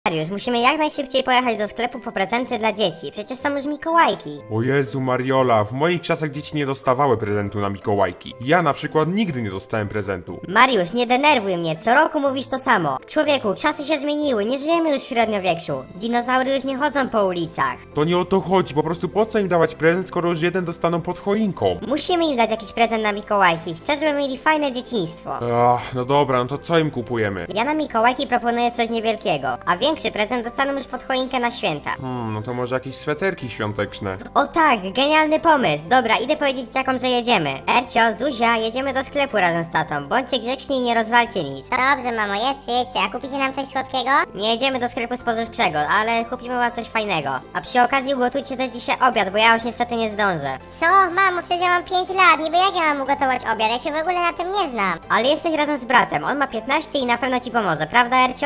Mariusz, musimy jak najszybciej pojechać do sklepu po prezenty dla dzieci. Przecież są już Mikołajki. O Jezu, Mariola, w moich czasach dzieci nie dostawały prezentu na Mikołajki. Ja na przykład nigdy nie dostałem prezentu. Mariusz, nie denerwuj mnie, co roku mówisz to samo. Człowieku, czasy się zmieniły, nie żyjemy już w średniowieczu. Dinozaury już nie chodzą po ulicach. To nie o to chodzi, po prostu po co im dawać prezent, skoro już jeden dostaną pod choinką? Musimy im dać jakiś prezent na Mikołajki, chcę, żeby mieli fajne dzieciństwo. Ach, no dobra, no to co im kupujemy? Ja na Mikołajki proponuję coś niewielkiego, a większy prezent dostaną już pod choinkę na święta. No to może jakieś sweterki świąteczne. O tak, genialny pomysł. Dobra, idę powiedzieć dzieciakom, że jedziemy. Ercio, Zuzia, jedziemy do sklepu razem z tatą. Bądźcie grzeczni i nie rozwalcie nic. Dobrze, mamo, jedźcie, a kupicie nam coś słodkiego? Nie jedziemy do sklepu spożywczego, ale kupimy wam coś fajnego. A przy okazji ugotujcie też dzisiaj obiad, bo ja już niestety nie zdążę. Co? Mamo, przecież ja mam 5 lat, niby jak ja mam ugotować obiad? Ja się w ogóle na tym nie znam. Ale jesteś razem z bratem, on ma 15 i na pewno ci pomoże, prawda Ercio?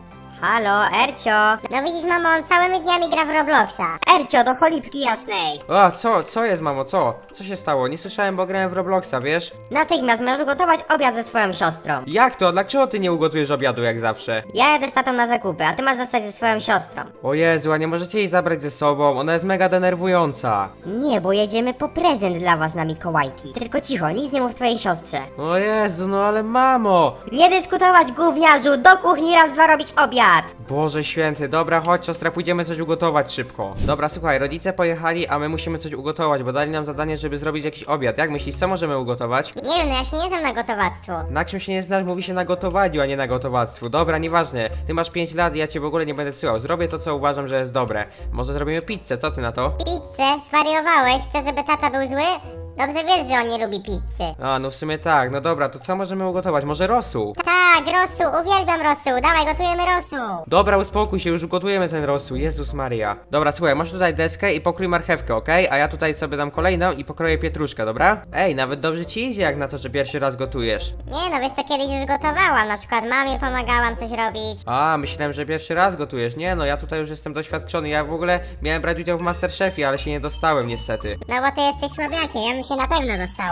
Halo, Ercio! No widzisz, mamo, on całymi dniami gra w Robloxa. Ercio, do cholipki jasnej! A, co jest, mamo, co? Co się stało? Nie słyszałem, bo grałem w Robloxa, wiesz? Natychmiast możesz ugotować obiad ze swoją siostrą. Jak to? Dlaczego ty nie ugotujesz obiadu jak zawsze? Ja jadę z tatą na zakupy, a ty masz zostać ze swoją siostrą. O Jezu, a nie możecie jej zabrać ze sobą? Ona jest mega denerwująca. Nie, bo jedziemy po prezent dla was na Mikołajki. Tylko cicho, nic nie mów twojej siostrze. O Jezu, no ale mamo! Nie dyskutować, gówniarzu! Do kuchni raz, dwa robić obiad! Boże święty, dobra, chodź siostra, pójdziemy coś ugotować szybko. Dobra, słuchaj, rodzice pojechali, a my musimy coś ugotować, bo dali nam zadanie, żeby zrobić jakiś obiad. Jak myślisz, co możemy ugotować? Nie wiem, no ja się nie znam na gotowactwu. Na czym się nie znasz, mówi się na gotowaniu, a nie na gotowactwu. Dobra, nieważne, ty masz 5 lat i ja cię w ogóle nie będę syłał. Zrobię to, co uważam, że jest dobre. Może zrobimy pizzę, co ty na to? Pizzę? Zwariowałeś? Chcesz, żeby tata był zły? Dobrze wiesz, że on nie lubi pizzy. A, no w sumie tak, no dobra, to co możemy ugotować? Może rosół? Tak, rosół, uwielbiam rosół, dawaj, gotujemy rosół. Dobra, uspokój się, już ugotujemy ten rosół, Jezus Maria. Dobra, słuchaj, masz tutaj deskę i pokrój marchewkę, okej? A ja tutaj sobie dam kolejną i pokroję pietruszkę, dobra? Ej, nawet dobrze ci idzie jak na to, że pierwszy raz gotujesz. Nie no, wiesz, to kiedyś już gotowałam, na przykład mamie pomagałam coś robić. A, myślałem, że pierwszy raz gotujesz. Nie no, ja tutaj już jestem doświadczony, ja w ogóle miałem brać udział w Masterchefie, ale się nie dostałem niestety. No bo ty jesteś słabiakiem, ja bym się na pewno dostała.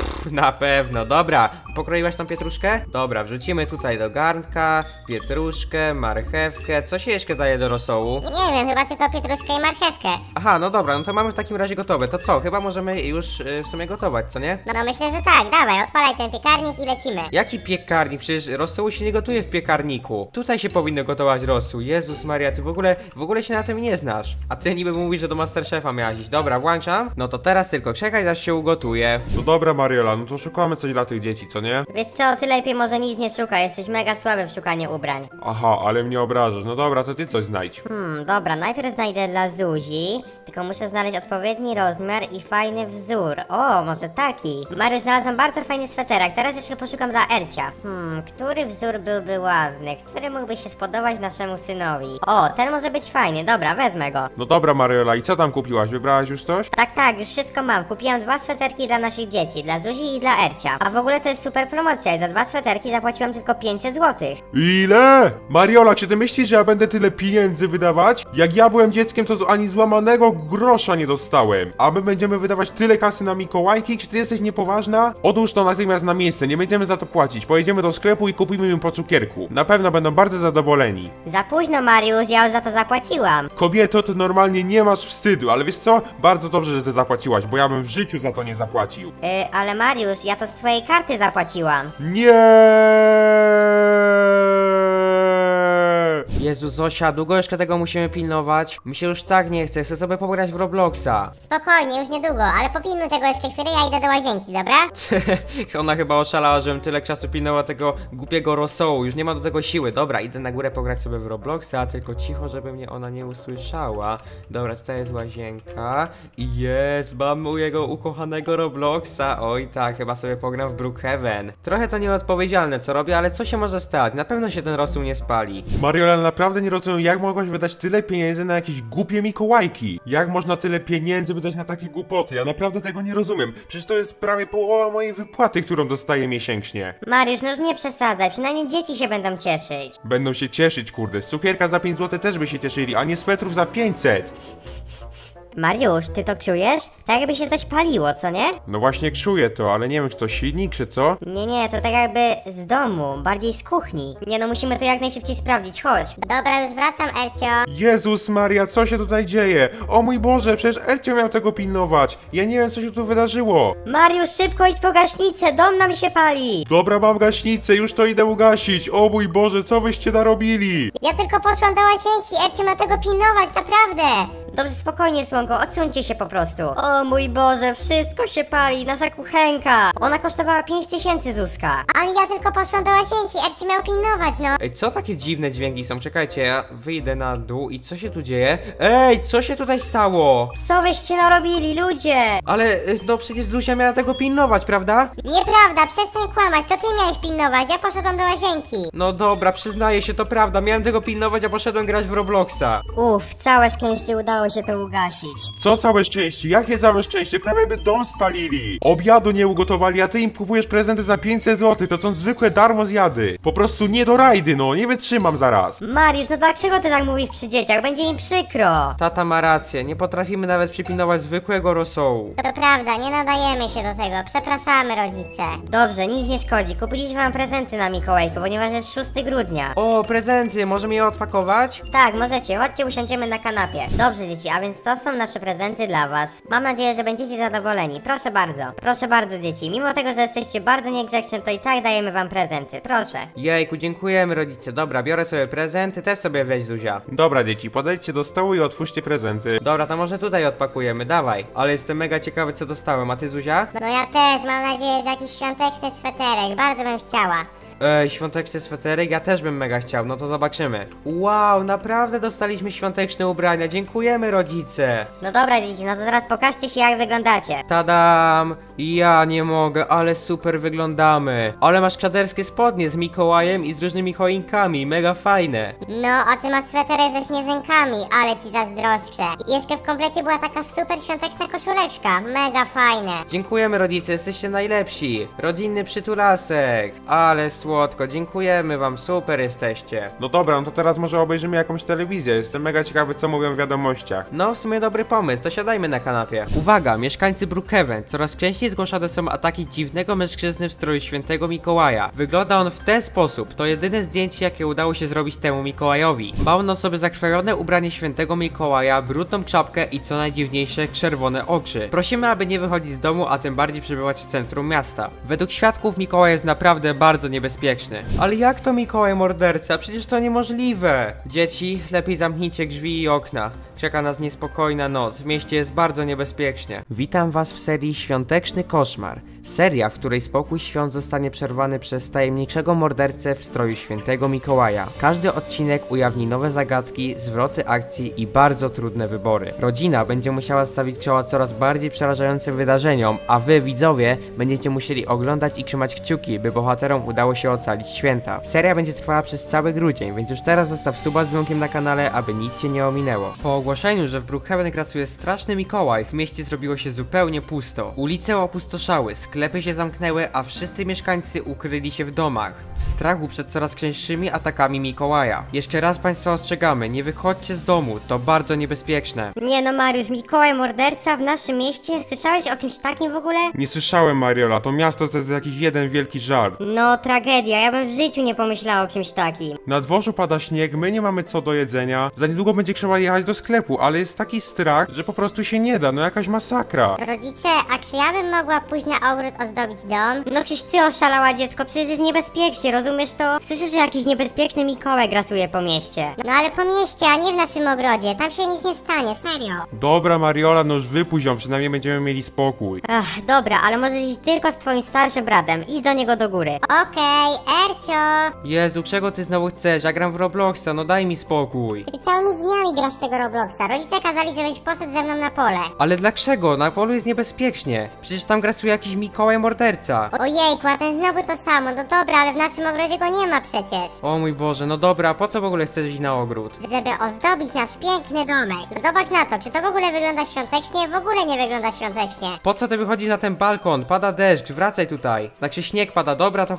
Na pewno, dobra. Pokroiłaś tą pietruszkę? Dobra, wrzucimy tutaj do garnka pietruszkę, marchewkę. Co się jeszcze daje do rosołu? Nie wiem, chyba tylko pietruszkę i marchewkę. Aha, no dobra, no to mamy w takim razie gotowe. To co? Chyba możemy już w sumie gotować, co nie? No myślę, że tak, dawaj, odpalaj ten piekarnik i lecimy. Jaki piekarnik? Przecież rosołu się nie gotuje w piekarniku. Tutaj się powinno gotować rosół. Jezus Maria, ty w ogóle się na tym nie znasz. A ty niby mówisz, że do Masterchefa miałaś iść. Dobra, włączam. No to teraz tylko czekaj, aż się ugotuje. No dobra, Mariola, no to szukamy coś dla tych dzieci, co nie? Wiesz co, ty lepiej może nic nie szukaj, jesteś mega słaby w szukaniu ubrań. Aha, ale mnie obrażasz. No dobra, to ty coś znajdź. Dobra, najpierw znajdę dla Zuzi, tylko muszę znaleźć odpowiedni rozmiar i fajny wzór. O, może taki. Mariusz, znalazłam bardzo fajny sweterek, teraz jeszcze poszukam dla Ercia. Który wzór byłby ładny, który mógłby się spodobać naszemu synowi? O, ten może być fajny, dobra, wezmę go. No dobra, Mariola, i co tam kupiłaś? Wybrałaś już coś? Tak, już wszystko mam. Kupiłam 2 sweterki dla naszych dzieci, dla Zuzi i dla Ercia. A w ogóle to jest super promocja i za 2 sweterki zapłaciłam tylko 500 zł. Ile? Mariola, czy ty myślisz, że ja będę tyle pieniędzy wydawać? Jak ja byłem dzieckiem, to ani złamanego grosza nie dostałem. A my będziemy wydawać tyle kasy na Mikołajki? Czy ty jesteś niepoważna? Odłóż to natychmiast na miejsce, nie będziemy za to płacić. Pojedziemy do sklepu i kupimy im po cukierku. Na pewno będą bardzo zadowoleni. Za późno, Mariusz, ja już za to zapłaciłam. Kobieto, ty normalnie nie masz wstydu, ale wiesz co? Bardzo dobrze, że ty zapłaciłaś, bo ja bym w życiu za to nie zapłacił. Ale Mariusz, ja to z twojej karty zapłaciłam. Nie! Jezu, Zosia, długo jeszcze tego musimy pilnować? Mi się już tak nie chce, chcę sobie pograć w Robloxa. Spokojnie, już niedługo, ale popilnuj tego jeszcze chwilę, ja idę do łazienki, dobra? Ona chyba oszalała, żebym tyle czasu pilnowała tego głupiego rosołu. Już nie ma do tego siły. Dobra, idę na górę pograć sobie w Robloxa, tylko cicho, żeby mnie ona nie usłyszała. Dobra, tutaj jest łazienka. I jest, mam mojego ukochanego Robloxa. Oj tak, chyba sobie pogram w Brookhaven. Trochę to nieodpowiedzialne, co robię, ale co się może stać? Na pewno się ten rosół nie spali. Mariola, naprawdę nie rozumiem, jak mogłaś wydać tyle pieniędzy na jakieś głupie Mikołajki? Jak można tyle pieniędzy wydać na takie głupoty? Ja naprawdę tego nie rozumiem. Przecież to jest prawie połowa mojej wypłaty, którą dostaję miesięcznie. Mariusz, no już nie przesadzaj, przynajmniej dzieci się będą cieszyć. Będą się cieszyć, kurde. Z cukierka za 5 zł też by się cieszyli, a nie swetrów za 500. Mariusz, ty to czujesz? Tak jakby się coś paliło, co nie? No właśnie czuję to, ale nie wiem, czy to silnik, czy co? Nie, to tak jakby z domu, bardziej z kuchni. Nie no, musimy to jak najszybciej sprawdzić, chodź. Dobra, już wracam, Ercio. Jezus Maria, co się tutaj dzieje? O mój Boże, przecież Ercio miał tego pilnować. Ja nie wiem, co się tu wydarzyło. Mariusz, szybko idź po gaśnicę, dom nam się pali. Dobra, mam gaśnicę, już to idę ugasić. O mój Boże, co wyście narobili? Ja tylko poszłam do łazienki, Ercio ma tego pilnować, naprawdę. Dobrze, spokojnie, słonko, odsuńcie się po prostu. O mój Boże, wszystko się pali, nasza kuchenka. Ona kosztowała 5000, Zuzka. Ale ja tylko poszłam do łazienki, Ercio miał pilnować, no. Ej, co takie dziwne dźwięki są? Czekajcie, ja wyjdę na dół i co się tu dzieje? Ej, co się tutaj stało? Co wyście narobili, ludzie? Ale, no przecież Zuzia miała tego pilnować, prawda? Nieprawda, przestań kłamać, to ty miałeś pilnować, ja poszedłem do łazienki. No dobra, przyznaję się, to prawda, miałem tego pilnować, a poszedłem grać w Robloxa. Całe szczęście udało się to ugasić. Co całe szczęście? Jakie całe szczęście? Prawie by dom spalili. Obiadu nie ugotowali, a ty im kupujesz prezenty za 500 zł. To są zwykłe darmo zjady. Po prostu nie do rajdy, no. Nie wytrzymam zaraz. Mariusz, no dlaczego ty tak mówisz przy dzieciach? Będzie im przykro. Tata ma rację, nie potrafimy nawet przypilnować zwykłego rosołu. To prawda, nie nadajemy się do tego, przepraszamy rodzice. Dobrze, nic nie szkodzi. Kupiliśmy wam prezenty na Mikołajku, ponieważ jest 6 grudnia. O, prezenty, możemy je odpakować? Tak, możecie, chodźcie, usiądziemy na kanapie. Dobrze, dzieci, a więc to są nasze prezenty dla was. Mam nadzieję, że będziecie zadowoleni. Proszę bardzo. Proszę bardzo, dzieci. Mimo tego, że jesteście bardzo niegrzeczni, to i tak dajemy wam prezenty. Proszę. Jejku, dziękujemy rodzice. Dobra, biorę sobie prezenty, też sobie weź Zuzia. Dobra, dzieci, podejdźcie do stołu i otwórzcie prezenty. Dobra, to może tutaj odpakujemy, dawaj. Ale jestem mega ciekawy, co dostałem, a ty Zuzia? No ja też, mam nadzieję, że jakiś świąteczny sweterek, bardzo bym chciała. Świąteczny sweterek, ja też bym mega chciał, no to zobaczymy. Wow, naprawdę dostaliśmy świąteczne ubrania, dziękujemy rodzice. No dobra, dzieci, no to teraz pokażcie się, jak wyglądacie. Tadam! Ja nie mogę, ale super wyglądamy. Ale masz czaderskie spodnie z Mikołajem i z różnymi choinkami, mega fajne. No, a ty masz sweterek ze śnieżynkami, ale ci zazdroszczę. I jeszcze w komplecie była taka super świąteczna koszuleczka, mega fajne. Dziękujemy rodzice, jesteście najlepsi. Rodzinny przytulasek. Ale słodko, dziękujemy wam, super jesteście. No dobra, no to teraz może obejrzymy jakąś telewizję. Jestem mega ciekawy, co mówią w wiadomościach. No, w sumie dobry pomysł, to siadajmy na kanapie. Uwaga, mieszkańcy Brookhaven, coraz częściej zgłaszane są ataki dziwnego mężczyzny w stroju świętego Mikołaja. Wygląda on w ten sposób, to jedyne zdjęcie, jakie udało się zrobić temu Mikołajowi. Ma on na sobie zakrwawione ubranie świętego Mikołaja, brudną czapkę i co najdziwniejsze, czerwone oczy. Prosimy, aby nie wychodzić z domu, a tym bardziej przebywać w centrum miasta. Według świadków Mikołaj jest naprawdę bardzo niebezpieczny. Ale jak to Mikołaj morderca? Przecież to niemożliwe. Dzieci, lepiej zamknijcie drzwi i okna. Czeka nas niespokojna noc, w mieście jest bardzo niebezpiecznie. Witam was w serii Świąteczny Koszmar. Seria, w której spokój świąt zostanie przerwany przez tajemniczego mordercę w stroju świętego Mikołaja. Każdy odcinek ujawni nowe zagadki, zwroty akcji i bardzo trudne wybory. Rodzina będzie musiała stawić czoła coraz bardziej przerażającym wydarzeniom, a wy, widzowie, będziecie musieli oglądać i trzymać kciuki, by bohaterom udało się ocalić święta. Seria będzie trwała przez cały grudzień, więc już teraz zostaw suba z dzwonkiem na kanale, aby nic cię nie ominęło. Po ogłoszeniu, że w Brookhaven grasuje straszny Mikołaj, w mieście zrobiło się zupełnie pusto. Ulice opustoszały, sklepy się zamknęły, a wszyscy mieszkańcy ukryli się w domach, w strachu przed coraz częstszymi atakami Mikołaja. Jeszcze raz państwa ostrzegamy, nie wychodźcie z domu, to bardzo niebezpieczne. Nie no, Mariusz, Mikołaj morderca w naszym mieście? Słyszałeś o czymś takim w ogóle? Nie słyszałem, Mariola, to miasto to jest jakiś jeden wielki żart. No, tragedia, ja bym w życiu nie pomyślała o czymś takim. Na dworzu pada śnieg, my nie mamy co do jedzenia. Za niedługo będzie trzeba jechać do sklepu, ale jest taki strach, że po prostu się nie da, no jakaś masakra. Rodzice, a czy ja bym mogła pójść na ogród ozdobić dom? No czyś ty oszalała, dziecko, przecież jest niebezpiecznie, rozumiesz to? Słyszysz, że jakiś niebezpieczny Mikołaj grasuje po mieście. No ale po mieście, a nie w naszym ogrodzie, tam się nic nie stanie, serio. Dobra, Mariola, no już wypuść ją, przynajmniej będziemy mieli spokój. Ach, dobra, ale możesz iść tylko z twoim starszym bratem, idź do niego do góry. Okej, Ercio. Jezu, czego ty znowu chcesz? Ja gram w Robloxa, no daj mi spokój. Ty całymi dniami grasz w tego Robloxa. Rodzice kazali, żebyś poszedł ze mną na pole. Ale dlaczego? Na polu jest niebezpiecznie. Przecież tam grasuje jakiś Mikołaj morderca. Ojejku, a ten znowu to samo. No dobra, ale w naszym ogrodzie go nie ma przecież. O mój Boże, no dobra, po co w ogóle chcesz iść na ogród? Żeby ozdobić nasz piękny domek. Zobacz na to, czy to w ogóle wygląda świątecznie? W ogóle nie wygląda świątecznie. Po co ty wychodzisz na ten balkon? Pada deszcz, wracaj tutaj. Znaczy śnieg pada, dobra, to chodź już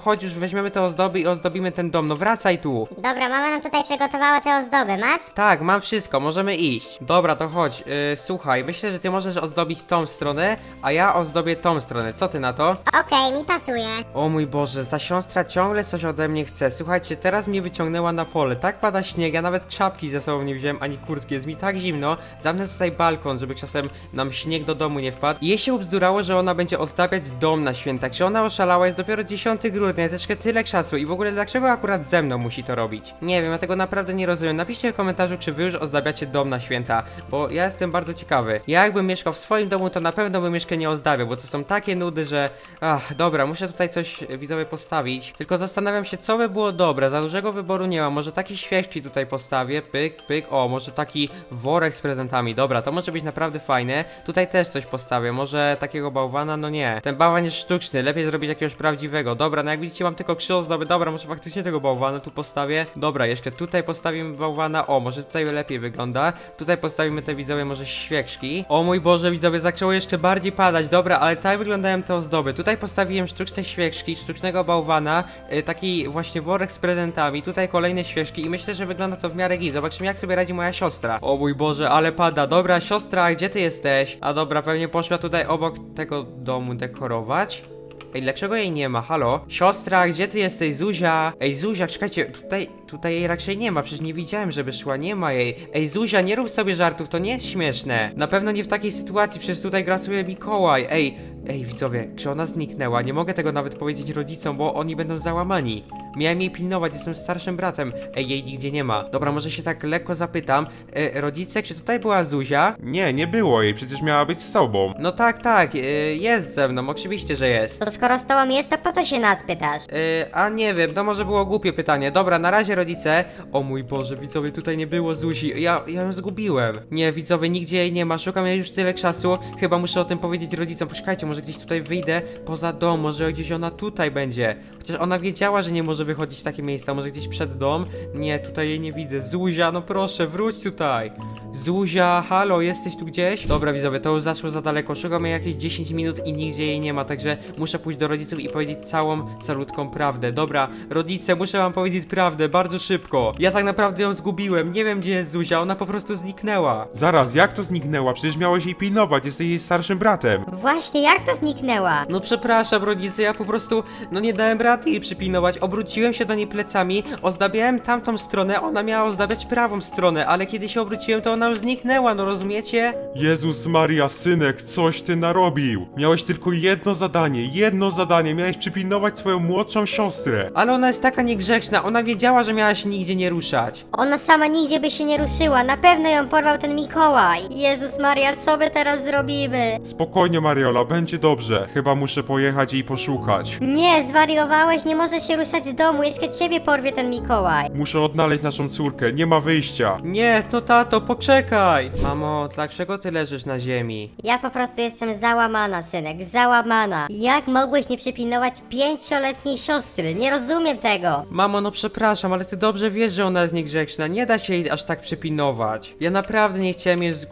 weźmiemy te ozdoby i ozdobimy ten dom. No wracaj tu. Dobra, mama nam tutaj przygotowała te ozdoby, masz? Tak, mam wszystko, możemy iść. Dobra, to chodź. Słuchaj, myślę, że ty możesz ozdobić tą stronę, a ja ozdobię tą stronę. Co ty na to? Okej, mi pasuje. O mój Boże, ta siostra ciągle coś ode mnie chce. Słuchajcie, teraz mnie wyciągnęła na pole. Tak pada śnieg, ja nawet czapki ze sobą nie wziąłem, ani kurtki. Jest mi tak zimno. Zamknę tutaj balkon, żeby czasem nam śnieg do domu nie wpadł. I jej się ubzdurało, że ona będzie ozdabiać dom na święta. Czy ona oszalała? Jest dopiero 10 grudnia, jest jeszcze tyle czasu. I w ogóle dlaczego akurat ze mną musi to robić? Nie wiem, ja tego naprawdę nie rozumiem. Napiszcie w komentarzu, czy wy już ozdabiacie dom na święta, bo ja jestem bardzo ciekawy. Ja jakbym mieszkał w swoim domu, to na pewno bym jeszcze nie ozdabiał, bo to są takie nudy, że... Ach, dobra, muszę tutaj coś widzowie postawić. Tylko zastanawiam się, co by było dobre. Za dużego wyboru nie mam. Może takie świeczki tutaj postawię. Pyk, pyk. O, może taki worek z prezentami. Dobra, to może być naprawdę fajne. Tutaj też coś postawię. Może takiego bałwana? No nie. Ten bałwan jest sztuczny. Lepiej zrobić jakiegoś prawdziwego. Dobra, no jak widzicie, mam tylko 3 ozdoby. Dobra, może faktycznie tego bałwana tu postawię. Dobra, jeszcze tutaj postawimy bałwana. O, może tutaj lepiej wygląda. Tutaj postawimy te widzowie może świeczki. O mój Boże, widzowie, zaczęło jeszcze bardziej padać. Dobra, ale tak wyglądają te ozdoby. Tutaj postawiłem sztuczne świeczki, sztucznego bałwana, taki właśnie worek z prezentami. Tutaj kolejne świeczki i myślę, że wygląda to w miarę git. Zobaczymy, jak sobie radzi moja siostra. O mój Boże, ale pada. Dobra, siostra, gdzie ty jesteś? A dobra, pewnie poszła tutaj obok tego domu dekorować. Ej, dlaczego jej nie ma? Halo? Siostra, gdzie ty jesteś? Zuzia? Ej, Zuzia, czekajcie, tutaj jej raczej nie ma, przecież nie widziałem, żeby szła, nie ma jej. Ej, Zuzia, nie rób sobie żartów, to nie jest śmieszne. Na pewno nie w takiej sytuacji, przecież tutaj grasuje Mikołaj. Ej, widzowie, czy ona zniknęła? Nie mogę tego nawet powiedzieć rodzicom, bo oni będą załamani. Miałem jej pilnować, jestem starszym bratem. Ej, jej nigdzie nie ma. Dobra, może się tak lekko zapytam. Rodzice, czy tutaj była Zuzia? Nie, nie było jej, przecież miała być z tobą. No tak, jest ze mną, oczywiście, że jest. To skoro z tobą jest, to po co się nas pytasz? A nie wiem, to może było głupie pytanie. Dobra, na razie rodzice. O mój Boże, widzowie, tutaj nie było Zuzi. Ja ją zgubiłem. Nie, widzowie, nigdzie jej nie ma. Szukam jej już tyle czasu. Chyba muszę o tym powiedzieć rodzicom. Poczekajcie, może gdzieś tutaj wyjdę poza dom. Może gdzieś ona tutaj będzie. Chociaż ona wiedziała, że nie może wychodzić w takie miejsca. Może gdzieś przed dom. Nie, tutaj jej nie widzę. Zuzia, no proszę, wróć tutaj. Zuzia, halo, jesteś tu gdzieś? Dobra, widzowie, to już zaszło za daleko. Szukam jej jakieś 10 minut i nigdzie jej nie ma. Także muszę pójść do rodziców i powiedzieć całą salutką prawdę. Dobra, rodzice, muszę wam powiedzieć prawdę, bardzo szybko. Ja tak naprawdę ją zgubiłem, nie wiem gdzie jest Zuzia, ona po prostu zniknęła. Zaraz, jak to zniknęła? Przecież miałeś jej pilnować, jesteś jej starszym bratem. Właśnie, jak to zniknęła? No przepraszam rodzice, ja po prostu, no nie dałem rady jej przypilnować, obróciłem się do niej plecami, ozdabiałem tamtą stronę, ona miała ozdabiać prawą stronę, ale kiedy się obróciłem, to ona już zniknęła, no rozumiecie? Jezus Maria, synek, coś ty narobił. Miałeś tylko jedno zadanie, miałeś przypilnować swoją młodszą siostrę. Ale ona jest taka niegrzeczna, ona wiedziała, że miała się nigdzie nie ruszać. Ona sama nigdzie by się nie ruszyła, na pewno ją porwał ten Mikołaj. Jezus Maria, co my teraz zrobimy? Spokojnie, Mariola, będzie dobrze. Chyba muszę pojechać i jej poszukać. Nie, zwariowałeś, nie możesz się ruszać z domu, jeszcze ciebie porwie ten Mikołaj. Muszę odnaleźć naszą córkę, nie ma wyjścia. Nie, to tato, poczekaj! Mamo, dlaczego ty leżysz na ziemi? Ja po prostu jestem załamana, synek, załamana. Jak mogłeś nie przypilnować 5-letniej siostry? Nie rozumiem tego. Mamo, no przepraszam, ale ty dobrze wiesz, że ona jest niegrzeczna. Nie da się jej aż tak przypilnować. Ja naprawdę nie chciałem jej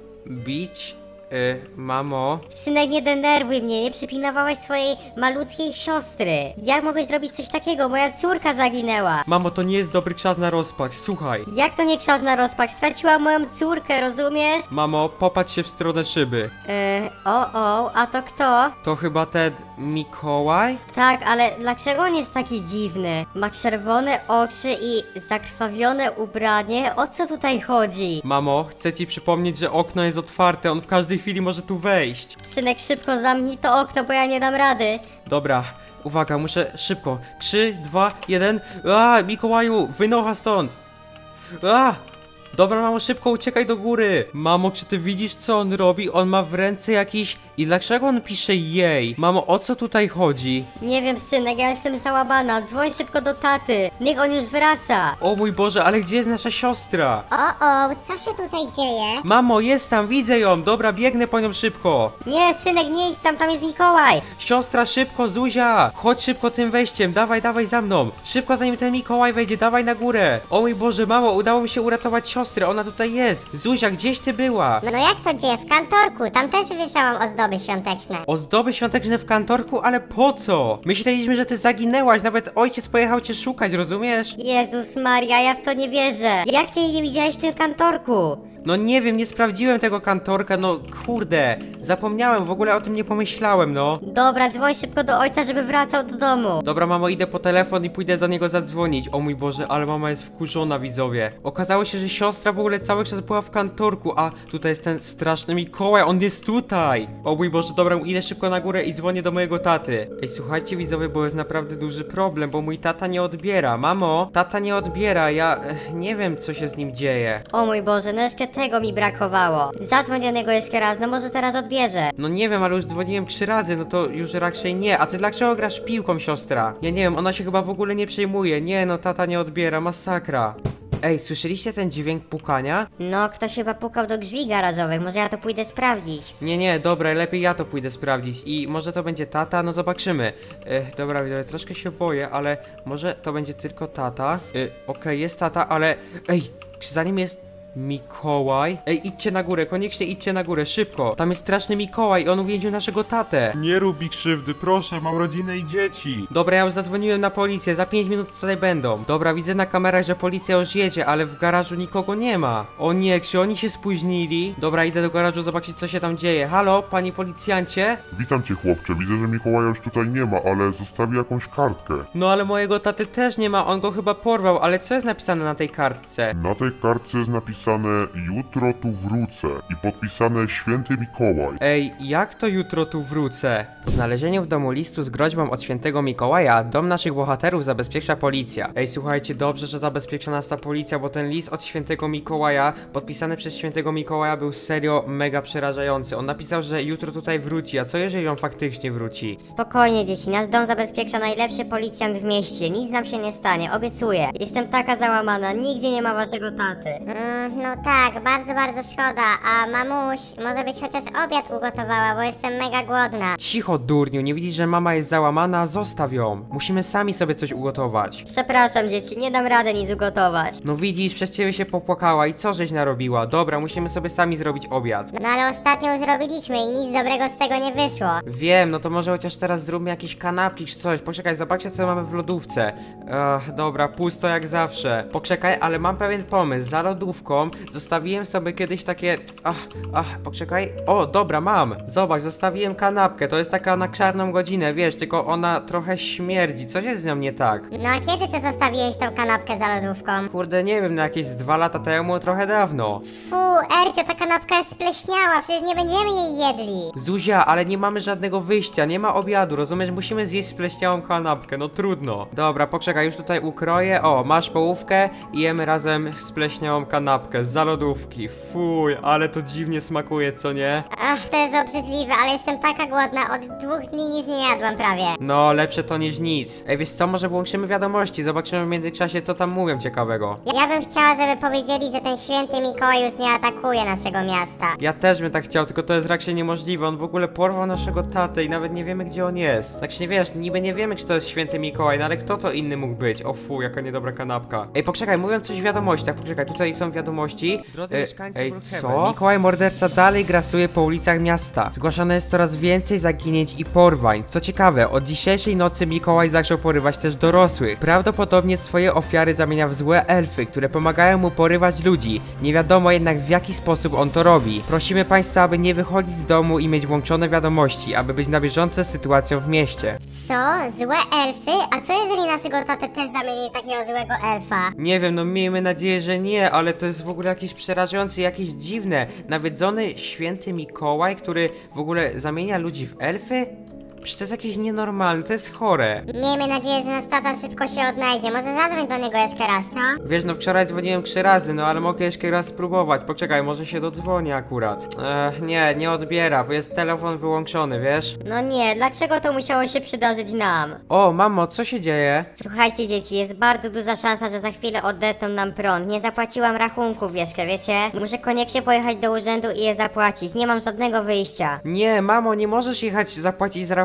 zgubić. Mamo. Synek, nie denerwuj mnie, nie przypilnowałeś swojej malutkiej siostry. Jak mogłeś zrobić coś takiego? Moja córka zaginęła. Mamo, to nie jest dobry czas na rozpach, słuchaj. Jak to nie czas na rozpach? Straciłam moją córkę, rozumiesz? Mamo, popatrz się w stronę szyby. A to kto? To chyba ten Mikołaj? Tak, ale dlaczego on jest taki dziwny? Ma czerwone oczy i zakrwawione ubranie. O co tutaj chodzi? Mamo, chcę ci przypomnieć, że okno jest otwarte, on w każdej chwili może tu wejść. Synek, szybko zamknij to okno, bo ja nie dam rady. Dobra, uwaga, muszę szybko. 3, 2, 1. Mikołaju, wynocha stąd. Dobra, mamo, szybko uciekaj do góry. Mamo, czy ty widzisz, co on robi? On ma w ręce jakiś... I dlaczego on pisze jej? Mamo, o co tutaj chodzi? Nie wiem, synek, ja jestem załamana. Dzwoń szybko do taty. Niech on już wraca. O mój Boże, ale gdzie jest nasza siostra? Co się tutaj dzieje? Mamo, jest tam, widzę ją. Dobra, biegnę po nią szybko. Nie, synek, nie idź tam, tam jest Mikołaj. Siostra, szybko, Zuzia. Chodź szybko tym wejściem, dawaj za mną. Szybko, zanim ten Mikołaj wejdzie, dawaj na górę. O mój Boże, mamo, udało mi się uratować siostrę. siostry, ona tutaj jest. Zuzia, gdzieś ty była? No jak to gdzie? W kantorku, tam też wieszałam ozdoby świąteczne. Ozdoby świąteczne w kantorku? Ale po co? Myśleliśmy, że ty zaginęłaś, nawet ojciec pojechał cię szukać, rozumiesz? Jezus Maria, ja w to nie wierzę. Jak ty jej nie widziałeś w tym kantorku? No nie wiem, nie sprawdziłem tego kantorka, no kurde. Zapomniałem, w ogóle o tym nie pomyślałem, no. Dobra, dzwoń szybko do ojca, żeby wracał do domu. Dobra, mamo, idę po telefon i pójdę do niego zadzwonić. O mój Boże, ale mama jest wkurzona, widzowie. Okazało się, że siostra w ogóle cały czas była w kantorku, a tutaj jest ten straszny Mikołaj, on jest tutaj. O mój Boże, dobra, idę szybko na górę i dzwonię do mojego taty. Ej, słuchajcie, widzowie, bo jest naprawdę duży problem, bo mój tata nie odbiera. Mamo, tata nie odbiera, ja nie wiem, co się z nim dzieje. O mój Boże, no jeszcze tego mi brakowało. Zadzwoń do niego jeszcze raz, no może teraz odbierze. No nie wiem, ale już dzwoniłem 3 razy, no to już raczej nie. A ty dlaczego grasz piłką, siostra? Ja nie wiem, ona się chyba w ogóle nie przejmuje. Nie, no tata nie odbiera, masakra. Ej, słyszeliście ten dźwięk pukania? No, ktoś chyba pukał do drzwi garażowych, może ja to pójdę sprawdzić. Nie, dobra, lepiej ja to pójdę sprawdzić i może to będzie tata, no zobaczymy. Dobra, widzowie, troszkę się boję, ale może to będzie tylko tata. Okej, jest tata, ale... Ej, czy za nim jest... Mikołaj? Ej, idźcie na górę, koniecznie idźcie na górę, szybko. Tam jest straszny Mikołaj i on uwięził naszego tatę. Nie rób mi krzywdy, proszę, mam rodzinę i dzieci. Dobra, ja już zadzwoniłem na policję, za 5 minut tutaj będą. Dobra, widzę na kamerach, że policja już jedzie, ale w garażu nikogo nie ma. O nie, czy oni się spóźnili? Dobra, idę do garażu zobaczyć, co się tam dzieje. Halo, panie policjancie? Witam cię, chłopcze. Widzę, że Mikołaja już tutaj nie ma, ale zostawił jakąś kartkę. No ale mojego taty też nie ma, on go chyba porwał, ale co jest napisane na tej kartce? Na tej kartce jest napisane jutro tu wrócę i podpisane Święty Mikołaj. Ej, jak to jutro tu wrócę? Po znalezieniu w domu listu z groźbą od świętego Mikołaja, dom naszych bohaterów zabezpiecza policja. Ej, słuchajcie, dobrze, że zabezpiecza nas ta policja, bo ten list od świętego Mikołaja, podpisany przez świętego Mikołaja, był serio mega przerażający. On napisał, że jutro tutaj wróci, a co jeżeli on faktycznie wróci? Spokojnie, dzieci, nasz dom zabezpiecza najlepszy policjant w mieście, nic nam się nie stanie, obiecuję. Jestem taka załamana, nigdzie nie ma waszego taty. No tak, bardzo, bardzo szkoda. A mamuś, może byś chociaż obiad ugotowała, bo jestem mega głodna. Cicho, durniu, nie widzisz, że mama jest załamana? Zostaw ją. Musimy sami sobie coś ugotować. Przepraszam, dzieci, nie dam rady nic ugotować. No widzisz, przez ciebie się popłakała i co żeś narobiła? Dobra, musimy sobie sami zrobić obiad. No ale ostatnio już robiliśmy i nic dobrego z tego nie wyszło. Wiem, no to może chociaż teraz zróbmy jakieś kanapki czy coś. Poczekaj, zobaczcie co mamy w lodówce. Dobra, pusto jak zawsze. Poczekaj, ale mam pewien pomysł. Za lodówką zostawiłem sobie kiedyś takie... poczekaj. O, dobra, mam. Zobacz, zostawiłem kanapkę. To jest taka na czarną godzinę, wiesz, tylko ona trochę śmierdzi. Coś jest z nią nie tak. No a kiedy ty zostawiłeś tą kanapkę za lodówką? Kurde, nie wiem, na jakieś 2 lata temu, trochę dawno. Fu, Ercio, ta kanapka jest spleśniała, przecież nie będziemy jej jedli. Zuzia, ale nie mamy żadnego wyjścia, nie ma obiadu, rozumiesz? Musimy zjeść spleśniałą kanapkę, no trudno. Dobra, poczekaj, już tutaj ukroję. O, masz połówkę i jemy razem spleśniałą kanapkę z lodówki. Fuj, ale to dziwnie smakuje, co nie? Ach, to jest obrzydliwe, ale jestem taka głodna, od 2 dni nic nie jadłam prawie. No, lepsze to niż nic. Ej, wiesz co, może włączymy wiadomości, zobaczymy w międzyczasie, co tam mówią ciekawego. Ja bym chciała, żeby powiedzieli, że ten święty Mikołaj już nie atakuje naszego miasta. Ja też bym tak chciał, tylko to jest raczej niemożliwe. On w ogóle porwał naszego tatę i nawet nie wiemy, gdzie on jest. Tak się wiesz, niby nie wiemy, czy to jest święty Mikołaj, no ale kto to inny mógł być? O fu, jaka niedobra kanapka. Ej, poczekaj, mówią coś w wiadomościach, poczekaj, tutaj są wiadomości. Drodzy mieszkańcy co? Mikołaj morderca dalej grasuje po ulicach miasta. Zgłaszane jest coraz więcej zaginięć i porwań. Co ciekawe, od dzisiejszej nocy Mikołaj zaczął porywać też dorosłych. Prawdopodobnie swoje ofiary zamienia w złe elfy, które pomagają mu porywać ludzi. Nie wiadomo jednak w jaki sposób on to robi. Prosimy Państwa, aby nie wychodzić z domu i mieć włączone wiadomości, aby być na bieżąco z sytuacją w mieście. Co? Złe elfy? A co jeżeli naszego tatę też zamienili w takiego złego elfa? Nie wiem, no miejmy nadzieję, że nie, ale to jest w ogóle jakieś przerażające, jakieś dziwne. Nawiedzony święty Mikołaj, który w ogóle zamienia ludzi w elfy? Przecież to jest jakieś nienormalne, to jest chore. Miejmy nadzieję, że nasz tata szybko się odnajdzie. Może zadzwoń do niego jeszcze raz, co? Wiesz, no wczoraj dzwoniłem 3 razy, no ale mogę jeszcze raz spróbować. Poczekaj, może się dodzwoni akurat. Nie odbiera, bo jest telefon wyłączony, wiesz? No nie, dlaczego to musiało się przydarzyć nam? O, mamo, co się dzieje? Słuchajcie, dzieci, jest bardzo duża szansa, że za chwilę odetną nam prąd. Nie zapłaciłam rachunków jeszcze, wiecie? Muszę koniecznie pojechać do urzędu i je zapłacić. Nie mam żadnego wyjścia. Nie, mamo, nie możesz jechać zapłacić z rachunku.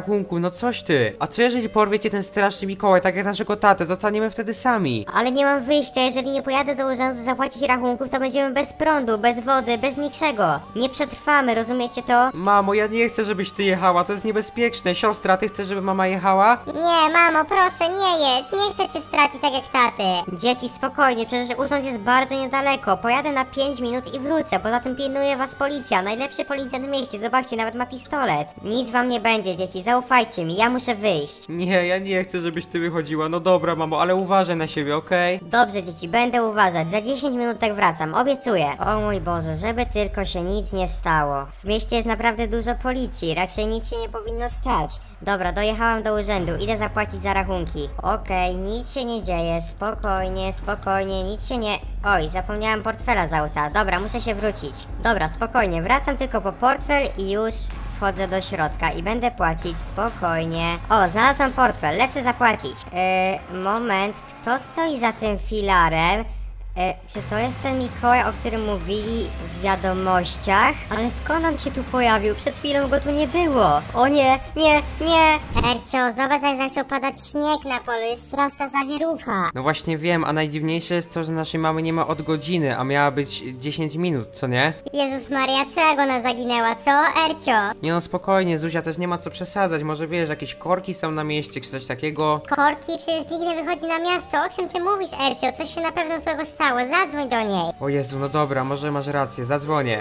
rachunku, no coś ty. A co jeżeli porwie cię ten straszny Mikołaj, tak jak naszego tatę, zostaniemy wtedy sami. Ale nie mam wyjścia, jeżeli nie pojadę do urzędu zapłacić rachunków, to będziemy bez prądu, bez wody, bez niczego. Nie przetrwamy, rozumiecie to? Mamo, ja nie chcę, żebyś ty jechała, to jest niebezpieczne. Siostra, ty chcesz, żeby mama jechała? Nie, mamo, proszę, nie jedź, nie chcę cię stracić tak jak taty. Dzieci, spokojnie, przecież urząd jest bardzo niedaleko. Pojadę na 5 minut i wrócę, poza tym pilnuje was policja, najlepszy policjant w mieście, zobaczcie, nawet ma pistolet. Nic wam nie będzie, dzieci, zaufajcie mi, ja muszę wyjść. Nie, ja nie chcę, żebyś ty wychodziła. No dobra, mamo, ale uważaj na siebie, okej? Dobrze, dzieci, będę uważać, za 10 minut tak wracam, obiecuję. O mój Boże, żeby tylko się nic nie stało. W mieście jest naprawdę dużo policji, raczej nic się nie powinno stać. Dobra, dojechałam do urzędu, idę zapłacić za rachunki. Okej, nic się nie dzieje, spokojnie, spokojnie, nic się nie... Oj, zapomniałam portfela z auta, dobra, muszę się wrócić. Dobra, spokojnie, wracam tylko po portfel i już wchodzę do środka i będę płacić spokojnie. O, znalazłam portfel, lecę zapłacić. Moment, kto stoi za tym filarem? Czy to jest ten Mikołaj, o którym mówili w wiadomościach? Ale skąd on się tu pojawił? Przed chwilą go tu nie było. O nie, nie, nie! Ercio, zobacz jak zaczął padać śnieg na polu, jest straszna zawierucha. No właśnie wiem, a najdziwniejsze jest to, że naszej mamy nie ma od godziny, a miała być 10 minut, co nie? Jezus Maria, co jak ona zaginęła, co, Ercio? Nie no, spokojnie, Zuzia, też nie ma co przesadzać. Może wiesz, jakieś korki są na mieście, czy coś takiego? Korki przecież nikt nie wychodzi na miasto, o czym ty mówisz, Ercio? Coś się na pewno złego stało, zadzwoń do niej. O Jezu, no dobra, może masz rację, zadzwonię.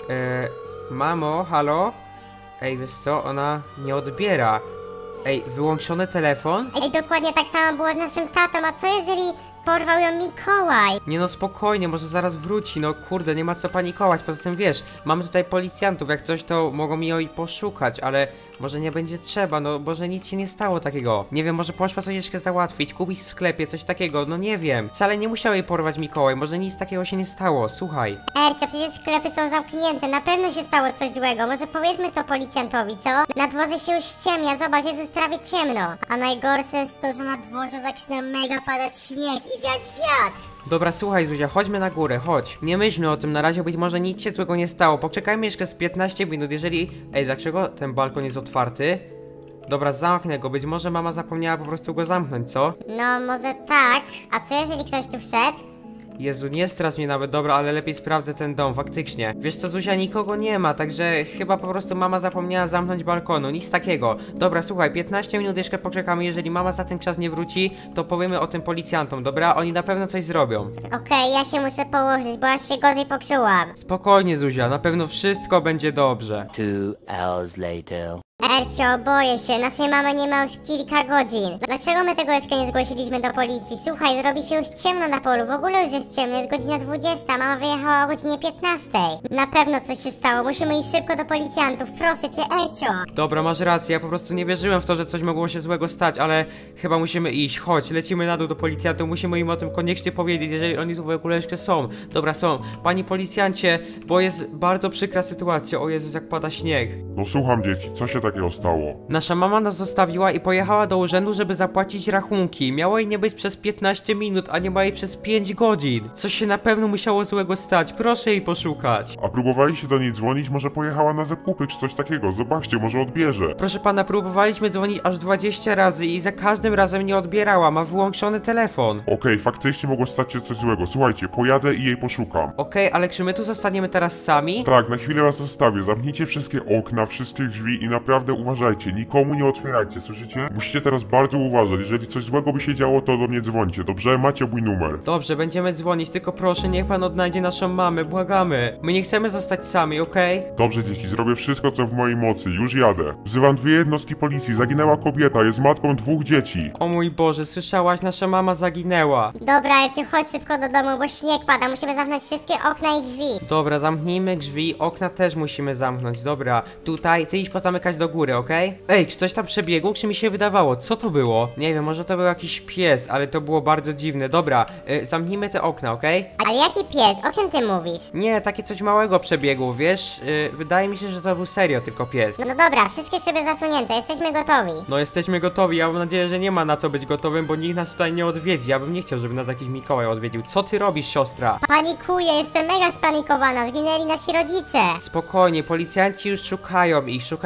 Mamo, halo? Ej, wiesz co, ona nie odbiera. Ej, wyłączony telefon? Ej, dokładnie tak samo było z naszym tatą, a co jeżeli porwał ją Mikołaj? Nie no, spokojnie, może zaraz wróci, no kurde, nie ma co panikować. Poza tym wiesz, mamy tutaj policjantów, jak coś to mogą mi jej poszukać, ale może nie będzie trzeba, no może nic się nie stało takiego. Nie wiem, może poszła coś jeszcze załatwić, kupić w sklepie, coś takiego, no nie wiem. Wcale nie musiał jej porwać Mikołaj, może nic takiego się nie stało, słuchaj. Ercio, przecież sklepy są zamknięte, na pewno się stało coś złego, może powiedzmy to policjantowi, co? Na dworze się już ściemnia, zobacz, jest już prawie ciemno. A najgorsze jest to, że na dworzu zaczyna mega padać śnieg i wiać wiatr. Dobra, słuchaj Zuzia, chodźmy na górę, chodź. Nie myślmy o tym na razie, być może nic się złego nie stało. Poczekajmy jeszcze z 15 minut, jeżeli... Ej, dlaczego ten balkon jest otwarty? Dobra, zamknę go, być może mama zapomniała po prostu go zamknąć, co? No, może tak, a co jeżeli ktoś tu wszedł? Jezu, nie strasz mnie nawet, dobra, ale lepiej sprawdzę ten dom, faktycznie. Wiesz co, Zuzia, nikogo nie ma, także chyba po prostu mama zapomniała zamknąć balkonu, nic takiego. Dobra, słuchaj, 15 minut jeszcze poczekamy, jeżeli mama za ten czas nie wróci, to powiemy o tym policjantom, dobra? Oni na pewno coś zrobią. Okej, ja się muszę położyć, bo aż się gorzej poczułam. Spokojnie, Zuzia, na pewno wszystko będzie dobrze. 2 hours later. Ercio, boję się, naszej mamy nie ma już kilka godzin. Dlaczego my tego jeszcze nie zgłosiliśmy do policji? Słuchaj, zrobi się już ciemno na polu, w ogóle już jest ciemno, jest godzina 20, mama wyjechała o godzinie 15. Na pewno coś się stało, musimy iść szybko do policjantów, proszę cię, Ercio. Dobra, masz rację, ja po prostu nie wierzyłem w to, że coś mogło się złego stać, ale chyba musimy iść, chodź, lecimy na dół do policjantów, musimy im o tym koniecznie powiedzieć, jeżeli oni tu w ogóle jeszcze są. Dobra, są. Panie policjancie, bo jest bardzo przykra sytuacja, o Jezus, jak pada śnieg. No słucham dzieci, co się takiego stało? Nasza mama nas zostawiła i pojechała do urzędu, żeby zapłacić rachunki. Miało jej nie być przez 15 minut, a nie ma jej przez 5 godzin. Coś się na pewno musiało złego stać, proszę jej poszukać. A próbowaliście do niej dzwonić? Może pojechała na zakupy czy coś takiego? Zobaczcie, może odbierze. Proszę pana, próbowaliśmy dzwonić aż 20 razy i za każdym razem nie odbierała, ma wyłączony telefon. Okej, faktycznie mogło stać się coś złego. Słuchajcie, pojadę i jej poszukam. Okej, ale czy my tu zostaniemy teraz sami? Tak, na chwilę was zostawię. Zamknijcie wszystkie okna, wszystkie drzwi i naprawdę uważajcie. Nikomu nie otwierajcie, słyszycie? Musicie teraz bardzo uważać. Jeżeli coś złego by się działo, to do mnie dzwońcie, dobrze? Macie mój numer. Dobrze, będziemy dzwonić, tylko proszę, niech pan odnajdzie naszą mamę, błagamy. My nie chcemy zostać sami, okej? Dobrze dzieci, zrobię wszystko co w mojej mocy. Już jadę. Wzywam 2 jednostki policji. Zaginęła kobieta, jest matką 2 dzieci. O mój Boże, słyszałaś, nasza mama zaginęła. Dobra, Ercio, chodź szybko do domu, bo śnieg pada, musimy zamknąć wszystkie okna i drzwi. Dobra, zamknijmy drzwi, okna też musimy zamknąć, dobra. Tutaj, ty idź pozamykać do góry, okej? Ej, czy coś tam przebiegło, czy mi się wydawało? Co to było? Nie wiem, może to był jakiś pies, ale to było bardzo dziwne. Dobra, zamknijmy te okna, okej? Ale jaki pies? O czym ty mówisz? Nie, takie coś małego przebiegło, wiesz? Wydaje mi się, że to był serio tylko pies. No dobra, wszystkie szyby zasunięte, jesteśmy gotowi. No jesteśmy gotowi, ja mam nadzieję, że nie ma na co być gotowym, bo nikt nas tutaj nie odwiedzi. Ja bym nie chciał, żeby nas jakiś Mikołaj odwiedził. Co ty robisz, siostra? Panikuję, jestem mega spanikowana, zginęli nasi rodzice. Spokojnie, policjanci już szukają ich, szukają naszej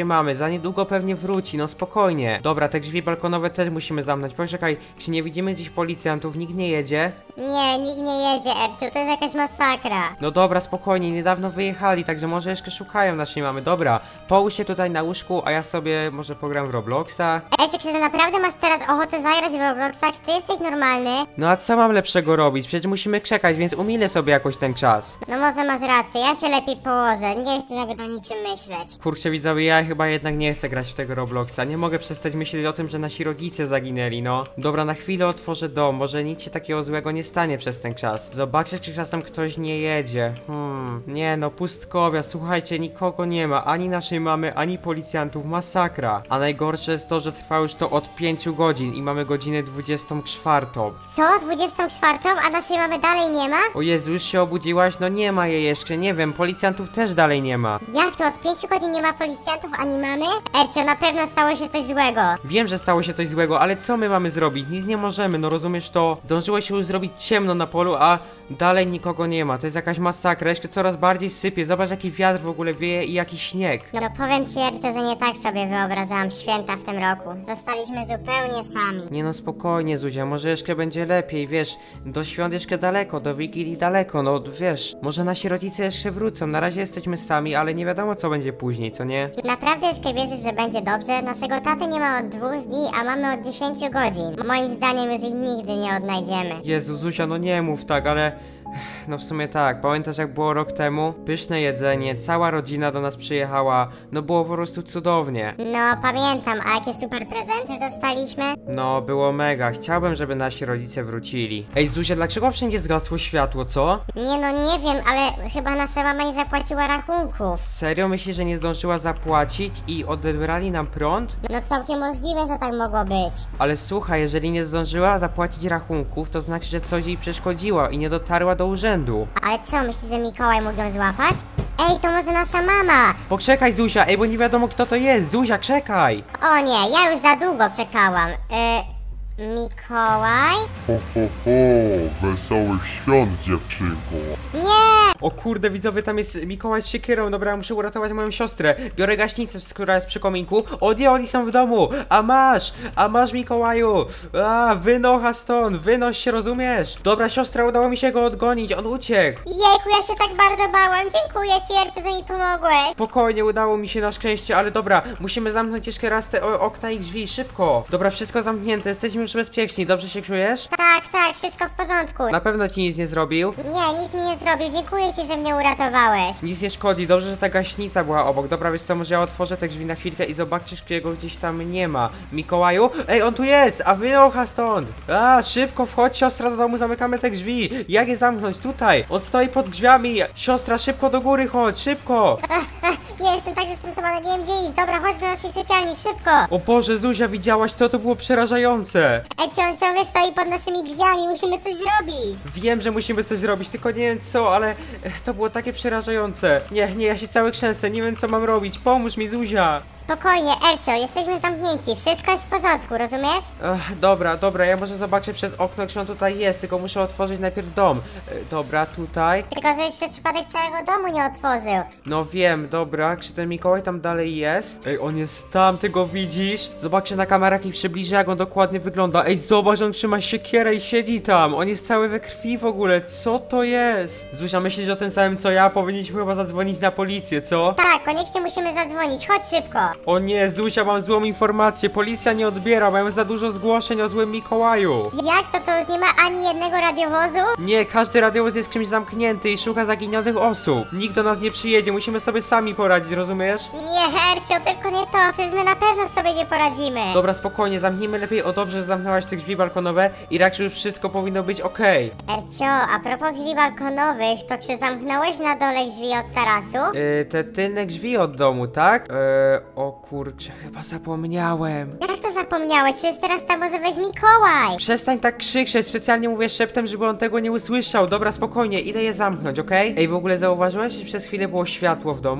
naszej mamy, za niedługo pewnie wróci, no spokojnie. Dobra, te drzwi balkonowe też musimy zamknąć. Poczekaj, czy nie widzimy gdzieś policjantów, nikt nie jedzie? Nie, nikt nie jedzie, Ercio, to jest jakaś masakra. No dobra, spokojnie, niedawno wyjechali, także może jeszcze szukają naszej mamy. Dobra, połóż się tutaj na łóżku, a ja sobie może pogram w Robloxa. Ercio, czy ty naprawdę masz teraz ochotę zagrać w Robloxa? Czy ty jesteś normalny? No a co mam lepszego robić? Przecież musimy czekać, więc umilę sobie jakoś ten czas. No może masz rację, ja się lepiej położę, nie chcę nawet o niczym myśleć. Kurczę widzowie, ja chyba jednak nie chcę grać w tego Robloxa. Nie mogę przestać myśleć o tym, że nasi rodzice zaginęli, no. Dobra, na chwilę otworzę dom, może nic się takiego złego nie stanie przez ten czas. Zobaczę, czy czasem ktoś nie jedzie. Nie no, pustkowia, słuchajcie, nikogo nie ma. Ani naszej mamy, ani policjantów, masakra. A najgorsze jest to, że trwa już to od 5 godzin i mamy godzinę 24. Co? 24? A naszej mamy dalej nie ma? O Jezu, już się obudziłaś? No nie ma jej jeszcze, nie wiem, policjantów też dalej nie ma. Jak to? Od 5 godzin nie ma policjantów ani mamy? Ercio, na pewno stało się coś złego. Wiem, że stało się coś złego, ale co my mamy zrobić? Nic nie możemy, no rozumiesz to? Zdążyło się już zrobić ciemno na polu, a dalej nikogo nie ma. To jest jakaś masakra, jeszcze coraz bardziej sypie. Zobacz, jaki wiatr w ogóle wieje i jaki śnieg. No powiem ci, Ercio, że nie tak sobie wyobrażałam święta w tym roku. Zostaliśmy zupełnie sami. Nie no, spokojnie Zuzia, może jeszcze będzie lepiej, wiesz, do świąt jeszcze daleko, do Wigilii daleko, no wiesz, może nasi rodzice jeszcze wrócą, na razie jesteśmy sami, ale nie wiadomo co będzie później, co nie? Naprawdę jeszcze wierzysz, że będzie dobrze? Naszego taty nie ma od 2 dni, a mamy od 10 godzin. Moim zdaniem już ich nigdy nie odnajdziemy. Jezu, Zuzia, no nie mów tak, ale... No w sumie tak, pamiętasz jak było rok temu? Pyszne jedzenie, cała rodzina do nas przyjechała, no było po prostu cudownie. No pamiętam, a jakie super prezenty dostaliśmy? No, było mega, chciałbym, żeby nasi rodzice wrócili. Ej Zuzia, dlaczego wszędzie zgasło światło, co? Nie no, nie wiem, ale chyba nasza mama nie zapłaciła rachunków. Serio myślisz, że nie zdążyła zapłacić i odebrali nam prąd? No całkiem możliwe, że tak mogło być. Ale słuchaj, jeżeli nie zdążyła zapłacić rachunków, to znaczy, że coś jej przeszkodziło i nie dotarła do urzędu. Ale co, myślisz, że Mikołaj mógł ją złapać? Ej, to może nasza mama? Poczekaj Zuzia, ej, bo nie wiadomo kto to jest. Zuzia, czekaj! O nie, ja już za długo czekałam. Mikołaj? Ho, ho, ho, wesołych świąt, dziewczynko. Nie! O kurde, widzowie, tam jest Mikołaj z siekierą. Dobra, ja muszę uratować moją siostrę. Biorę gaśnicę, która jest przy kominku. O nie, oni są w domu! A masz Mikołaju! Wynocha stąd, wynoś się, rozumiesz? Dobra, siostra, udało mi się go odgonić, on uciekł. Jejku, ja się tak bardzo bałem. Dziękuję ci, Ercio, że mi pomogłeś. Spokojnie, udało mi się na szczęście, ale dobra, musimy zamknąć jeszcze raz te okna i drzwi, szybko. Dobra, wszystko zamknięte, jesteśmy już bezpieczni, dobrze się czujesz? Tak, wszystko w porządku. Na pewno ci nic nie zrobił? Nie, nic mi nie zrobił. Dziękuję ci, że mnie uratowałeś. Nic nie szkodzi, dobrze, że ta gaśnica była obok. Dobra, wiesz co, może ja otworzę te drzwi na chwilkę i zobaczysz, czy jego gdzieś tam nie ma. Mikołaju? Ej, on tu jest! A wynocha stąd! Szybko wchodź, siostra, do domu, zamykamy te drzwi. Jak je zamknąć? Tutaj! On stoi pod drzwiami! Siostra, szybko do góry chodź, szybko! Nie, jestem tak zestresowana, nie wiem gdzie iść. Dobra, chodź do naszej sypialni, szybko. O Boże, Zuzia, widziałaś to? To było przerażające! Ercio, on ciągle stoi pod naszymi drzwiami, musimy coś zrobić. Wiem, że musimy coś zrobić, tylko nie wiem co, ale to było takie przerażające. Nie, ja się cały trzęsę, nie wiem co mam robić. Pomóż mi, Zuzia! Spokojnie, Ercio, jesteśmy zamknięci, wszystko jest w porządku, rozumiesz? Dobra, ja może zobaczę przez okno, czy on tutaj jest, tylko muszę otworzyć najpierw dom. Dobra, tutaj. Tylko, żebyś przez przypadek całego domu nie otworzył. No wiem, dobra, czy ten Mikołaj tam dalej jest? Ej, on jest tam, ty go widzisz? Zobaczcie na kamerach i przybliżę, jak on dokładnie wygląda. Ej, zobacz, on trzyma siekierę i siedzi tam. On jest cały we krwi w ogóle, co to jest? Zuzia, myślisz o tym samym co ja? Powinniśmy chyba zadzwonić na policję, co? Tak, koniecznie musimy zadzwonić, chodź szybko. O nie, Zuzia, mam złą informację, policja nie odbiera, mają za dużo zgłoszeń o złym Mikołaju. Jak to? To już nie ma ani jednego radiowozu? Nie, każdy radiowóz jest czymś zamknięty i szuka zaginionych osób. Nikt do nas nie przyjedzie, musimy sobie sami poradzić, rozumiesz? Nie, Ercio, tylko nie to, przecież my na pewno sobie nie poradzimy. Dobra, spokojnie, zamknijmy lepiej, o dobrze, że zamknęłaś tych drzwi balkonowe i raczej już wszystko powinno być okej. Ercio, a propos drzwi balkonowych, to czy zamknąłeś na dole drzwi od tarasu? Te tylne drzwi od domu, tak? O kurczę, chyba zapomniałem. Jak to zapomniałeś? Przecież teraz tam może wejść Mikołaj. Przestań tak krzyczeć, specjalnie mówię szeptem, żeby on tego nie usłyszał. Dobra, spokojnie, idę je zamknąć, okej? Ej, w ogóle zauważyłeś, że przez chwilę było światło w domu? Ale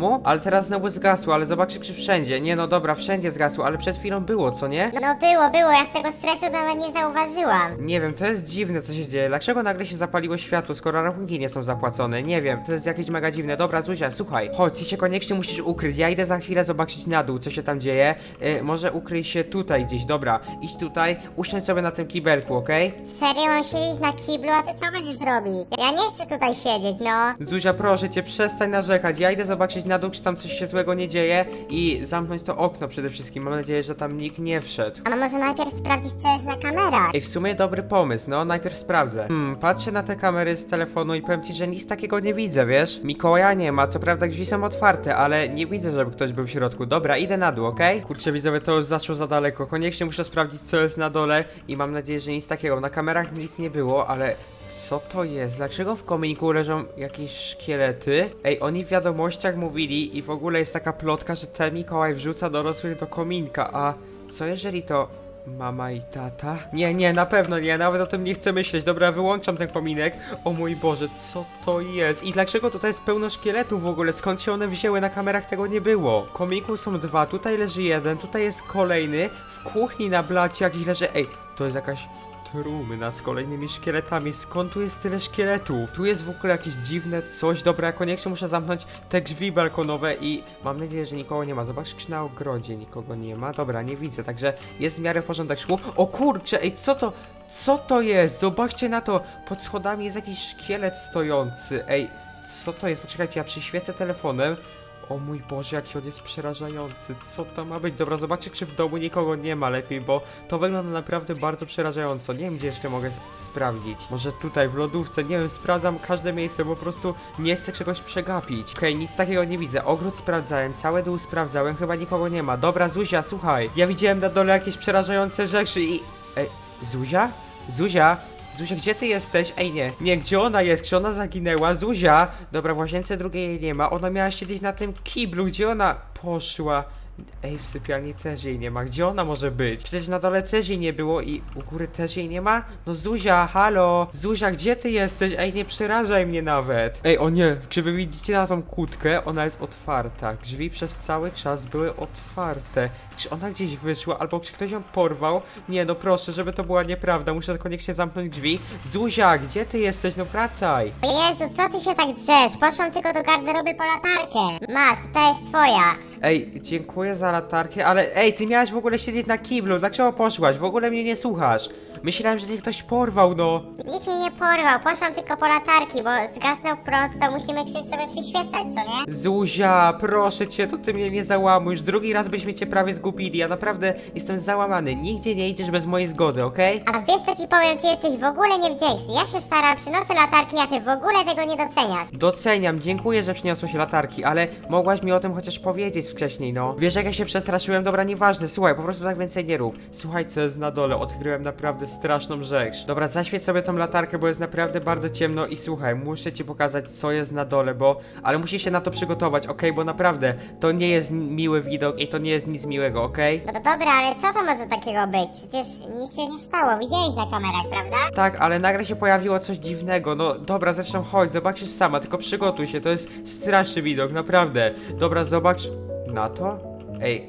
teraz znowu zgasło, ale zobaczcie, czy wszędzie. Nie no dobra, wszędzie zgasło, ale przed chwilą było, co nie? No było, ja z tego stresu nawet nie zauważyłam. Nie wiem, to jest dziwne, co się dzieje. Dlaczego nagle się zapaliło światło, skoro rachunki nie są zapłacone? Nie wiem, to jest jakieś mega dziwne. Dobra, Zuzia, słuchaj, chodź, ty się koniecznie musisz ukryć. Ja idę za chwilę zobaczyć na dół, co się tam dzieje. Może ukryj się tutaj gdzieś, dobra. Idź tutaj, usiądź sobie na tym kibelku, okej? Serio, mam siedzieć na kiblu, a ty co będziesz robić? Ja nie chcę tutaj siedzieć, no. Zuzia, proszę cię, przestań narzekać. Ja idę zobaczyć na dół, czy tam coś się złego nie dzieje i zamknąć to okno przede wszystkim. Mam nadzieję, że tam nikt nie wszedł. A może najpierw sprawdzić, co jest na kamerach? Ej, w sumie dobry pomysł, no, najpierw sprawdzę. Patrzę na te kamery z telefonu i powiem ci, że nic takiego nie widzę, wiesz? Mikołaja nie ma, co prawda drzwi są otwarte, ale nie widzę, żeby ktoś był w środku. Dobra, idę na dół, okej? Kurczę, widzowie, to już zaszło za daleko. Koniecznie muszę sprawdzić, co jest na dole i mam nadzieję, że nic takiego. Na kamerach nic nie było, ale... Co to jest? Dlaczego w kominku leżą jakieś szkielety? Ej, oni w wiadomościach mówili i w ogóle jest taka plotka, że ten Mikołaj wrzuca dorosłych do kominka, a co jeżeli to... Mama i tata? Nie, na pewno nie, nawet o tym nie chcę myśleć. Dobra, wyłączam ten kominek. O mój Boże, co to jest? I dlaczego tutaj jest pełno szkieletów w ogóle? Skąd się one wzięły? Na kamerach tego nie było. W komiku są dwa, tutaj leży jeden, tutaj jest kolejny. W kuchni na blacie jakiś leży... Ej, to jest jakaś... trumna z kolejnymi szkieletami. Skąd tu jest tyle szkieletów? Tu jest w ogóle jakieś dziwne coś. Dobra, ja koniecznie muszę zamknąć te drzwi balkonowe i mam nadzieję, że nikogo nie ma. Zobacz, czy na ogrodzie nikogo nie ma. Dobra, nie widzę, także jest w miarę w porządek szkół. O kurczę, ej, co to? Co to jest? Zobaczcie na to. Pod schodami jest jakiś szkielet stojący. Ej, co to jest? Poczekajcie, ja przyświecę telefonem. O mój Boże, jaki on jest przerażający. Co to ma być? Dobra, zobaczcie, czy w domu nikogo nie ma lepiej, bo to wygląda naprawdę bardzo przerażająco. Nie wiem, gdzie jeszcze mogę sprawdzić. Może tutaj, w lodówce, nie wiem, sprawdzam każde miejsce, bo po prostu nie chcę czegoś przegapić. Okej, nic takiego nie widzę. Ogród sprawdzałem, cały dół sprawdzałem, chyba nikogo nie ma. Dobra, Zuzia, słuchaj. Ja widziałem na dole jakieś przerażające rzeczy i... Ej, Zuzia? Zuzia? Zuzia, gdzie ty jesteś? Ej, nie, gdzie ona jest? Czy ona zaginęła? Zuzia! Dobra, w łazience drugiej jej nie ma. Ona miała siedzieć na tym kiblu. Gdzie ona poszła? Ej, w sypialni też jej nie ma. Gdzie ona może być? Przecież na dole też jej nie było i u góry też jej nie ma? No Zuzia, halo! Zuzia, gdzie ty jesteś? Ej, nie przerażaj mnie nawet. Ej, o nie, czy wy widzicie na tą kłódkę? Ona jest otwarta. Drzwi przez cały czas były otwarte. Czy ona gdzieś wyszła? Albo czy ktoś ją porwał? Nie, no proszę, żeby to była nieprawda. Muszę koniecznie zamknąć drzwi. Zuzia, gdzie ty jesteś? No wracaj. O Jezu, co ty się tak drzesz? Poszłam tylko do garderoby po latarkę. Masz, tutaj jest twoja. Ej, dziękuję za latarkę, ale ej, ty miałaś w ogóle siedzieć na kiblu, dlaczego poszłaś? W ogóle mnie nie słuchasz. Myślałem, że cię ktoś porwał, no. Nikt mnie nie porwał, poszłam tylko po latarki, bo zgasnął prąd, to musimy czymś sobie przyświecać, co nie? Zuzia, proszę cię, to ty mnie nie załamuj. Już drugi raz byśmy cię prawie zgubili. Ja naprawdę jestem załamany. Nigdzie nie idziesz bez mojej zgody, okej? A wiesz co ci powiem, ty jesteś w ogóle niewdzięczny. Ja się staram, przynoszę latarki, a ty w ogóle tego nie doceniasz. Doceniam, dziękuję, że przyniosłeś latarki, ale mogłaś mi o tym chociaż powiedzieć wcześniej, no. Wiesz, jak ja się przestraszyłem? Dobra, nieważne, słuchaj, po prostu tak więcej nie rób. Słuchaj, co jest na dole, odkryłem naprawdę straszną rzecz. Dobra, zaświeć sobie tą latarkę, bo jest naprawdę bardzo ciemno i słuchaj, muszę ci pokazać, co jest na dole, bo... Ale musisz się na to przygotować, okej? Bo naprawdę, to nie jest miły widok i to nie jest nic miłego, okej? No to dobra, ale co to może takiego być? Przecież nic się nie stało, widziałeś na kamerach, prawda? Tak, ale nagle się pojawiło coś dziwnego. No dobra, zresztą chodź, zobaczysz sama, tylko przygotuj się, to jest straszny widok, naprawdę. Dobra, zobacz na to. Ej,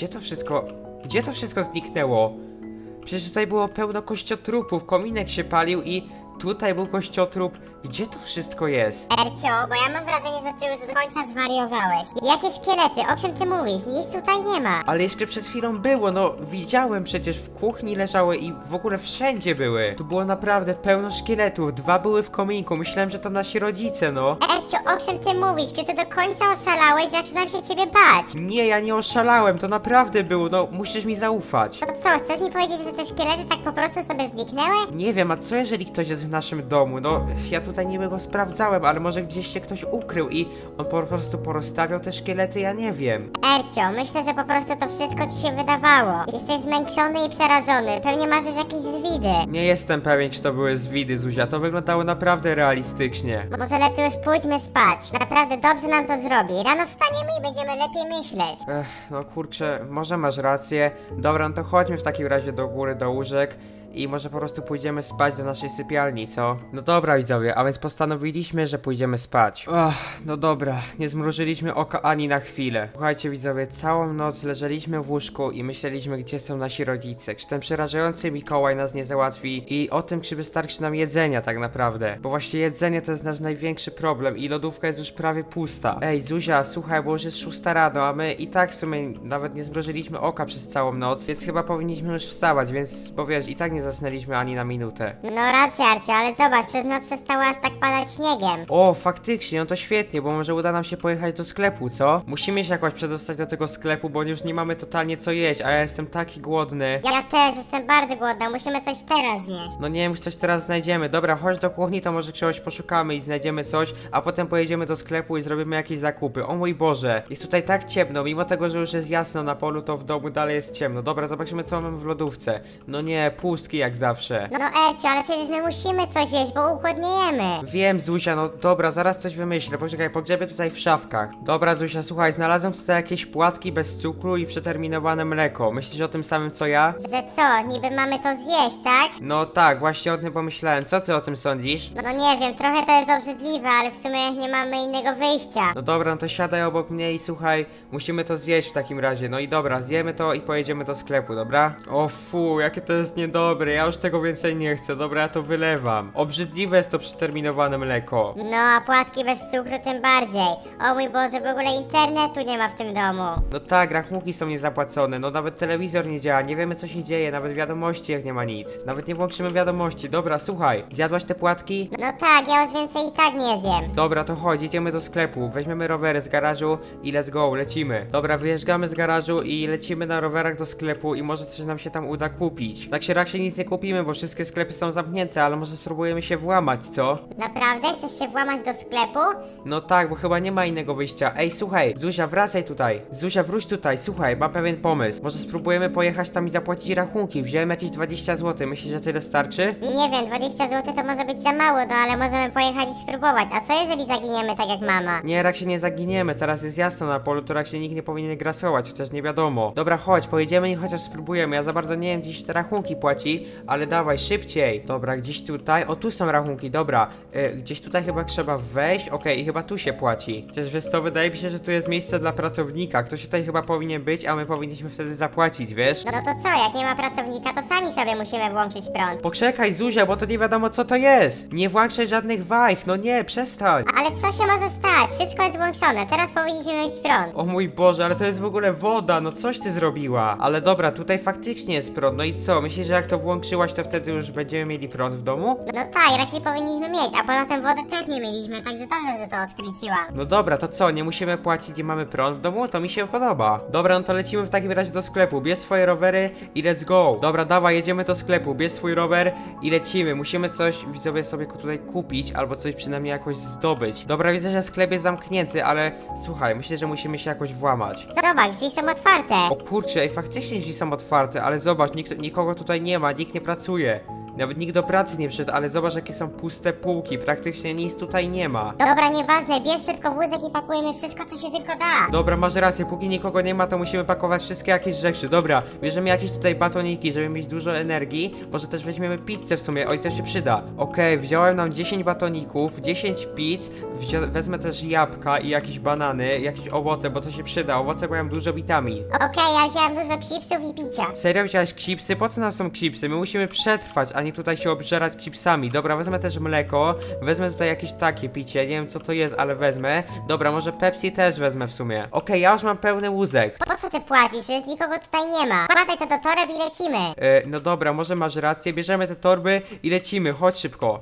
gdzie to wszystko zniknęło? Przecież tutaj było pełno kościotrupów, kominek się palił i tutaj był kościotrup. Gdzie to wszystko jest? Ercio, bo ja mam wrażenie, że ty już do końca zwariowałeś. Jakie szkielety? O czym ty mówisz? Nic tutaj nie ma. Ale jeszcze przed chwilą było, no widziałem przecież, w kuchni leżały i w ogóle wszędzie były. Tu było naprawdę pełno szkieletów, dwa były w kominku, myślałem, że to nasi rodzice, no. Ercio, o czym ty mówisz? Czy ty do końca oszalałeś? Zaczynam się ciebie bać. Nie, ja nie oszalałem, to naprawdę było, no musisz mi zaufać. To co, chcesz mi powiedzieć, że te szkielety tak po prostu sobie zniknęły? Nie wiem, a co jeżeli ktoś jest w naszym domu? No, ja tutaj niby go sprawdzałem, ale może gdzieś się ktoś ukrył i on po prostu porozstawiał te szkielety, ja nie wiem. Ercio, myślę, że po prostu to wszystko ci się wydawało. Jesteś zmęczony i przerażony, pewnie masz już jakieś zwidy. Nie jestem pewien, czy to były zwidy, Zuzia, to wyglądało naprawdę realistycznie. Może lepiej już pójdźmy spać. Naprawdę dobrze nam to zrobi. Rano wstaniemy i będziemy lepiej myśleć. No kurczę, może masz rację. Dobra, no to chodźmy w takim razie do góry, do łóżek. i może po prostu pójdziemy spać do naszej sypialni, co? No dobra widzowie, a więc postanowiliśmy, że pójdziemy spać. No dobra, nie zmrużyliśmy oka ani na chwilę. Słuchajcie widzowie, całą noc leżeliśmy w łóżku i myśleliśmy, gdzie są nasi rodzice. Czy ten przerażający Mikołaj nas nie załatwi i o tym, czy wystarczy nam jedzenia tak naprawdę. Bo właśnie jedzenie to jest nasz największy problem i lodówka jest już prawie pusta. Ej Zuzia, słuchaj, bo już jest 6 rano, a my i tak w sumie nawet nie zmrużyliśmy oka przez całą noc, więc chyba powinniśmy już wstawać, więc, bo wiesz, i tak nie zasnęliśmy ani na minutę. No racja, Arcio, ale zobacz, przez noc przestało aż tak padać śniegiem. O, faktycznie, no to świetnie, bo może uda nam się pojechać do sklepu, co? Musimy się jakoś przedostać do tego sklepu, bo już nie mamy totalnie co jeść, a ja jestem taki głodny. Ja też jestem bardzo głodna, musimy coś teraz zjeść. No nie wiem, coś teraz znajdziemy. Dobra, chodź do kuchni, to może czegoś poszukamy i znajdziemy coś, a potem pojedziemy do sklepu i zrobimy jakieś zakupy. O mój Boże, jest tutaj tak ciemno, mimo tego, że już jest jasno na polu, to w domu dalej jest ciemno. Dobra, zobaczymy co mamy w lodówce. No nie, pustki jak zawsze. No Ercio, ale przecież my musimy coś jeść, bo uchłodniejemy. Wiem, Zuzia, no dobra, zaraz coś wymyślę. Poczekaj, pogrzebię tutaj w szafkach. Dobra, Zuzia, słuchaj, znalazłem tutaj jakieś płatki bez cukru i przeterminowane mleko. Myślisz o tym samym co ja? Że co, niby mamy to zjeść, tak? No tak, właśnie o tym pomyślałem. Co ty o tym sądzisz? No nie wiem, trochę to jest obrzydliwe, ale w sumie nie mamy innego wyjścia. No dobra, no to siadaj obok mnie i słuchaj, musimy to zjeść w takim razie. No i dobra, zjemy to i pojedziemy do sklepu, dobra? O fu, jakie to jest niedobre, ja już tego więcej nie chcę, dobra, ja to wylewam. Obrzydliwe jest to przeterminowane mleko. No, a płatki bez cukru tym bardziej. O mój Boże, w ogóle internetu nie ma w tym domu. No tak, rachunki są niezapłacone, no nawet telewizor nie działa, nie wiemy co się dzieje, nawet wiadomości jak nie ma nic. Nawet nie włączymy wiadomości, dobra, słuchaj, zjadłaś te płatki? No tak, ja już więcej i tak nie zjem. Dobra, to chodź, idziemy do sklepu, weźmiemy rowery z garażu i let's go, lecimy. Dobra, wyjeżdżamy z garażu i lecimy na rowerach do sklepu i może coś nam się tam uda kupić. Tak się raczej nic nie kupimy, bo wszystkie sklepy są zamknięte, ale może spróbujemy się włamać, co? Naprawdę? Chcesz się włamać do sklepu? No tak, bo chyba nie ma innego wyjścia. Ej, słuchaj, Zuzia, wracaj tutaj. Zuzia, wróć tutaj, słuchaj, mam pewien pomysł. Może spróbujemy pojechać tam i zapłacić rachunki. Wziąłem jakieś 20 zł, myślisz, że tyle starczy? Nie wiem, 20 zł to może być za mało, no ale możemy pojechać i spróbować. A co jeżeli zaginiemy tak jak mama? Nie, rak się nie zaginiemy, teraz jest jasno na polu, to rak się nikt nie powinien grasować, chociaż nie wiadomo. Dobra, chodź, pojedziemy i chociaż spróbujemy. Ja za bardzo nie wiem, gdzie się te rachunki płaci, ale dawaj, szybciej. Dobra, gdzieś tutaj, o tu są rachunki, dobra. Gdzieś tutaj chyba trzeba wejść, okej, i chyba tu się płaci. Chociaż wiesz co, wydaje mi się, że tu jest miejsce dla pracownika. Ktoś tutaj chyba powinien być, a my powinniśmy wtedy zapłacić, wiesz? No to co, jak nie ma pracownika, to sami sobie musimy włączyć prąd. Poczekaj, Zuzia, bo to nie wiadomo co to jest. Nie włączaj żadnych wajch, no nie, przestań. Ale co się może stać? Wszystko jest włączone, teraz powinniśmy mieć prąd. O mój Boże, ale to jest w ogóle woda, no coś ty zrobiła. Ale dobra, tutaj faktycznie jest prąd, no i co? Myślisz, że jak to włączyłaś, to wtedy już będziemy mieli prąd w domu? No tak, raczej powinniśmy mieć, a poza tym wodę też nie mieliśmy, także dobrze, że to odkręciłam. No dobra, to co, nie musimy płacić i mamy prąd w domu? To mi się podoba. Dobra, no to lecimy w takim razie do sklepu, bierz swoje rowery i let's go. Dobra, dawaj, jedziemy do sklepu, bierz swój rower i lecimy. Musimy coś, widzowie, sobie tutaj kupić, albo coś przynajmniej jakoś zdobyć. Dobra, widzę, że sklep jest zamknięty, ale słuchaj, myślę, że musimy się jakoś włamać. Zobacz, drzwi są otwarte. O kurczę, ej, faktycznie drzwi są otwarte, ale zobacz, nikogo tutaj nie ma, nikt nie pracuje. Nawet nikt do pracy nie przyszedł, ale zobacz jakie są puste półki, praktycznie nic tutaj nie ma. Dobra, nieważne, bierz szybko wózek i pakujemy wszystko, co się tylko da. Dobra, masz rację, póki nikogo nie ma, to musimy pakować wszystkie jakieś rzeczy. Dobra, bierzemy jakieś tutaj batoniki, żeby mieć dużo energii. Może też weźmiemy pizzę w sumie, oj, to się przyda. Okej, wziąłem nam 10 batoników, 10 pizz, wezmę też jabłka i jakieś banany, jakieś owoce, bo to się przyda. Owoce mają dużo witamin. Okej, ja wziąłem dużo chipsów i picia. Serio wziąłeś chipsy? Po co nam są chipsy? My musimy przetrwać, a nie tutaj się obżerać chipsami. Dobra, wezmę też mleko, wezmę tutaj jakieś takie picie, nie wiem co to jest, ale wezmę. Dobra, może Pepsi też wezmę w sumie. Okej, ja już mam pełny wózek. Po co ty płacisz? Przecież nikogo tutaj nie ma. Wkładaj to do toreb i lecimy. No dobra, może masz rację, bierzemy te torby i lecimy, chodź szybko.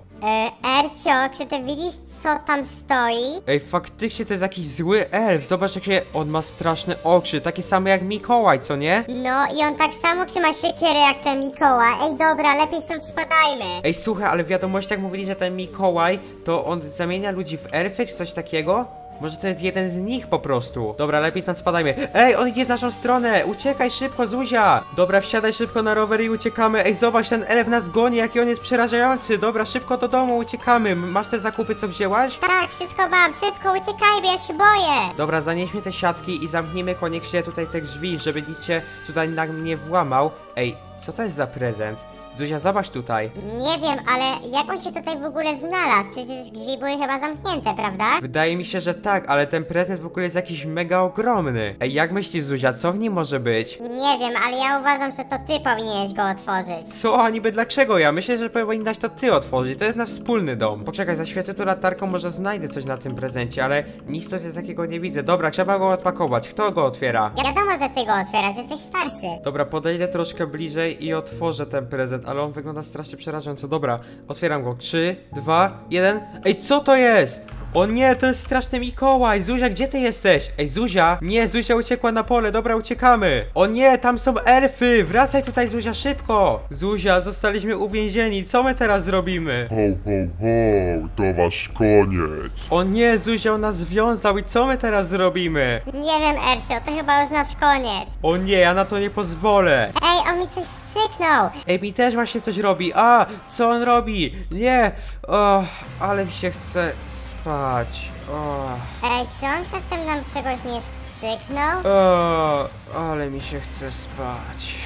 Ercio, czy ty widzisz, co tam stoi? Ej, faktycznie to jest jakiś zły elf, zobacz jakie on ma straszne oczy, takie same jak Mikołaj, co nie? No i on tak samo trzyma siekierę jak ten Mikołaj. Ej, dobra, lepiej stąd spadajmy. Ej, słuchaj, ale w wiadomościach mówili, że ten Mikołaj, to on zamienia ludzi w elfy, czy coś takiego? Może to jest jeden z nich po prostu. Dobra, lepiej stąd spadajmy. Ej, on idzie w naszą stronę! Uciekaj szybko, Zuzia! Dobra, wsiadaj szybko na rower i uciekamy. Ej, zobacz, ten elf nas goni, jaki on jest przerażający. Dobra, szybko do domu, uciekamy. Masz te zakupy, co wzięłaś? Tak, wszystko mam, szybko uciekajmy, ja się boję. Dobra, zanieśmy te siatki i zamknijmy koniecznie tutaj te drzwi, żeby nikt się tutaj na mnie włamał. Ej, co to jest za prezent? Zuzia, zobacz tutaj. Nie wiem, ale jak on się tutaj w ogóle znalazł? Przecież drzwi były chyba zamknięte, prawda? Wydaje mi się, że tak, ale ten prezent w ogóle jest jakiś mega ogromny. Ej, jak myślisz, Zuzia, co w nim może być? Nie wiem, ale ja uważam, że to ty powinieneś go otworzyć. Co, a niby dlaczego ja? Myślę, że powinnaś to ty otworzyć, to jest nasz wspólny dom. Poczekaj, zaświecę tu latarką, może znajdę coś na tym prezencie, ale nic tutaj takiego nie widzę. Dobra, trzeba go odpakować. Kto go otwiera? Wiadomo, że ty go otwierasz, jesteś starszy. Dobra, podejdę troszkę bliżej i otworzę ten prezent, ale on wygląda strasznie przerażająco. Dobra, otwieram go. 3, 2, 1. Ej, co to jest? O nie, to jest straszny Mikołaj! Zuzia, gdzie ty jesteś? Ej, Zuzia! Nie, Zuzia uciekła na pole, dobra, uciekamy! O nie, tam są elfy! Wracaj tutaj, Zuzia, szybko! Zuzia, zostaliśmy uwięzieni, co my teraz zrobimy? Ho, ho, ho, to wasz koniec. O nie, Zuzia, on nas związał i co my teraz zrobimy? Nie wiem, Ercio, to chyba już nasz koniec. O nie, ja na to nie pozwolę! Ej, on mi coś strzyknął. Ej, mi też właśnie coś robi. A, co on robi? Nie! O, ale mi się chce spać. O, Ej, czy on czasem nam czegoś nie wstrzyknął? ale mi się chce spać.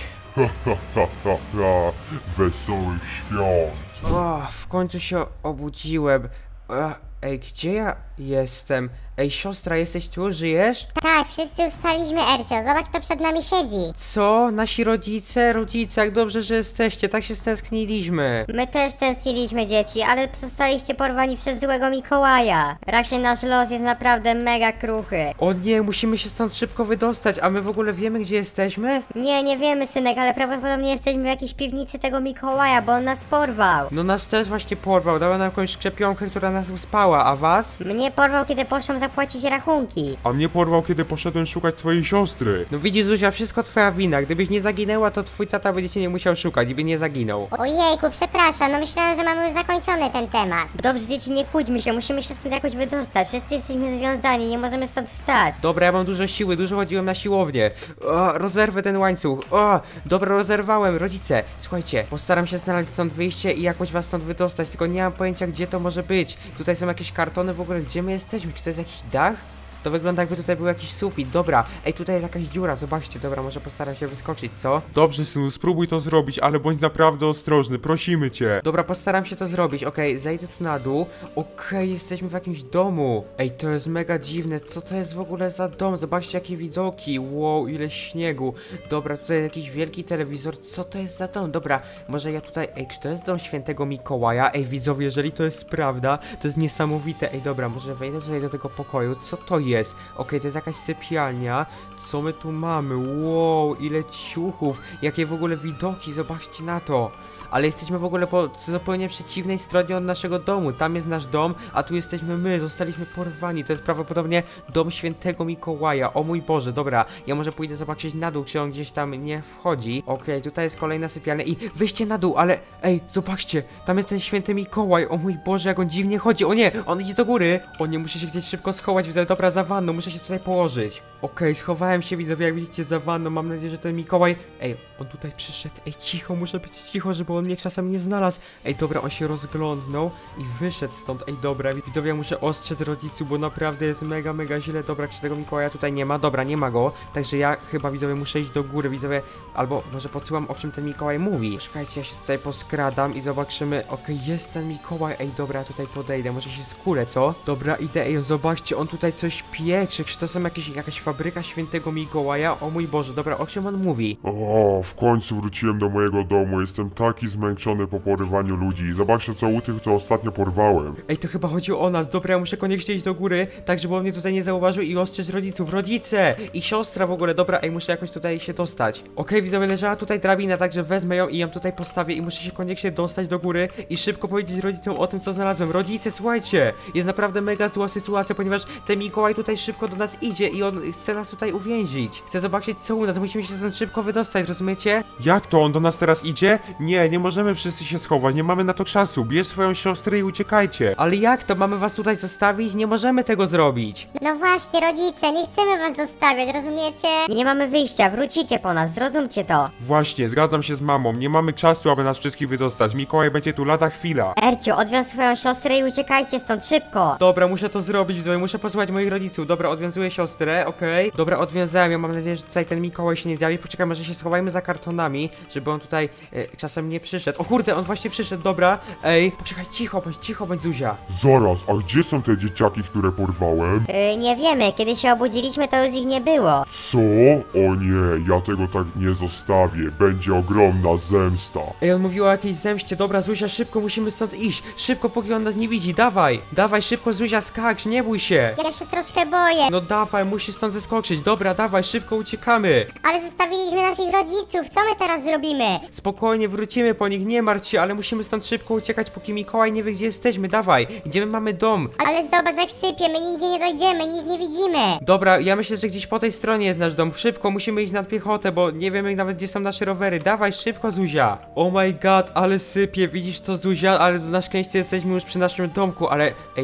Wesołych świąt. O, w końcu się obudziłem. Ej, gdzie ja jestem? Ej, siostra, jesteś tu? Żyjesz? Tak, wszyscy już staliśmy, Ercio, zobacz, kto przed nami siedzi. Co? Nasi rodzice? Rodzice, jak dobrze, że jesteście. Tak się stęskniliśmy. My też tęskniliśmy, dzieci, ale zostaliście porwani przez złego Mikołaja. Raczej nasz los jest naprawdę mega kruchy. O nie, musimy się stąd szybko wydostać, a my w ogóle wiemy, gdzie jesteśmy? Nie wiemy, synek, ale prawdopodobnie jesteśmy w jakiejś piwnicy tego Mikołaja, bo on nas porwał. No nas też właśnie porwał, dała nam jakąś szczepionkę, która nas uspała, a was? Mnie porwał, kiedy poszłam zapłacić rachunki. A mnie porwał, kiedy poszedłem szukać twojej siostry. No widzisz, Zuzia, wszystko twoja wina. Gdybyś nie zaginęła, to twój tata będzie cię nie musiał szukać i by nie zaginął. Ojejku, przepraszam, no myślałam, że mamy już zakończony ten temat. Dobrze, dzieci, nie kłóćmy się, musimy się stąd jakoś wydostać. Wszyscy jesteśmy związani, nie możemy stąd wstać. Dobra, ja mam dużo siły, dużo chodziłem na siłownię. O, rozerwę ten łańcuch. O, dobra, rozerwałem. Rodzice, słuchajcie, postaram się znaleźć stąd wyjście i jakoś was stąd wydostać, tylko nie mam pojęcia, gdzie to może być. Tutaj są jakieś kartony w ogóle, gdzie my jesteśmy? Czy to jest jakiś dach? To wygląda, jakby tutaj był jakiś sufit. Dobra, ej, tutaj jest jakaś dziura, zobaczcie. Dobra, może postaram się wyskoczyć, co? Dobrze, synu, spróbuj to zrobić, ale bądź naprawdę ostrożny, prosimy cię. Dobra, postaram się to zrobić. Okej, zejdę tu na dół. Okej, jesteśmy w jakimś domu. Ej, to jest mega dziwne. Co to jest w ogóle za dom? Zobaczcie, jakie widoki. Wow, ile śniegu. Dobra, tutaj jakiś wielki telewizor. Co to jest za dom? Dobra, może ja tutaj... Ej, czy to jest dom świętego Mikołaja? Ej, widzowie, jeżeli to jest prawda, to jest niesamowite. Ej, dobra, może wejdę tutaj do tego pokoju. Co to jest? Okej, to jest jakaś sypialnia. Co my tu mamy? Wow, ile ciuchów. Jakie w ogóle widoki. Zobaczcie na to. Ale jesteśmy w ogóle po zupełnie przeciwnej stronie od naszego domu. Tam jest nasz dom, a tu jesteśmy my. Zostaliśmy porwani. To jest prawdopodobnie dom świętego Mikołaja. O mój Boże, dobra. Ja może pójdę zobaczyć na dół, czy on gdzieś tam nie wchodzi. Okej, tutaj jest kolejna sypialnia i wyjście na dół, ale ej, zobaczcie. Tam jest ten święty Mikołaj. O mój Boże, jak on dziwnie chodzi. O nie, on idzie do góry. O nie, muszę się gdzieś szybko schować. Widzę, dobra, za wanną. Muszę się tutaj położyć. Okej, schowałem się, widzowie, jak widzicie, za wanną. Mam nadzieję, że ten Mikołaj... Ej, on tutaj przyszedł. Ej, cicho, muszę być cicho, żeby on mnie czasem nie znalazł. Ej, dobra, on się rozglądnął i wyszedł stąd. Ej, dobra, widzowie, ja muszę ostrzec rodziców, bo naprawdę jest mega, mega źle. Dobra, czy tego Mikołaja tutaj nie ma? Dobra, nie ma go. Także ja chyba, widzowie, muszę iść do góry, widzowie. Albo może podsłucham, o czym ten Mikołaj mówi. Czekajcie, ja się tutaj poskradam i zobaczymy. Okej, jest ten Mikołaj. Ej, dobra, ja tutaj podejdę. Może się skulę, co? Dobra, idę. Ej, zobaczcie, on tutaj coś pieczy. Czy to są jakaś fabryka świętego Mikołaja? O mój Boże, dobra, o czym on mówi? O, w końcu wróciłem do mojego domu. Jestem taki zmęczony po porywaniu ludzi. Zobaczcie, co u tych, co ostatnio porwałem. Ej, to chyba chodzi o nas. Dobra, ja muszę koniecznie iść do góry, tak żeby on mnie tutaj nie zauważył i ostrzec rodziców. Rodzice! I siostra w ogóle. Dobra, ej, muszę jakoś tutaj się dostać. Okej, widzowie, leżała tutaj drabina, także wezmę ją i ją tutaj postawię i muszę się koniecznie dostać do góry i szybko powiedzieć rodzicom o tym, co znalazłem. Rodzice, słuchajcie! Jest naprawdę mega zła sytuacja, ponieważ ten Mikołaj tutaj szybko do nas idzie i on chce nas tutaj uwięzić. Chcę zobaczyć, co u nas. Musimy się stąd szybko wydostać, rozumiecie? Jak to? On do nas teraz idzie? Nie, nie możemy wszyscy się schować, nie mamy na to czasu. Bierz swoją siostrę i uciekajcie. Ale jak to? Mamy was tutaj zostawić? Nie możemy tego zrobić. No właśnie, rodzice, nie chcemy was zostawiać, rozumiecie? Nie mamy wyjścia, wrócicie po nas, zrozumcie to. Właśnie, zgadzam się z mamą, nie mamy czasu, aby nas wszystkich wydostać. Mikołaj będzie tu lada chwila. Ercio, odwiąż swoją siostrę i uciekajcie stąd szybko. Dobra, muszę to zrobić, widzowie, muszę posłuchać moich rodziców. Dobra, odwiązuję siostrę, okej. okej. Dobra, odwiązałem ją, mam nadzieję, że tutaj ten Mikołaj się nie zjawi. Poczekaj, może się schowajmy za kartonami, żeby on tutaj czasem nie przyszedł. O kurde, on właśnie przyszedł, dobra. Ej, poczekaj, cicho bądź Zuzia. Zaraz, a gdzie są te dzieciaki, które porwałem? Nie wiemy, kiedy się obudziliśmy, to już ich nie było. Co? O nie, ja tego tak nie zostawię. Będzie ogromna zemsta. Ej, on mówił o jakiejś zemście. Dobra, Zuzia, szybko musimy stąd iść. Szybko, póki on nas nie widzi. Dawaj, szybko, Zuzia, skacz, nie bój się. Ja się troszkę boję, No dawaj, musisz stąd zeskoczyć. Dobra, dawaj, szybko uciekamy. ale zostawiliśmy naszych rodziców, co my teraz zrobimy? Spokojnie, wrócimy po nich, nie martw się, ale musimy stąd szybko uciekać, póki Mikołaj nie wie, gdzie jesteśmy. Dawaj, idziemy, mamy dom. Ale zobacz jak sypie, my nigdzie nie dojdziemy, nic nie widzimy. Dobra, ja myślę, że gdzieś po tej stronie jest nasz dom. Szybko, musimy iść nad piechotę, bo nie wiemy nawet, gdzie są nasze rowery. Dawaj, szybko, Zuzia. Oh my god, ale sypie, widzisz to, Zuzia? Ale na szczęście jesteśmy już przy naszym domku, ale... Ej,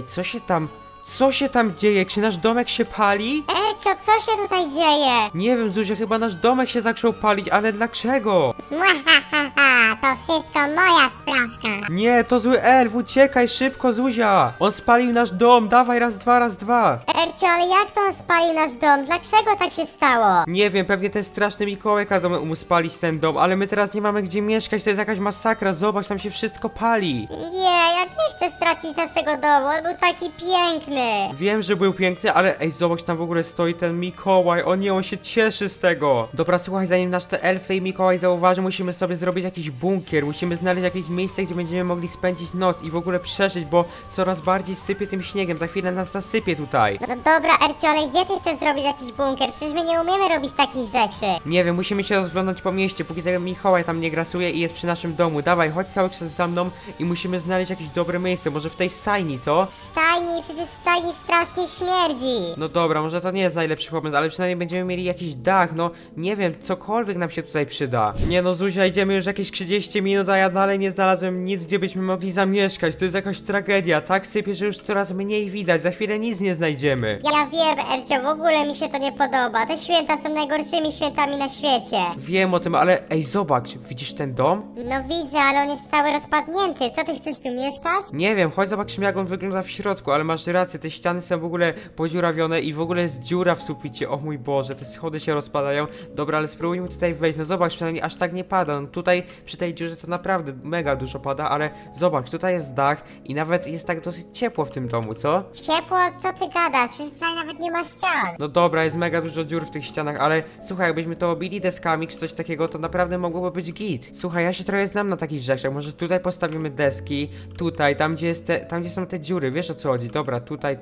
co się tam dzieje? Czy nasz domek się pali? Ercio, co się tutaj dzieje? Nie wiem, Zuzia, chyba nasz domek się zaczął palić, ale dlaczego? Mwahaha, to wszystko moja sprawka. Nie, to zły elf, uciekaj szybko, Zuzia! On spalił nasz dom, dawaj, raz, dwa. Ercio, ale jak to on spalił nasz dom? Dlaczego tak się stało? Nie wiem, pewnie ten straszny Mikołaj kazał mu spalić ten dom, ale my teraz nie mamy gdzie mieszkać, to jest jakaś masakra, zobacz, tam się wszystko pali. Nie, ja nie chcę stracić naszego domu, on był taki piękny. Wiem, że był piękny, ale ej, zobacz, tam w ogóle stoi ten Mikołaj, o nie, on się cieszy z tego. Dobra, słuchaj, zanim nasz te elfy i Mikołaj zauważy, musimy sobie zrobić jakiś bunkier, musimy znaleźć jakieś miejsce, gdzie będziemy mogli spędzić noc i w ogóle przeżyć, bo coraz bardziej sypie tym śniegiem, za chwilę nas zasypie tutaj. No dobra, Ercio, ale gdzie ty chcesz zrobić jakiś bunkier? Przecież my nie umiemy robić takich rzeczy. Nie wiem, musimy się rozglądać po mieście, póki ten Mikołaj tam nie grasuje i jest przy naszym domu. Dawaj, chodź cały czas za mną i musimy znaleźć jakieś dobre miejsce, może w tej stajni, co? W stajni, przecież w stajni strasznie śmierdzi. No dobra, może to nie jest najlepszy pomysł, ale przynajmniej będziemy mieli jakiś dach, no nie wiem, cokolwiek nam się tutaj przyda. Nie no, Zuzia, idziemy już jakieś 30 minut, a ja dalej nie znalazłem nic, gdzie byśmy mogli zamieszkać. To jest jakaś tragedia, tak sypie, że już coraz mniej widać, za chwilę nic nie znajdziemy. Ja wiem, Ercio, w ogóle mi się to nie podoba. Te święta są najgorszymi świętami na świecie. Wiem o tym, ale ej, zobacz, widzisz ten dom? No widzę, ale on jest cały rozpadnięty. Co ty chcesz tu mieszkać? Nie wiem, chodź zobaczymy, jak on wygląda w środku, ale masz rację, te ściany są w ogóle podziurawione i w ogóle jest dziura w suficie. O mój Boże, te schody się rozpadają. Dobra, ale spróbujmy tutaj wejść. No zobacz, przynajmniej aż tak nie pada. No tutaj przy tej dziurze to naprawdę mega dużo pada, ale zobacz, tutaj jest dach i nawet jest tak dosyć ciepło w tym domu, co? Ciepło? Co ty gadasz? Przecież tutaj nawet nie ma ścian. No dobra, jest mega dużo dziur w tych ścianach, ale słuchaj, jakbyśmy to obili deskami czy coś takiego, to naprawdę mogłoby być git. Słuchaj, ja się trochę znam na takich rzeczach. Może tutaj postawimy deski, tutaj, tam gdzie są te dziury, wiesz o co chodzi? Dobra, tutaj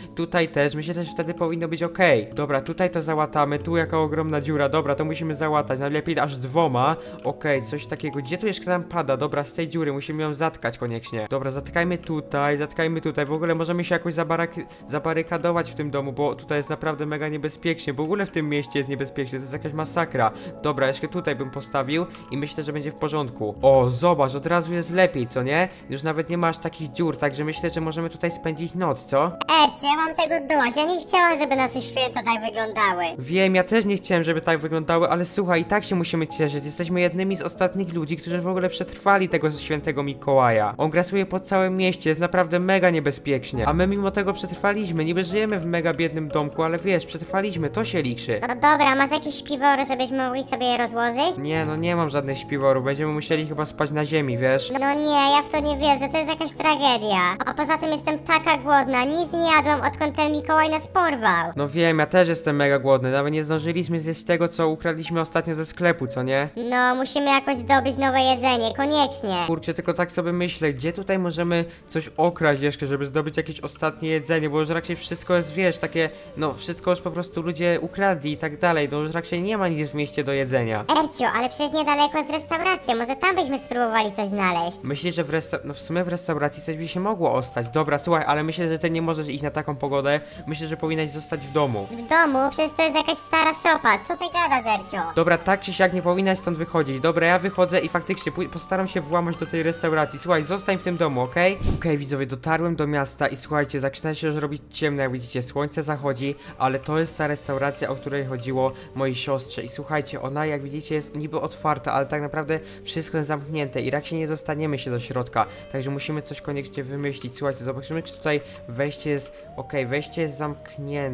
też, myślę, że wtedy powinno być ok. Dobra, tutaj to załatamy, tu jaka ogromna dziura, dobra, to musimy załatać, najlepiej aż dwoma. Okej, coś takiego, gdzie tu jeszcze nam pada? Dobra, z tej dziury musimy ją zatkać koniecznie. Dobra, zatkajmy tutaj, w ogóle możemy się jakoś zabarykadować w tym domu, bo tutaj jest naprawdę mega niebezpiecznie, w ogóle w tym mieście jest niebezpiecznie, to jest jakaś masakra. Dobra, jeszcze tutaj bym postawił i myślę, że będzie w porządku. O, zobacz, od razu jest lepiej, co nie? Już nawet nie masz takich dziur, także myślę, że możemy tutaj spędzić noc, co? Ercio, ja mam tego dość. Ja nie chciałam, żeby nasze święta tak wyglądały. Wiem, ja też nie chciałem, żeby tak wyglądały, ale słuchaj, i tak się musimy cieszyć. Jesteśmy jednymi z ostatnich ludzi, którzy w ogóle przetrwali tego świętego Mikołaja. On grasuje po całym mieście, jest naprawdę mega niebezpiecznie. A my mimo tego przetrwaliśmy. Niby żyjemy w mega biednym domku, ale wiesz, przetrwaliśmy, to się liczy. No dobra, masz jakieś śpiwory, żebyśmy mogli sobie je rozłożyć? Nie, no nie mam żadnych śpiworów, będziemy musieli chyba spać na ziemi, wiesz? No nie, ja w to nie wierzę, to jest jakaś tragedia. A poza tym jestem taka głodna, nic nie jadłam, odkąd ten Mikołaj nas porwał. No wiem, ja też jestem mega głodny, nawet nie zdążyliśmy zjeść tego, co ukradliśmy ostatnio ze sklepu, co nie? No, musimy jakoś zdobyć nowe jedzenie, koniecznie. Kurczę, tylko tak sobie myślę, gdzie tutaj możemy coś okraść jeszcze, żeby zdobyć jakieś ostatnie jedzenie, bo już raczej wszystko jest, wiesz, takie, no wszystko już po prostu ludzie ukradli i tak dalej, no już raczej nie ma nic w mieście do jedzenia. Ercio, ale przecież niedaleko jest restauracja, może tam byśmy spróbowali coś znaleźć. Myślisz, że no w sumie w restauracji coś by się mogło ostać. Dobra, słuchaj, ale myślę, że ty nie możesz iść na taką pogodę, myślę, że powinnaś zostać w domu. W domu? Przecież to jest jakaś stara szopa, co ty gadasz, Ercio? Dobra, tak czy siak nie powinnaś stąd wychodzić. Dobra, ja wychodzę i faktycznie postaram się włamać do tej restauracji. Słuchaj, zostań w tym domu, okej? Okej, widzowie, dotarłem do miasta i słuchajcie, zaczyna się już robić ciemno, jak widzicie, słońce zachodzi, ale to jest ta restauracja, o której chodziło mojej siostrze i słuchajcie, ona, jak widzicie, jest niby otwarta, ale tak naprawdę wszystko jest zamknięte i raczej nie dostaniemy się do środka, także musimy coś koniecznie wymyślić. Słuchajcie, zobaczymy, czy tutaj wejście jest, wejście jest zamknięte, ale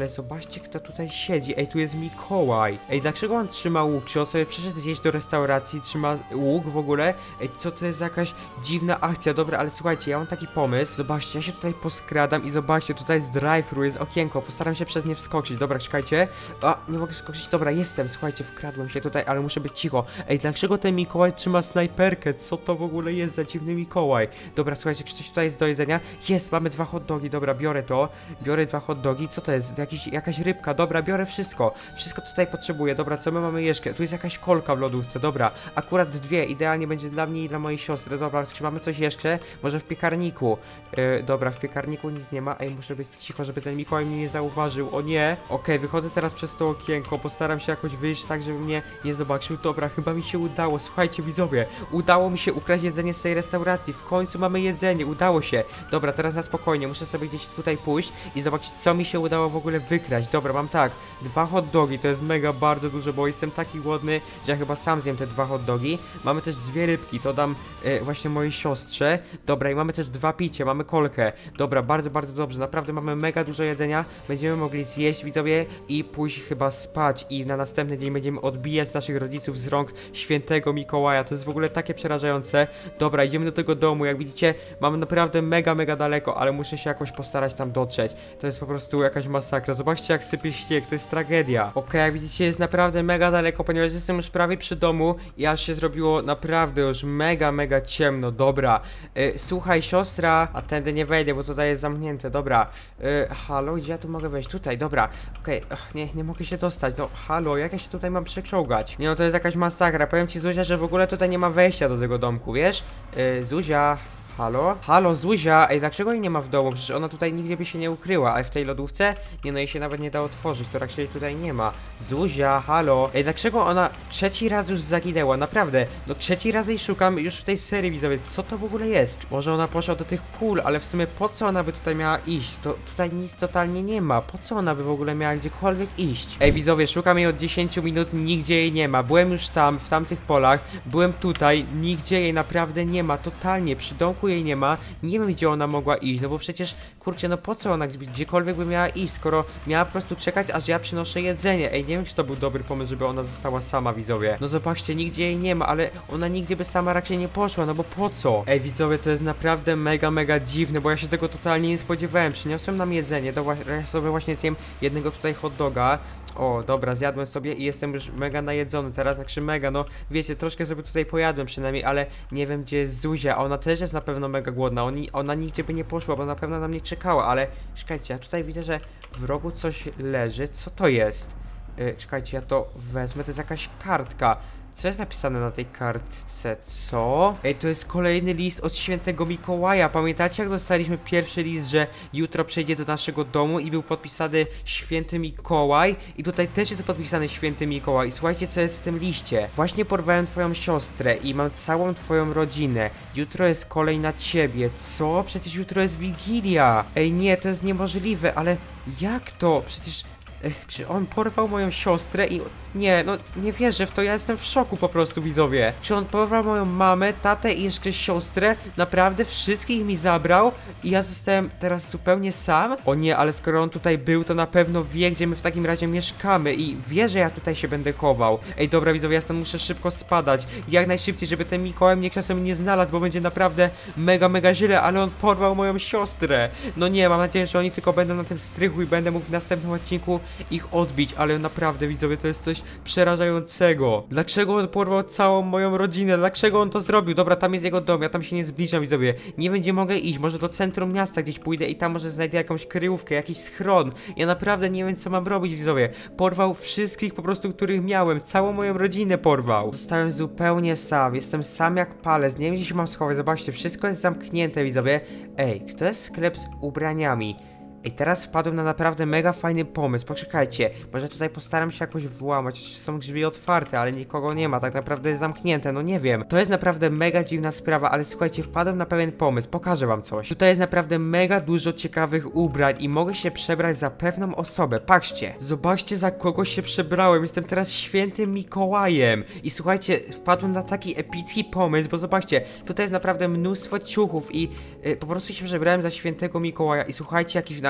ale zobaczcie, kto tutaj siedzi. Ej, tu jest Mikołaj. Ej, dlaczego on trzyma łuk? Czy on sobie przyszedł gdzieś do restauracji, trzyma łuk w ogóle? Ej, co to jest za jakaś dziwna akcja? Dobra, ale słuchajcie, ja mam taki pomysł. Zobaczcie, ja się tutaj poskradam i zobaczcie, tutaj jest drive-thru, jest okienko. Postaram się przez nie wskoczyć. Dobra, czekajcie. A, nie mogę wskoczyć. Dobra, jestem. Słuchajcie, wkradłem się tutaj, ale muszę być cicho. Ej, dlaczego ten Mikołaj trzyma snajperkę? Co to w ogóle jest za dziwny Mikołaj? Dobra, słuchajcie, czy coś tutaj jest do jedzenia? Jest, mamy 2 hot dogi. Dobra, biorę to. Biorę 2 hot dogi. Co to jest? Jakaś rybka. Dobra, biorę wszystko. Wszystko tutaj potrzebuję. Dobra, co my mamy jeszcze? Tu jest jakaś kolka w lodówce. Dobra, akurat 2. Idealnie będzie dla mnie i dla mojej siostry. Dobra, czy mamy coś jeszcze? Może w piekarniku. Dobra, w piekarniku nic nie ma. Ej, muszę być cicho, żeby ten Mikołaj mnie nie zauważył. O nie. Okej, wychodzę teraz przez to okienko. Postaram się jakoś wyjść tak, żeby mnie nie zobaczył. Dobra, chyba mi się udało. Słuchajcie, widzowie, udało mi się ukraść jedzenie z tej restauracji. W końcu mamy jedzenie. Udało się. Dobra, teraz na spokojnie. Muszę sobie gdzieś tutaj pójść i zobaczyć, co mi się udało w ogóle wykraść. Dobra, mam tak. 2 hot dogi. To jest mega bardzo dużo, bo jestem taki głodny, że ja chyba sam zjem te 2 hot dogi. Mamy też 2 rybki. To dam właśnie mojej siostrze. Dobra, i mamy też 2 picie. Mamy kolkę. Dobra, bardzo, bardzo dobrze. Naprawdę mamy mega dużo jedzenia. Będziemy mogli zjeść, widzowie, i pójść chyba spać. I na następny dzień będziemy odbijać naszych rodziców z rąk świętego Mikołaja. To jest w ogóle takie przerażające. Dobra, idziemy do tego domu. Jak widzicie, mamy naprawdę mega, mega daleko, ale muszę się jakoś postarać tam dotrzeć. To jest po prostu jakaś masakra. Zobaczcie, jak sypie śnieg. To jest tragedia. Okej, jak widzicie, jest naprawdę mega daleko, ponieważ jestem już prawie przy domu i aż się zrobiło naprawdę już mega, mega ciemno. Dobra. Słuchaj, siostra, a tędy nie wejdę, bo tutaj jest zamknięte. Dobra. Halo, gdzie ja tu mogę wejść? Tutaj, dobra. Okej, nie mogę się dostać. No, halo, jak ja się tutaj mam przeczołgać? Nie, no to jest jakaś masakra. Powiem ci, Zuzia, że w ogóle tutaj nie ma wejścia do tego domku, wiesz? Zuzia. Halo? Halo, Zuzia! Ej, dlaczego jej nie ma w domu? Przecież ona tutaj nigdzie by się nie ukryła, ale w tej lodówce? Nie, no jej się nawet nie da otworzyć, to raczej tutaj nie ma. Zuzia, halo! Ej, dlaczego ona 3. raz już zaginęła? Naprawdę, no 3. raz jej szukam już w tej serii, widzowie. Co to w ogóle jest? Może ona poszła do tych pól, ale w sumie po co ona by tutaj miała iść? To tutaj nic totalnie nie ma. Po co ona by w ogóle miała gdziekolwiek iść? Ej, widzowie, szukam jej od 10 minut, nigdzie jej nie ma. Byłem już tam, w tamtych polach, byłem tutaj, nigdzie jej naprawdę nie ma. Totalnie, przy domku jej nie ma, nie wiem, gdzie ona mogła iść, no bo przecież, kurczę, no po co ona gdziekolwiek by miała iść, skoro miała po prostu czekać, aż ja przynoszę jedzenie. Ej, nie wiem, czy to był dobry pomysł, żeby ona została sama, widzowie. No zobaczcie, nigdzie jej nie ma, ale ona nigdzie by sama raczej nie poszła, no bo po co? Ej, widzowie, to jest naprawdę mega, mega dziwne, bo ja się tego totalnie nie spodziewałem. Przyniosłem nam jedzenie, ja sobie właśnie zjem jednego tutaj hot doga. O, dobra, zjadłem sobie i jestem już mega najedzony teraz, znaczy mega, no wiecie, troszkę sobie tutaj pojadłem przynajmniej, ale nie wiem, gdzie jest Zuzia, ona też jest na pewno mega głodna, ona nigdzie by nie poszła, bo na pewno na mnie czekała, ale czekajcie, ja tutaj widzę, że w rogu coś leży, co to jest? Czekajcie, ja to wezmę, to jest jakaś kartka. Co jest napisane na tej kartce? Co? Ej, to jest kolejny list od świętego Mikołaja. Pamiętacie, jak dostaliśmy pierwszy list, że jutro przyjdzie do naszego domu i był podpisany święty Mikołaj? I tutaj też jest podpisany święty Mikołaj. I słuchajcie, co jest w tym liście. Właśnie porwałem twoją siostrę i mam całą twoją rodzinę. Jutro jest kolej na ciebie. Co? Przecież jutro jest Wigilia. Ej, nie, to jest niemożliwe, ale jak to? Przecież... Czy on porwał moją siostrę i... Nie, no nie wierzę w to, ja jestem w szoku po prostu, widzowie. Czy on porwał moją mamę, tatę i jeszcze siostrę? Naprawdę wszystkich mi zabrał? I ja zostałem teraz zupełnie sam? O nie, ale skoro on tutaj był, to na pewno wie, gdzie my w takim razie mieszkamy i wie, że ja tutaj się będę chował. Ej, dobra, widzowie, ja stąd muszę szybko spadać. Jak najszybciej, żeby ten Mikołaj mnie czasem nie znalazł, bo będzie naprawdę mega, mega źle, ale on porwał moją siostrę. No nie, mam nadzieję, że oni tylko będą na tym strychu i będę mógł w następnym odcinku ich odbić, ale naprawdę, widzowie, to jest coś przerażającego. Dlaczego on porwał całą moją rodzinę? Dlaczego on to zrobił? Dobra, tam jest jego dom, ja tam się nie zbliżam, widzowie. Nie wiem, gdzie mogę iść, może do centrum miasta gdzieś pójdę i tam może znajdę jakąś kryjówkę, jakiś schron. Ja naprawdę nie wiem, co mam robić, widzowie. Porwał wszystkich po prostu, których miałem, całą moją rodzinę porwał. Zostałem zupełnie sam, jestem sam jak palec, nie wiem, gdzie się mam schować, zobaczcie, wszystko jest zamknięte, widzowie. Ej, czy to jest sklep z ubraniami? Ej, teraz wpadłem na naprawdę mega fajny pomysł, poczekajcie, może tutaj postaram się jakoś włamać, chociaż są drzwi otwarte, ale nikogo nie ma, tak naprawdę jest zamknięte, no nie wiem. To jest naprawdę mega dziwna sprawa, ale słuchajcie, wpadłem na pewien pomysł, pokażę wam coś. Tutaj jest naprawdę mega dużo ciekawych ubrań i mogę się przebrać za pewną osobę, patrzcie. Zobaczcie, za kogo się przebrałem, jestem teraz świętym Mikołajem. I słuchajcie, wpadłem na taki epicki pomysł, bo zobaczcie, tutaj jest naprawdę mnóstwo ciuchów i po prostu się przebrałem za świętego Mikołaja i słuchajcie, jaki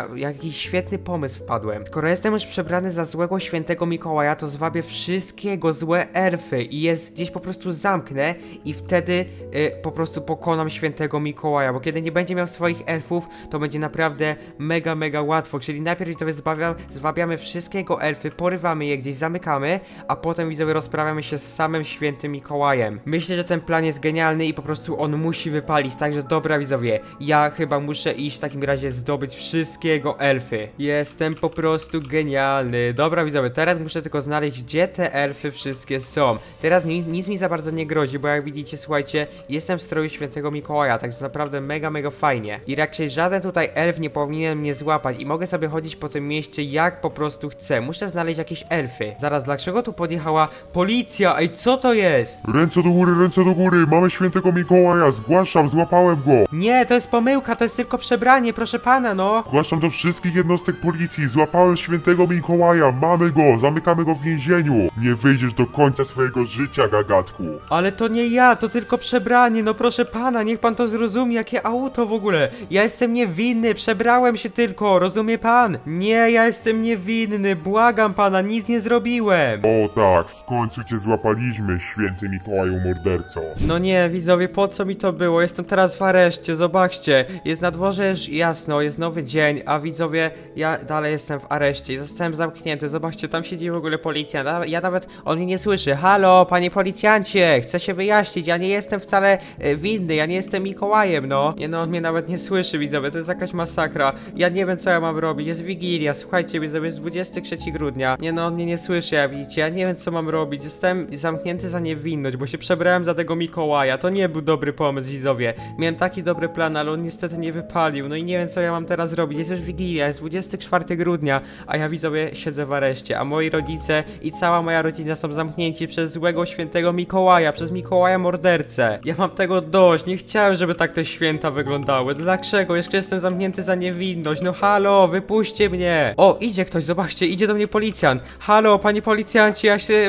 na jakiś świetny pomysł wpadłem. Skoro jestem już przebrany za złego świętego Mikołaja, to zwabię wszystkie jego złe elfy i je gdzieś po prostu zamknę i wtedy po prostu pokonam świętego Mikołaja, bo kiedy nie będzie miał swoich elfów, to będzie naprawdę mega łatwo, czyli najpierw widzowie zwabiamy wszystkie jego elfy, porywamy je gdzieś, zamykamy, a potem widzowie rozprawiamy się z samym świętym Mikołajem. Myślę, że ten plan jest genialny i po prostu on musi wypalić, także dobra widzowie, ja chyba muszę iść w takim razie zdobyć wszystkie jego elfy. Jestem po prostu genialny. Dobra widzowie, teraz muszę tylko znaleźć, gdzie te elfy wszystkie są. Teraz nic mi za bardzo nie grozi, bo jak widzicie, słuchajcie, jestem w stroju świętego Mikołaja, także naprawdę mega fajnie. I raczej żaden tutaj elf nie powinien mnie złapać i mogę sobie chodzić po tym mieście jak po prostu chcę. Muszę znaleźć jakieś elfy. Zaraz, dlaczego tu podjechała policja? Ej, co to jest? Ręce do góry, mamy świętego Mikołaja, zgłaszam, złapałem go. Nie, to jest pomyłka, to jest tylko przebranie, proszę pana, no. Zgłaszam do wszystkich jednostek policji, złapałem świętego Mikołaja, mamy go, zamykamy go w więzieniu. Nie wyjdziesz do końca swojego życia, gagatku. Ale to nie ja, to tylko przebranie, no proszę pana, niech pan to zrozumie, jakie auto w ogóle. Ja jestem niewinny, przebrałem się tylko, rozumie pan? Nie, ja jestem niewinny, błagam pana, nic nie zrobiłem. O tak, w końcu cię złapaliśmy, święty Mikołaju morderco. No nie, widzowie, po co mi to było? Jestem teraz w areszcie, zobaczcie. Jest na dworze już jasno, jest nowy dzień, a widzowie, ja dalej jestem w areszcie i zostałem zamknięty. Zobaczcie, tam siedzi w ogóle policjant. Ja nawet, on mnie nie słyszy. Halo, panie policjancie, chcę się wyjaśnić, ja nie jestem wcale winny, ja nie jestem Mikołajem, no. Nie, no, on mnie nawet nie słyszy, widzowie, to jest jakaś masakra. Ja nie wiem, co ja mam robić, jest Wigilia, słuchajcie, widzowie, jest 23 grudnia. Nie, no, on mnie nie słyszy, jak widzicie, ja nie wiem, co mam robić. Zostałem zamknięty za niewinność, bo się przebrałem za tego Mikołaja. To nie był dobry pomysł, widzowie. Miałem taki dobry plan, ale on niestety nie wypalił. No i nie wiem, co ja mam teraz robić. Jest już Wigilia, jest 24 grudnia, a ja, widzowie, siedzę w areszcie, a moi rodzice i cała moja rodzina są zamknięci przez złego świętego Mikołaja, przez Mikołaja mordercę. Ja mam tego dość, nie chciałem, żeby tak te święta wyglądały. Dlaczego? Jeszcze jestem zamknięty za niewinność. No halo, wypuśćcie mnie. O, idzie ktoś, zobaczcie, idzie do mnie policjant. Halo, panie policjancie,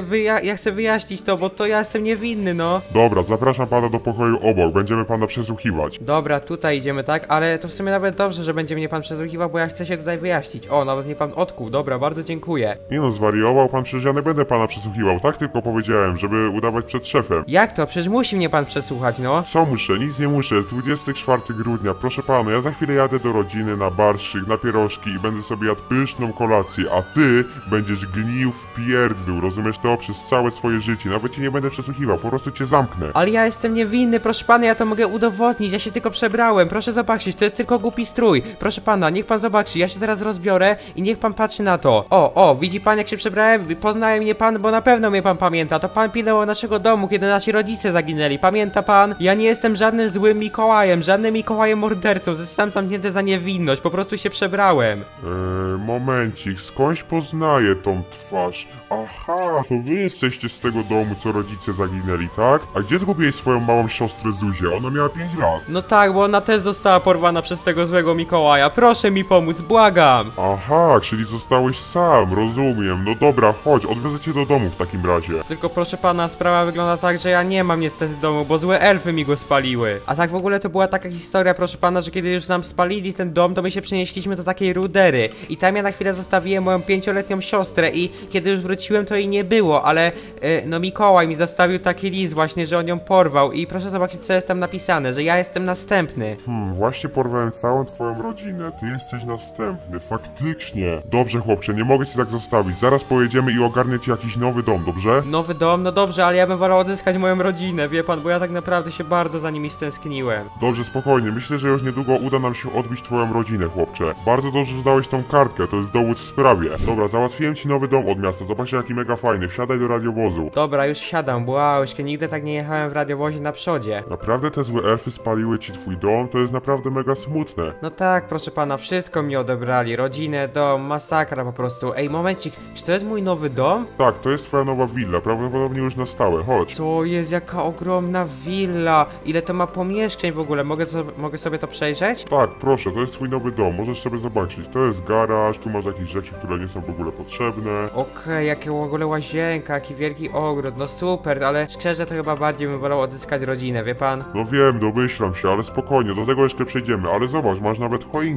ja chcę wyjaśnić to, bo to ja jestem niewinny, no. Dobra, zapraszam pana do pokoju obok, będziemy pana przesłuchiwać. Dobra, tutaj idziemy, tak? Ale to w sumie nawet dobrze, że będzie mnie pan przesłuchiwał, bo ja chcę się tutaj wyjaśnić. O, nawet mnie pan odkuł. Dobra, bardzo dziękuję. Nie no, zwariował pan, przecież ja nie będę pana przesłuchiwał, tak tylko powiedziałem, żeby udawać przed szefem. Jak to? Przecież musi mnie pan przesłuchać, no. Co muszę? Nic nie muszę, jest 24 grudnia, proszę pana, ja za chwilę jadę do rodziny na barszczyk, na pierożki i będę sobie jadł pyszną kolację, a ty będziesz gnił w pierdół, rozumiesz to? Przez całe swoje życie, nawet cię nie będę przesłuchiwał, po prostu cię zamknę. Ale ja jestem niewinny, proszę pana, ja to mogę udowodnić, ja się tylko przebrałem, proszę zobaczyć, to jest tylko głupi strój. Proszę pana, niech pan zobaczy, ja się teraz rozbiorę i niech pan patrzy na to. O, widzi pan, jak się przebrałem? Poznaje mnie pan, bo na pewno mnie pan pamięta, to pan pilnował naszego domu, kiedy nasi rodzice zaginęli, pamięta pan? Ja nie jestem żadnym złym Mikołajem, żadnym Mikołajem mordercą, zostałem zamknięty za niewinność, po prostu się przebrałem. Momencik, skądś poznaję tą twarz? Aha, to wy jesteście z tego domu, co rodzice zaginęli, tak? A gdzie zgubiłeś swoją małą siostrę Zuzię? Ona miała 5 lat. No tak, bo ona też została porwana przez tego złego Mikołaja, proszę mi pomóc, błagam. Aha, czyli zostałeś sam, rozumiem. No dobra, chodź, odwiozę cię do domu w takim razie. Tylko proszę pana, sprawa wygląda tak, że ja nie mam niestety domu, bo złe elfy mi go spaliły. A tak w ogóle to była taka historia, proszę pana, że kiedy już nam spalili ten dom, to my się przenieśliśmy do takiej rudery. I tam ja na chwilę zostawiłem moją 5-letnią siostrę i kiedy już wróciłem, to jej nie było, ale no Mikołaj mi zostawił taki list właśnie, że on ją porwał i proszę zobaczyć, co jest tam napisane, że ja jestem następny. Właśnie porwałem całą twoją rodzinę, ty jesteś następny, faktycznie. Dobrze chłopcze, nie mogę cię tak zostawić, zaraz pojedziemy i ogarnię ci jakiś nowy dom, dobrze? Nowy dom? No dobrze, ale ja bym wolał odzyskać moją rodzinę, wie pan, bo ja tak naprawdę się bardzo za nimi stęskniłem. Dobrze, spokojnie, myślę, że już niedługo uda nam się odbić twoją rodzinę, chłopcze. Bardzo dobrze, że dałeś tą kartkę, to jest dowód w sprawie. Dobra, załatwiłem ci nowy dom od miasta, zobacz jaki mega fajny, wsiadaj do radiowozu. Dobra, już wsiadam, wow, jeszcze nigdy tak nie jechałem w radiowozie na przodzie. Naprawdę te złe elfy spaliły ci twój dom? To jest naprawdę mega smutne. No tak, proszę pana, wszystko mi odebrali, rodzinę, dom, masakra po prostu. Ej, momencik, czy to jest mój nowy dom? Tak, to jest twoja nowa willa, prawdopodobnie już na stałe, chodź. To jest jaka ogromna willa, ile to ma pomieszczeń w ogóle, mogę sobie to przejrzeć? Tak, proszę, to jest twój nowy dom, możesz sobie zobaczyć. To jest garaż, tu masz jakieś rzeczy, które nie są w ogóle potrzebne. Okej, jakie w ogóle łazienka, jaki wielki ogród, no super, ale szczerze to chyba bardziej bym wolał odzyskać rodzinę, wie pan? No wiem, domyślam się, ale spokojnie, do tego jeszcze przejdziemy, ale zobacz, masz nawet choinkę.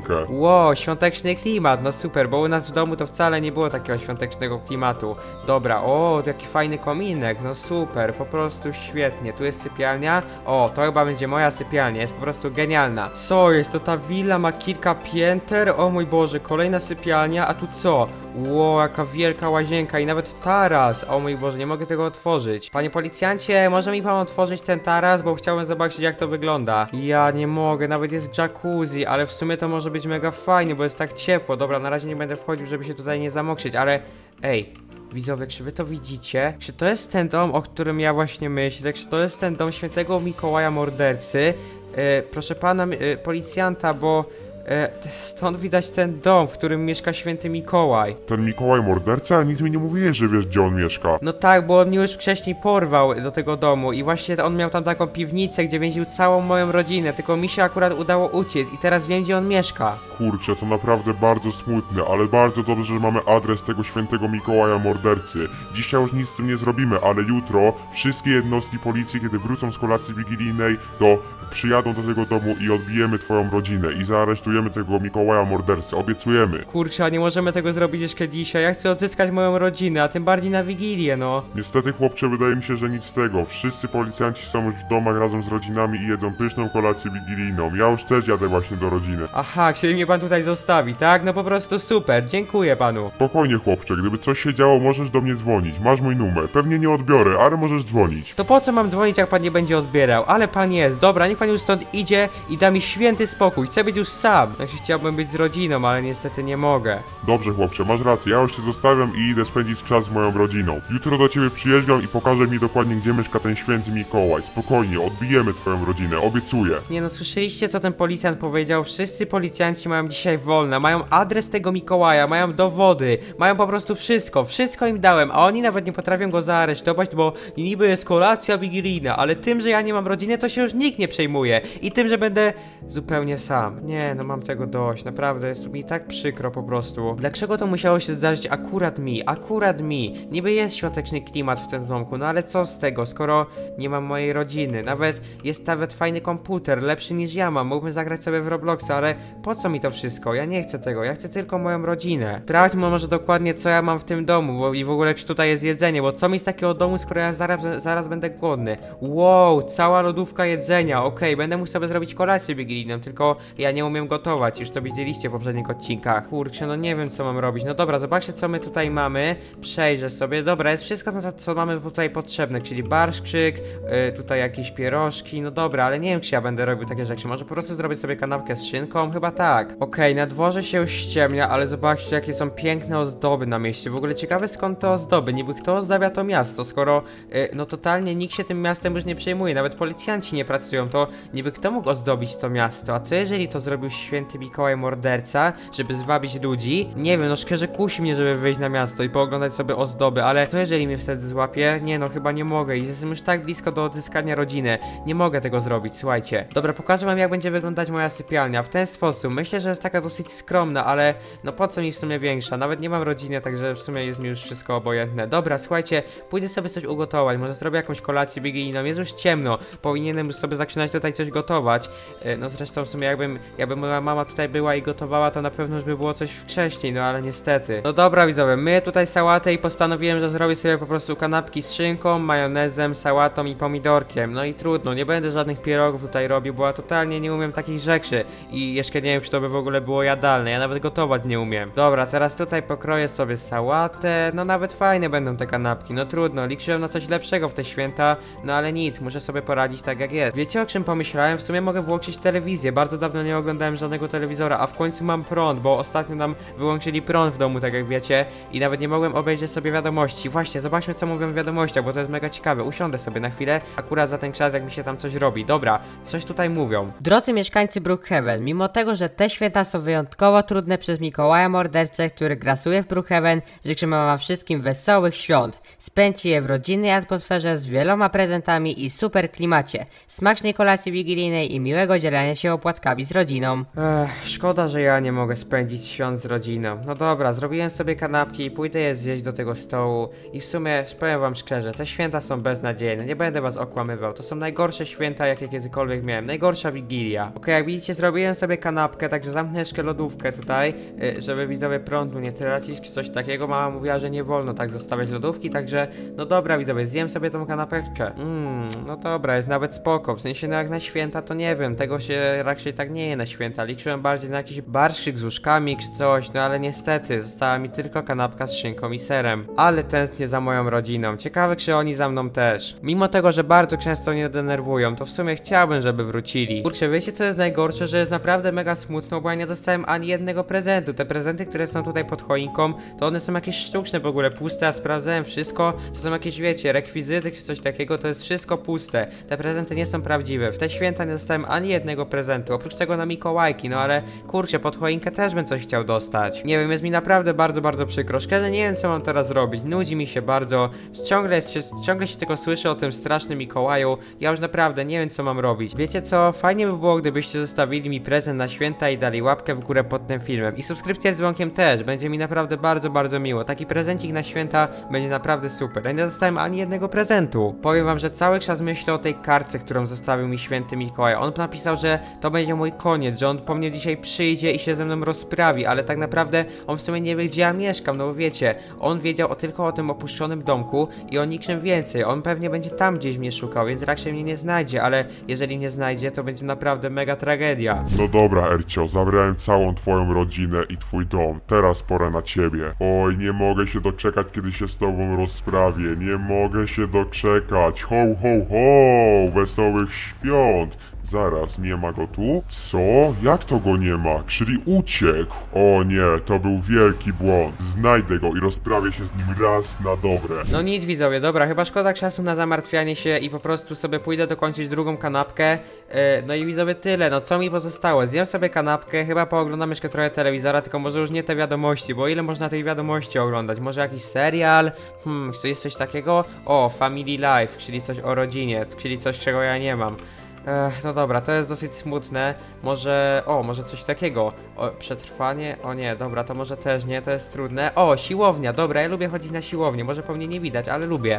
Wow, świąteczny klimat, no super, bo u nas w domu to wcale nie było takiego świątecznego klimatu. Dobra, o, jaki fajny kominek, no super, po prostu świetnie. Tu jest sypialnia, o, to chyba będzie moja sypialnia, jest po prostu genialna. Co jest, to ta willa ma kilka pięter, o mój Boże, kolejna sypialnia, a tu co? Wow, jaka wielka łazienka i nawet taras, o mój Boże, nie mogę tego otworzyć. Panie policjancie, może mi pan otworzyć ten taras, bo chciałem zobaczyć jak to wygląda. Ja nie mogę, nawet jest jacuzzi, ale w sumie to może być mega fajnie, bo jest tak ciepło. Dobra, na razie nie będę wchodził, żeby się tutaj nie zamokrzyć, ale ej, widzowie, czy wy to widzicie? Czy to jest ten dom, o którym ja właśnie myślę? Czy to jest ten dom świętego Mikołaja Mordercy? Proszę pana policjanta, bo stąd widać ten dom, w którym mieszka święty Mikołaj. Ten Mikołaj morderca? Nic mi nie mówiłeś, że wiesz, gdzie on mieszka. No tak, bo on mnie już wcześniej porwał do tego domu i właśnie on miał tam taką piwnicę, gdzie więził całą moją rodzinę, tylko mi się akurat udało uciec i teraz wiem, gdzie on mieszka. Kurczę, to naprawdę bardzo smutne, ale bardzo dobrze, że mamy adres tego świętego Mikołaja mordercy. Dzisiaj już nic z tym nie zrobimy, ale jutro wszystkie jednostki policji, kiedy wrócą z kolacji wigilijnej, to przyjadą do tego domu i odbijemy twoją rodzinę i zaaresztujemy tego Mikołaja mordercy, obiecujemy. Kurczę, a nie możemy tego zrobić jeszcze dzisiaj, ja chcę odzyskać moją rodzinę, a tym bardziej na Wigilię, no. Niestety, chłopcze, wydaje mi się, że nic z tego. Wszyscy policjanci są już w domach razem z rodzinami i jedzą pyszną kolację wigilijną. Ja już też jadę właśnie do rodziny. Aha, czyli mnie pan tutaj zostawi, tak? No po prostu super, dziękuję panu. Spokojnie, chłopcze, gdyby coś się działo, możesz do mnie dzwonić. Masz mój numer. Pewnie nie odbiorę, ale możesz dzwonić. To po co mam dzwonić, jak pan nie będzie odbierał? Ale pan jest, dobra, niech pan już stąd idzie i da mi święty spokój, chcę być już sam. Znaczy chciałbym być z rodziną, ale niestety nie mogę. Dobrze, chłopcze, masz rację. Ja już się zostawiam i idę spędzić czas z moją rodziną. Jutro do ciebie przyjeżdżam i pokażę mi dokładnie, gdzie mieszka ten święty Mikołaj. Spokojnie, odbijemy twoją rodzinę, obiecuję. Nie no, słyszeliście co ten policjant powiedział? Wszyscy policjanci mają dzisiaj wolne, mają adres tego Mikołaja, mają dowody, mają po prostu wszystko im dałem, a oni nawet nie potrafią go zaaresztować, bo niby jest kolacja wigilijna, ale tym, że ja nie mam rodziny, to się już nikt nie przejmuje i tym, że będę zupełnie sam. Nie no, mam tego dość, naprawdę jest mi tak przykro po prostu. Dlaczego to musiało się zdarzyć akurat mi? Niby jest świąteczny klimat w tym domku, no ale co z tego, skoro nie mam mojej rodziny, jest nawet fajny komputer, lepszy niż ja mam, mógłbym zagrać sobie w Robloxa, ale po co mi to wszystko? Ja nie chcę tego, ja chcę tylko moją rodzinę. Sprawdźmy może dokładnie co ja mam w tym domu, bo i w ogóle czy tutaj jest jedzenie, bo co mi z takiego domu, skoro ja zaraz będę głodny. Wow, cała lodówka jedzenia, okej, będę mógł sobie zrobić kolację wigilijną, tylko ja nie umiem gotować, już to widzieliście w poprzednich odcinkach. Kurczę, no nie wiem co mam robić, no dobra, zobaczcie co my tutaj mamy, przejrzę sobie, dobra, jest wszystko co mamy tutaj potrzebne, czyli barszczyk, tutaj jakieś pierożki, no dobra, ale nie wiem czy ja będę robił takie rzeczy, może po prostu zrobię sobie kanapkę z szynką, chyba tak. Okej, na dworze się już ściemnia, ale zobaczcie jakie są piękne ozdoby na mieście, w ogóle ciekawe skąd te ozdoby, niby kto ozdabia to miasto, skoro no totalnie nikt się tym miastem już nie przejmuje, nawet policjanci nie pracują, to niby kto mógł ozdobić to miasto, a co jeżeli to zrobił święty Mikołaj morderca, żeby zwabić ludzi? Nie wiem, no szczerze kusi mnie, żeby wyjść na miasto i pooglądać sobie ozdoby, ale to jeżeli mnie wtedy złapie? Nie no, chyba nie mogę i jestem już tak blisko do odzyskania rodziny, nie mogę tego zrobić, słuchajcie. Dobra, pokażę wam jak będzie wyglądać moja sypialnia, w ten sposób, myślę, że jest taka dosyć skromna, ale no po co mi w sumie większa, nawet nie mam rodziny, także w sumie jest mi już wszystko obojętne. Dobra, słuchajcie, pójdę sobie coś ugotować, może zrobię jakąś kolację wigilijną, jest już ciemno, powinienem już sobie zaczynać tutaj coś gotować, no zresztą w sumie jakby moja mama tutaj była i gotowała, to na pewno już by było coś wcześniej, no ale niestety. No dobra widzowie, myję tutaj sałatę i postanowiłem, że zrobię sobie po prostu kanapki z szynką, majonezem, sałatą i pomidorkiem. No i trudno, nie będę żadnych pierogów tutaj robił, bo ja totalnie nie umiem takich rzeczy i jeszcze nie wiem, czy to by w ogóle było jadalne, ja nawet gotować nie umiem. Dobra, teraz tutaj pokroję sobie sałatę, no nawet fajne będą te kanapki, no trudno, liczyłem na coś lepszego w te święta, no ale nic, muszę sobie poradzić tak jak jest. Wiecie o czym pomyślałem? W sumie mogę włączyć telewizję, bardzo dawno nie oglądałem żadnego telewizora, a w końcu mam prąd, bo ostatnio nam wyłączyli prąd w domu, tak jak wiecie, i nawet nie mogłem obejrzeć sobie wiadomości. Właśnie, zobaczmy co mówią w wiadomościach, bo to jest mega ciekawe. Usiądę sobie na chwilę, akurat za ten czas jak mi się tam coś robi. Dobra, coś tutaj mówią. Drodzy mieszkańcy Brookhaven, mimo tego, że te święta są wyjątkowo trudne przez Mikołaja mordercę, który grasuje w Brookhaven, życzymy wam wszystkim wesołych świąt. Spędźcie je w rodzinnej atmosferze z wieloma prezentami i super klimacie, smacznej kolacji wigilijnej i miłego dzielenia się opłatkami z rodziną. Szkoda, że ja nie mogę spędzić świąt z rodziną. No dobra, zrobiłem sobie kanapki i pójdę je zjeść do tego stołu. I w sumie, powiem wam szczerze, te święta są beznadziejne, nie będę was okłamywał. To są najgorsze święta, jakie kiedykolwiek miałem. Najgorsza Wigilia. Okej, jak widzicie, zrobiłem sobie kanapkę, także zamknę jeszcze lodówkę tutaj, żeby widzowie prądu nie tracić, czy coś takiego. Mama mówiła, że nie wolno tak zostawiać lodówki, także no dobra widzowie, zjem sobie tą kanapeczkę. No dobra, jest nawet spoko. W sensie, no jak na święta, to nie wiem, tego się raczej tak nie je na święta. Liczyłem bardziej na jakiś barszczyk z łóżkami czy coś, no ale niestety została mi tylko kanapka z szynką i serem. Ale tęsknię za moją rodziną. Ciekawe, czy oni za mną też. Mimo tego, że bardzo często mnie denerwują, to w sumie chciałbym, żeby wrócili. Kurczę, wiecie co jest najgorsze? Że jest naprawdę mega smutno, bo ja nie dostałem ani jednego prezentu. Te prezenty, które są tutaj pod choinką, to one są jakieś sztuczne w ogóle, puste, a sprawdzałem wszystko. To są jakieś, wiecie, rekwizyty czy coś takiego, to jest wszystko puste. Te prezenty nie są prawdziwe. W te święta nie dostałem ani jednego prezentu, oprócz tego na Mikołajki, no ale kurczę, pod choinkę też bym coś chciał dostać. Nie wiem, jest mi naprawdę bardzo, bardzo przykro. Szczerze nie wiem, co mam teraz robić. Nudzi mi się bardzo. Ciągle się tylko słyszę o tym strasznym Mikołaju. Ja już naprawdę nie wiem, co mam robić. Wiecie co? Fajnie by było, gdybyście zostawili mi prezent na święta i dali łapkę w górę pod tym filmem. I subskrypcja z dzwonkiem też. Będzie mi naprawdę bardzo, bardzo miło. Taki prezencik na święta będzie naprawdę super. Ja nie dostałem ani jednego prezentu. Powiem wam, że cały czas myślę o tej kartce, którą zostawił mi święty Mikołaj. On napisał, że to będzie mój koniec, że on po mnie dzisiaj przyjdzie i się ze mną rozprawi, ale tak naprawdę on w sumie nie wie, gdzie ja mieszkam, no bo wiecie, on wiedział tylko o tym opuszczonym domku i o niczym więcej. On pewnie będzie tam gdzieś mnie szukał, więc raczej mnie nie znajdzie, ale jeżeli mnie znajdzie, to będzie naprawdę mega tragedia. No dobra, Ercio, zabrałem całą twoją rodzinę i twój dom. Teraz pora na ciebie. Oj, nie mogę się doczekać, kiedy się z tobą rozprawię. Nie mogę się doczekać. Ho, ho, ho! Wesołych świąt! Zaraz, nie ma go tu? Co? Jak to go nie ma? Czyli uciekł. O nie, to był wielki błąd. Znajdę go i rozprawię się z nim raz na dobre. No nic widzowie, dobra, chyba szkoda czasu na zamartwianie się i po prostu sobie pójdę dokończyć drugą kanapkę. No i widzowie tyle, no co mi pozostało? Zjem sobie kanapkę, chyba pooglądam jeszcze trochę telewizora, tylko może już nie te wiadomości, bo ile można tych wiadomości oglądać? Może jakiś serial? Czy jest coś takiego? O, Family Life, czyli coś o rodzinie, czyli coś, czego ja nie mam. No dobra, to jest dosyć smutne. Może coś takiego. Przetrwanie? O nie, dobra, to może też nie, to jest trudne. O, siłownia, dobra, ja lubię chodzić na siłownię. Może po mnie nie widać, ale lubię.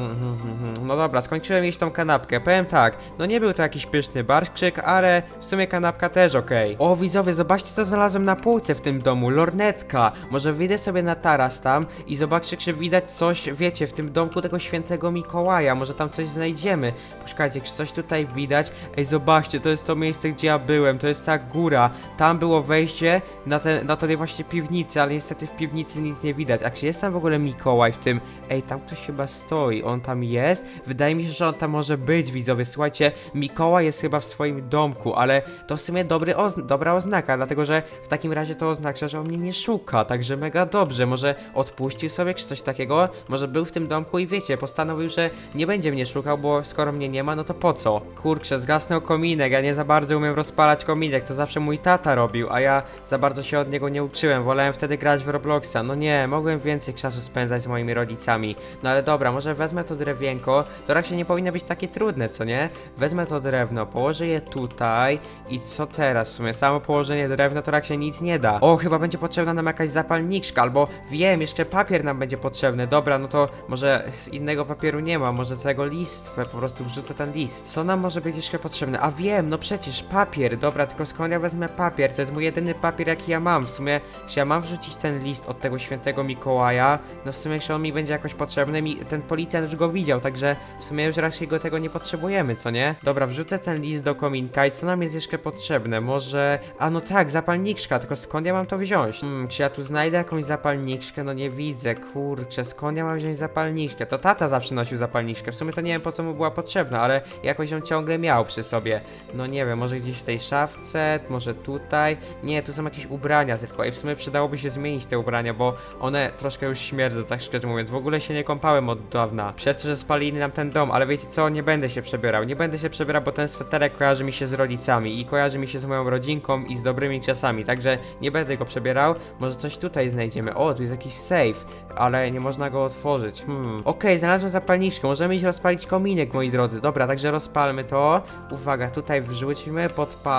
No dobra, skończyłem jeść tą kanapkę. Powiem tak, no nie był to jakiś pyszny barszczyk, ale w sumie kanapka też okej. O, widzowie, zobaczcie, co znalazłem na półce w tym domu. Lornetka. Może wyjdę sobie na taras tam i zobaczcie, czy widać coś, wiecie, w tym domku tego świętego Mikołaja. Może tam coś znajdziemy. Poczekajcie, czy coś tutaj widać? Ej, zobaczcie, to jest to miejsce, gdzie ja byłem, to jest ta góra. Tam było wejście na tej właśnie piwnicy, ale niestety w piwnicy nic nie widać. A czy jest tam w ogóle Mikołaj w tym? Ej, tam ktoś chyba stoi, on tam jest? Wydaje mi się, że on tam może być, widzowie. Słuchajcie, Mikołaj jest chyba w swoim domku, ale to w sumie dobra oznaka, dlatego że w takim razie to oznacza, że on mnie nie szuka, także mega dobrze. Może odpuścił sobie, czy coś takiego? Może był w tym domku i wiecie, postanowił, że nie będzie mnie szukał, bo skoro mnie nie ma, no to po co? Kurczę, zgasnął kominek, ja nie za bardzo umiem rozpalać kominek, to zawsze mój tata robił, a ja za bardzo się od niego nie uczyłem, wolałem wtedy grać w Robloxa. No nie, mogłem więcej czasu spędzać z moimi rodzicami. No ale dobra, może wezmę to drewienko, to raczej nie powinno być takie trudne, co nie? Wezmę to drewno, położę je tutaj i co teraz? W sumie samo położenie drewna to raczej nic nie da. O, chyba będzie potrzebna nam jakaś zapalniczka, albo wiem, jeszcze papier nam będzie potrzebny. Dobra, no to może innego papieru nie ma, może tego list, po prostu wrzucę ten list. Co nam może być jeszcze potrzebne? A wiem, no przecież papier, dobra, tylko skąd ja wezmę papier? To jest mój jedyny papier, jaki ja mam. W sumie, czy ja mam wrzucić ten list od tego świętego Mikołaja? No w sumie, czy on mi będzie jakoś potrzebny? Ten policjant już go widział, także w sumie już raczej go tego nie potrzebujemy, co nie? Dobra, wrzucę ten list do kominka i co nam jest jeszcze potrzebne? Może... A no tak, zapalniczka, tylko skąd ja mam to wziąć? Czy ja tu znajdę jakąś zapalniczkę? No nie widzę, kurczę, skąd ja mam wziąć zapalniczkę? To tata zawsze nosił zapalniczkę, w sumie to nie wiem, po co mu była potrzebna, ale jakoś ją ciągle miał przy sobie. No nie wiem, może gdzieś w tej szafce, może tutaj. Nie, tu są jakieś ubrania tylko i w sumie przydałoby się zmienić te ubrania, bo one troszkę już śmierdzą, tak szczerze mówiąc. W ogóle się nie kąpałem od dawna, przez to, że spalili nam ten dom, ale wiecie co, nie będę się przebierał. Nie będę się przebierał, bo ten sweterek kojarzy mi się z rodzicami i kojarzy mi się z moją rodzinką i z dobrymi czasami, także nie będę go przebierał. Może coś tutaj znajdziemy. O, tu jest jakiś safe, ale nie można go otworzyć. Okej, znalazłem zapalniczkę, możemy iść rozpalić kominek, moi drodzy. Dobra, także rozpalmy to. Uwaga, tutaj wrzućmy, podpalmy.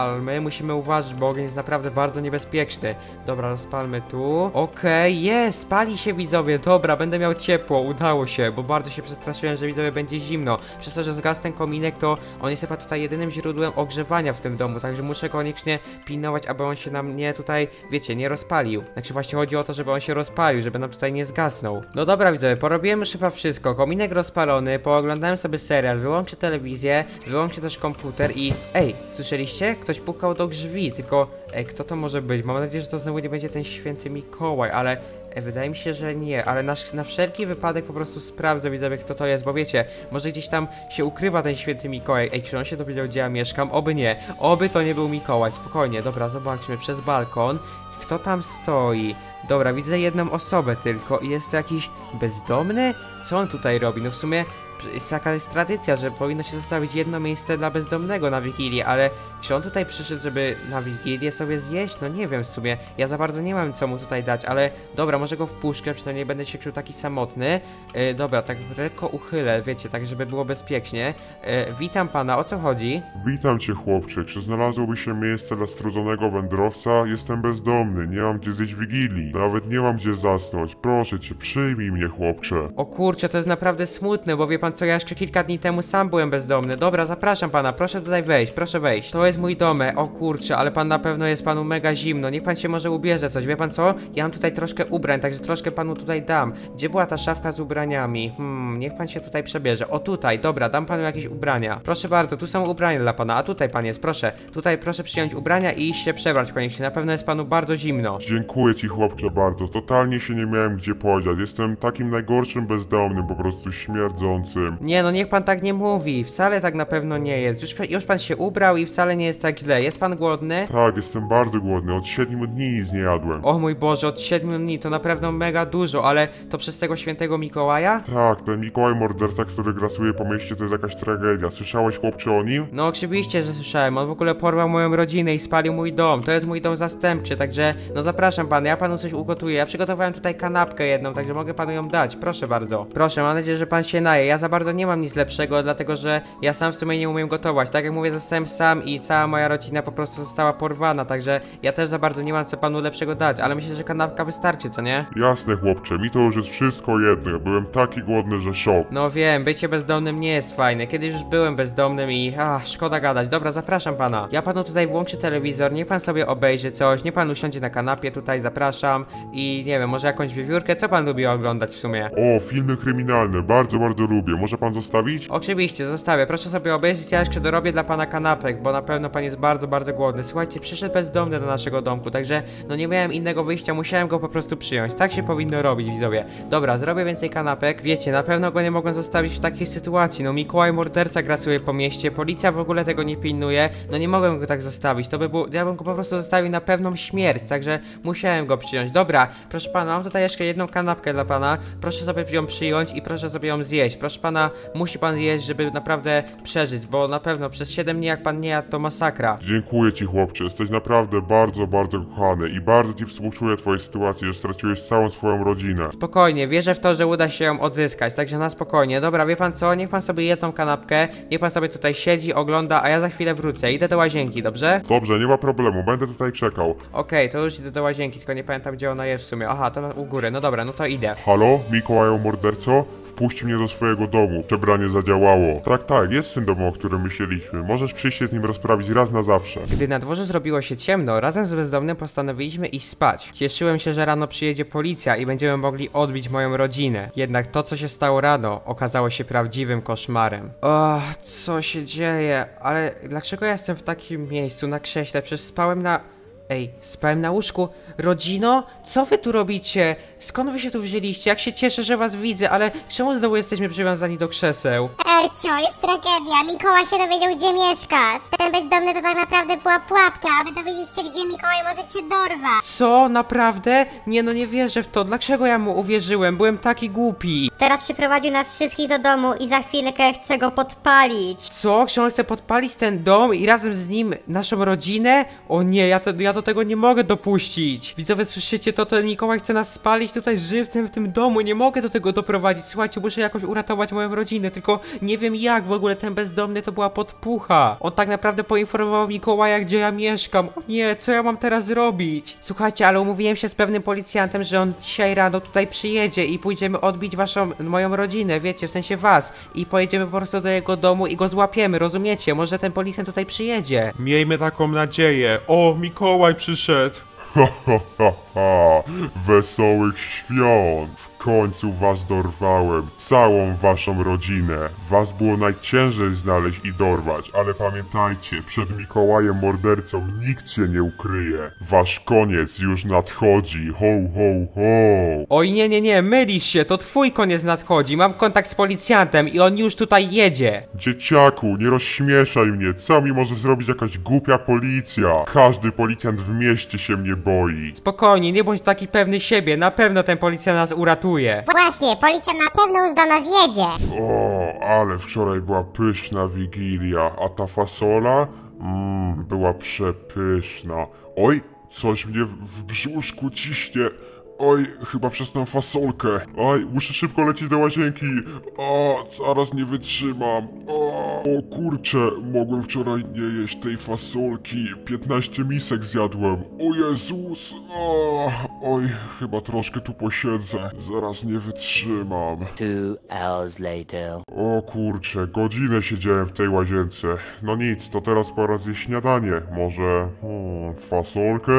rozpalmy. Musimy uważać, bo ogień jest naprawdę bardzo niebezpieczny. Dobra, rozpalmy tu. Okej, jest, pali się widzowie. Dobra, będę miał ciepło, udało się, bo bardzo się przestraszyłem, że widzowie będzie zimno. Przez to, że zgasł ten kominek, to on jest chyba tutaj jedynym źródłem ogrzewania w tym domu, także muszę koniecznie pilnować, aby on się nam nie tutaj, wiecie, nie rozpalił. Znaczy właśnie chodzi o to, żeby on się rozpalił, żeby nam tutaj nie zgasnął. No dobra widzowie, porobiłem już chyba wszystko. Kominek rozpalony, pooglądałem sobie serial, wyłączę telewizję, wyłączę też komputer i... Ej, słyszeliście? Ktoś pukał do drzwi, tylko... Ej, kto to może być? Mam nadzieję, że to znowu nie będzie ten święty Mikołaj, ale... Wydaje mi się, że nie, ale na wszelki wypadek po prostu sprawdzę, widzowie, kto to jest, bo wiecie, może gdzieś tam się ukrywa ten święty Mikołaj. Ej, czy on się dowiedział, gdzie ja mieszkam? Oby nie, oby to nie był Mikołaj, spokojnie, dobra, zobaczmy przez balkon. Kto tam stoi? Dobra, widzę jedną osobę tylko i jest to jakiś bezdomny? Co on tutaj robi? No w sumie taka jest tradycja, że powinno się zostawić jedno miejsce dla bezdomnego na Wigilię, ale czy on tutaj przyszedł, żeby na Wigilię sobie zjeść? No nie wiem w sumie, ja za bardzo nie mam co mu tutaj dać, ale dobra, może go wpuszczę, przynajmniej będę się czuł taki samotny. Dobra, tak lekko uchylę, wiecie, tak żeby było bezpiecznie. Witam pana, o co chodzi? Witam cię, chłopcze. Czy znalazłoby się miejsce dla strudzonego wędrowca? Jestem bezdomny, nie mam gdzie zjeść Wigilii. Nawet nie mam gdzie zasnąć. Proszę cię, przyjmij mnie, chłopcze. O kurczę, to jest naprawdę smutne, bo wie pan co, ja jeszcze kilka dni temu sam byłem bezdomny. Dobra, zapraszam pana, proszę tutaj wejść, proszę wejść. To jest mój domek, o kurczę, ale pan na pewno jest panu mega zimno. Niech pan się może ubierze coś, wie pan co? Ja mam tutaj troszkę ubrań, także troszkę panu tutaj dam. Gdzie była ta szafka z ubraniami? Niech pan się tutaj przebierze. O tutaj, dobra, dam panu jakieś ubrania. Proszę bardzo, tu są ubrania dla pana, a tutaj pan jest, proszę. Tutaj proszę przyjąć ubrania i iść się przebrać koniecznie, na pewno jest panu bardzo zimno. Dziękuję ci, chłopcze, bardzo. Totalnie się nie miałem gdzie podziać. Jestem takim najgorszym bezdomnym, po prostu śmierdzącym. Nie no, niech pan tak nie mówi, wcale tak na pewno nie jest. Już pan się ubrał i wcale nie jest tak źle. Jest pan głodny? Tak, jestem bardzo głodny. Od 7 dni nic nie jadłem. O mój Boże, od 7 dni to na pewno mega dużo, ale to przez tego świętego Mikołaja? Tak, ten Mikołaj morderca, który grasuje po mieście, to jest jakaś tragedia. Słyszałeś, chłopcze, o nim? No oczywiście, że słyszałem. On w ogóle porwał moją rodzinę i spalił mój dom. To jest mój dom zastępczy, także no zapraszam pana, ja panu coś ugotuję. Ja przygotowałem tutaj kanapkę jedną, także mogę panu ją dać. Proszę bardzo. Proszę, mam nadzieję, że pan się naje. Ja za bardzo nie mam nic lepszego, dlatego że ja sam w sumie nie umiem gotować. Tak jak mówię, zostałem sam i cała moja rodzina po prostu została porwana, także ja też za bardzo nie mam co panu lepszego dać, ale myślę, że kanapka wystarczy, co nie? Jasne, chłopcze, mi to już jest wszystko jedno. Ja byłem taki głodny, że szok. No wiem, bycie bezdomnym nie jest fajne. Kiedyś już byłem bezdomnym i szkoda gadać. Dobra, zapraszam pana. Ja panu tutaj włączę telewizor, niech pan sobie obejrzy coś, niech pan usiądzie na kanapie tutaj, zapraszam i nie wiem, może jakąś wiewiórkę, co pan lubi oglądać w sumie? O, filmy kryminalne, bardzo, bardzo lubię. Może pan zostawić? Oczywiście, zostawię. Proszę sobie obejrzeć, ja jeszcze dorobię dla pana kanapek, bo na pewno pan jest bardzo, bardzo głodny. Słuchajcie, przyszedł bezdomny do naszego domku, także no nie miałem innego wyjścia, musiałem go po prostu przyjąć. Tak się powinno robić, widzowie. Dobra, zrobię więcej kanapek. Wiecie, na pewno go nie mogą zostawić w takiej sytuacji. No Mikołaj morderca grasuje po mieście, policja w ogóle tego nie pilnuje. No nie mogłem go tak zostawić, to by było... Ja bym go po prostu zostawił na pewną śmierć, także musiałem go przyjąć. Dobra, proszę pana, mam tutaj jeszcze jedną kanapkę dla pana. Proszę sobie ją przyjąć i proszę sobie ją zjeść. Proszę pana, musi pan zjeść, żeby naprawdę przeżyć, bo na pewno przez 7 dni jak pan nie jadł, to masakra. Dziękuję ci, chłopcze. Jesteś naprawdę bardzo, bardzo kochany i bardzo ci współczuję twojej sytuacji, że straciłeś całą swoją rodzinę. Spokojnie, wierzę w to, że uda się ją odzyskać, także na spokojnie. Dobra, wie pan co? Niech pan sobie je tą kanapkę, niech pan sobie tutaj siedzi, ogląda, a ja za chwilę wrócę. Idę do łazienki, dobrze? Dobrze, nie ma problemu, będę tutaj czekał. Okej, to już idę do łazienki, tylko nie pamiętam, gdzie ona jest w sumie. Aha, to u góry, no dobra, no to idę. Halo, Mikołaju morderco? Wpuść mnie do swojego domu. Przebranie zadziałało. Tak, jest ten dom, o którym myśleliśmy. Możesz przyjść się z nim rozprawić raz na zawsze. Gdy na dworze zrobiło się ciemno, razem z bezdomnym postanowiliśmy iść spać. Cieszyłem się, że rano przyjedzie policja i będziemy mogli odbić moją rodzinę. Jednak to, co się stało rano, okazało się prawdziwym koszmarem. Co się dzieje? Ale dlaczego ja jestem w takim miejscu, na krześle? Przecież spałem na... Ej, spałem na łóżku. Rodzino? Co wy tu robicie? Skąd wy się tu wzięliście? Jak się cieszę, że was widzę, ale czemu znowu jesteśmy przywiązani do krzeseł? Ercio, jest tragedia. Mikołaj się dowiedział, gdzie mieszkasz. Ten bezdomny to tak naprawdę była pułapka, aby dowiedzieć się, gdzie Mikołaj może cię dorwać. Co? Naprawdę? Nie no, nie wierzę w to. Dlaczego ja mu uwierzyłem? Byłem taki głupi. Teraz przyprowadził nas wszystkich do domu i za chwilkę chce go podpalić. Co? Czy on chce podpalić ten dom i razem z nim naszą rodzinę? O nie, ja do tego nie mogę dopuścić. Widzowie, słyszycie to? Ten Mikołaj chce nas spalić palić tutaj żywcem w tym domu, nie mogę do tego doprowadzić. Słuchajcie, muszę jakoś uratować moją rodzinę, tylko nie wiem jak w ogóle ten bezdomny to była podpucha. On tak naprawdę poinformował Mikołaja, gdzie ja mieszkam. O nie, co ja mam teraz zrobić? Słuchajcie, ale umówiłem się z pewnym policjantem, że on dzisiaj rano tutaj przyjedzie i pójdziemy odbić moją rodzinę, wiecie, w sensie was. I pojedziemy po prostu do jego domu i go złapiemy, rozumiecie? Może ten policjant tutaj przyjedzie. Miejmy taką nadzieję. O, Mikołaj przyszedł. Ha, ha, ha, ha. Wesołych świąt! W końcu was dorwałem, całą waszą rodzinę. Was było najciężej znaleźć i dorwać, ale pamiętajcie, przed Mikołajem mordercą nikt się nie ukryje. Wasz koniec już nadchodzi, ho, ho, ho! Oj, nie, mylisz się, to twój koniec nadchodzi. Mam kontakt z policjantem i on już tutaj jedzie. Dzieciaku, nie rozśmieszaj mnie, co mi może zrobić jakaś głupia policja? Każdy policjant w mieście się mnie boi. Spokojnie, nie bądź taki pewny siebie, na pewno ten policjant nas uratuje. Właśnie, policja na pewno już do nas jedzie. O, ale wczoraj była pyszna Wigilia, a ta fasola? Była przepyszna. Oj, coś mnie w brzuszku ciśnie. Oj, chyba przez tę fasolkę. Oj, muszę szybko lecieć do łazienki. O, zaraz nie wytrzymam. O kurczę, mogłem wczoraj nie jeść tej fasolki. 15 misek zjadłem. O Jezus. Oj, chyba troszkę tu posiedzę. Zaraz nie wytrzymam. 2 hours later. O kurczę, godzinę siedziałem w tej łazience. No nic, to teraz pora zjeść śniadanie. Może... fasolkę?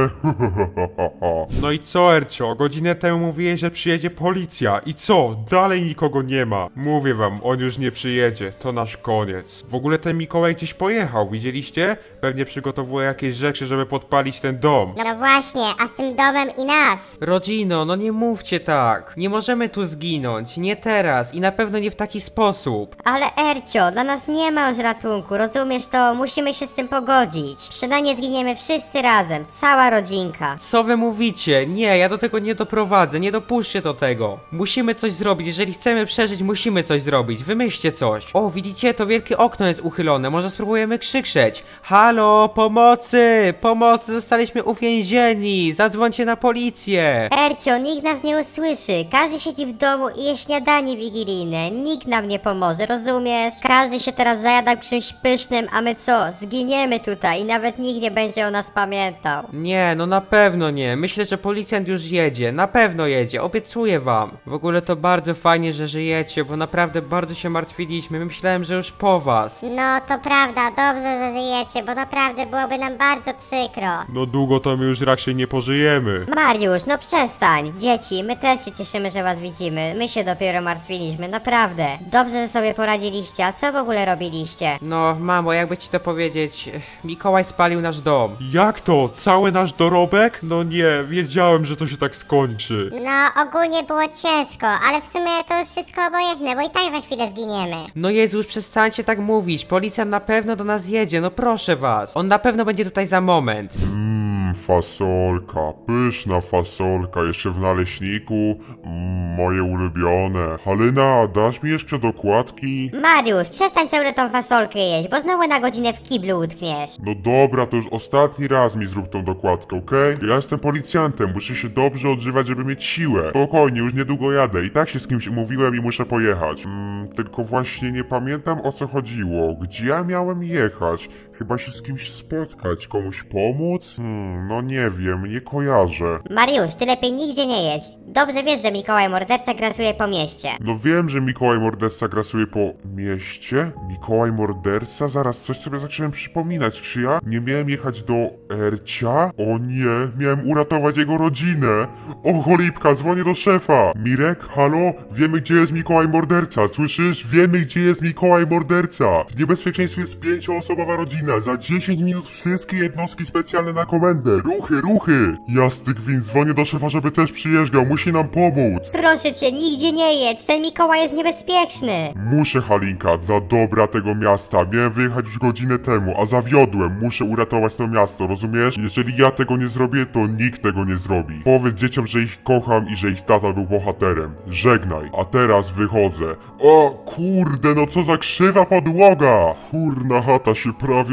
No i co, Ercio? Godzinę temu mówiłeś, że przyjedzie policja. I co? Dalej nikogo nie ma. Mówię wam, on już nie przyjedzie. To nasz koniec. W ogóle ten Mikołaj gdzieś pojechał, widzieliście? Pewnie przygotowuje jakieś rzeczy, żeby podpalić ten dom. No właśnie, a z tym domem i nas. Rodzino, no nie mówcie tak. Nie możemy tu zginąć, nie teraz i na pewno nie w taki sposób. Ale Ercio, dla nas nie ma już ratunku, rozumiesz to? Musimy się z tym pogodzić. Przynajmniej zginiemy wszyscy razem, cała rodzinka. Co wy mówicie? Nie, ja do tego nie doprowadzę, nie dopuśćcie do tego. Musimy coś zrobić, jeżeli chcemy przeżyć, musimy coś zrobić. Wymyślcie coś. O, widzicie? To wielkie okno jest uchylone, może spróbujemy krzyczeć. Halo, pomocy! Pomocy, zostaliśmy uwięzieni! Zadzwońcie na policję! Ercio, nikt nas nie usłyszy. Każdy siedzi w domu i je śniadanie wigilijne. Nikt nam nie pomoże, rozumiesz? Każdy się teraz zajada czymś pysznym, a my co? Zginiemy tutaj i nawet nikt nie będzie o nas pamiętał. Nie, no na pewno nie. Myślę, że policjant już jedzie. Na pewno jedzie, obiecuję wam. W ogóle to bardzo fajnie, że żyjecie, bo naprawdę bardzo się martwiliśmy. Myślałem, że już po was. No to prawda, dobrze, że żyjecie, bo naprawdę byłoby nam bardzo przykro. No długo to my już raczej nie pożyjemy. Mariusz, no przestań. Dzieci, my też się cieszymy, że was widzimy. My się dopiero martwiliśmy, naprawdę. Dobrze, że sobie poradziliście, a co w ogóle robiliście? No, mamo, jakby ci to powiedzieć, Mikołaj spalił nasz dom. Jak to? Cały nasz dorobek? No nie, wiedziałem, że to się tak skończy. No ogólnie było ciężko, ale w sumie to już wszystko obojętne, bo i tak za chwilę zginiemy. No Jezus, przestańcie tak mówić. Policjant na pewno do nas jedzie, no proszę was. On na pewno będzie tutaj za moment. Fasolka, pyszna fasolka, jeszcze w naleśniku, moje ulubione. Halina, dasz mi jeszcze dokładki? Mariusz, przestań ciągle tą fasolkę jeść, bo znowu na godzinę w kiblu utkniesz. No dobra, to już ostatni raz mi zrób tą dokładkę, okej? Ja jestem policjantem, muszę się dobrze odżywać, żeby mieć siłę. Spokojnie, już niedługo jadę, i tak się z kimś umówiłem i muszę pojechać. Tylko właśnie nie pamiętam, o co chodziło. Gdzie ja miałem jechać? Chyba się z kimś spotkać, komuś pomóc? No nie wiem, nie kojarzę. Mariusz, ty lepiej nigdzie nie jedź. Dobrze wiesz, że Mikołaj morderca grasuje po mieście. No wiem, że Mikołaj morderca grasuje po mieście? Mikołaj morderca? Zaraz coś sobie zacząłem przypominać. Czy ja nie miałem jechać do Ercia? O nie, miałem uratować jego rodzinę. O cholipka, dzwonię do szefa. Mirek, halo? Wiemy, gdzie jest Mikołaj morderca, słyszysz? Wiemy, gdzie jest Mikołaj morderca. W niebezpieczeństwie jest 5-osobowa rodzina. Za 10 minut wszystkie jednostki specjalne na komendę. Ruchy, ruchy. Jasny gwint, dzwonię do szefa, żeby też przyjeżdżał. Musi nam pomóc. Proszę cię, nigdzie nie jedź, ten Mikołaj jest niebezpieczny. Muszę, Halinka, dla dobra tego miasta. Miałem wyjechać już godzinę temu, a zawiodłem. Muszę uratować to miasto, rozumiesz? Jeżeli ja tego nie zrobię, to nikt tego nie zrobi. Powiedz dzieciom, że ich kocham i że ich tata był bohaterem. Żegnaj, a teraz wychodzę. O kurde, no co za krzywa podłoga. Kurna chata się prawie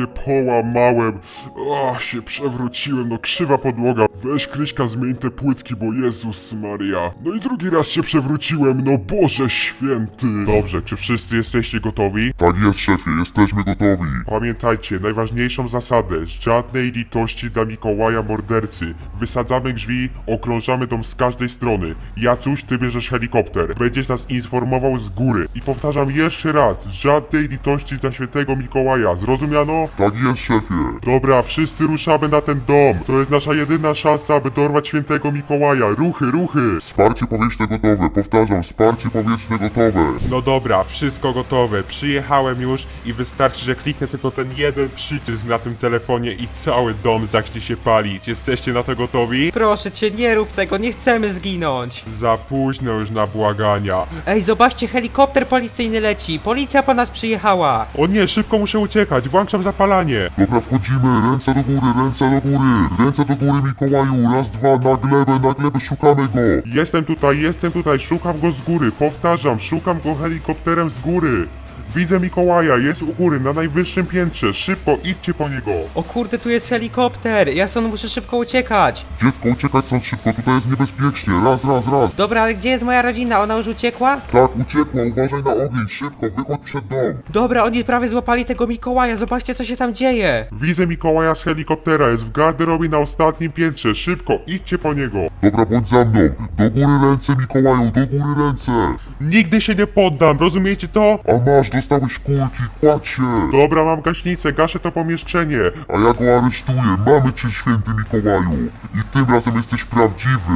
się połamałem. Się przewróciłem, no krzywa podłoga. Weź Kryśka, zmień te płytki, bo Jezus Maria. No i drugi raz się przewróciłem, no Boże Święty. Dobrze, czy wszyscy jesteście gotowi? Tak jest, szefie, jesteśmy gotowi. Pamiętajcie, najważniejszą zasadę, żadnej litości dla Mikołaja mordercy. Wysadzamy drzwi, okrążamy dom z każdej strony. Jacuś, ty bierzesz helikopter. Będziesz nas informował z góry. I powtarzam jeszcze raz, żadnej litości dla świętego Mikołaja. Zrozumiano? Tak jest, szefie. Dobra, wszyscy ruszamy na ten dom. To jest nasza jedyna szansa, aby dorwać świętego Mikołaja. Ruchy, ruchy. Wsparcie powietrzne gotowe, powtarzam, wsparcie powietrzne gotowe. No dobra, wszystko gotowe. Przyjechałem już i wystarczy, że kliknę tylko ten jeden przycisk na tym telefonie i cały dom zacznie się palić. Jesteście na to gotowi? Proszę cię, nie rób tego, nie chcemy zginąć. Za późno już na błagania. Ej, zobaczcie, helikopter policyjny leci. Policja po nas przyjechała. O nie, szybko muszę uciekać, włączam zapalanie. Dobra, wchodzimy, ręce do góry, ręce do góry. Ręce do góry, Mikołaju, raz, dwa, na glebę, szukamy go. Jestem tutaj, szukam go z góry. Powtarzam, szukam go helikopterem z góry. Widzę Mikołaja, jest u góry, na najwyższym piętrze. Szybko, idźcie po niego. O kurde, tu jest helikopter. Ja stąd muszę szybko uciekać. Dziecko, uciekać stąd szybko, tutaj jest niebezpiecznie. Raz. Dobra, ale gdzie jest moja rodzina? Ona już uciekła? Tak, uciekła, uważaj na ogień, szybko, wychodź przed dom. Dobra, oni prawie złapali tego Mikołaja. Zobaczcie, co się tam dzieje. Widzę Mikołaja z helikoptera, jest w garderobie na ostatnim piętrze. Szybko, idźcie po niego. Dobra, bądź za mną. Do góry ręce, Mikołaju, do góry ręce. Nigdy się nie poddam, rozumiecie to? A masz, dostałeś kulki, kładź się. Dobra, mam gaśnicę, gaszę to pomieszczenie. A ja go aresztuję, mamy cię, święty Mikołaju. I tym razem jesteś prawdziwy.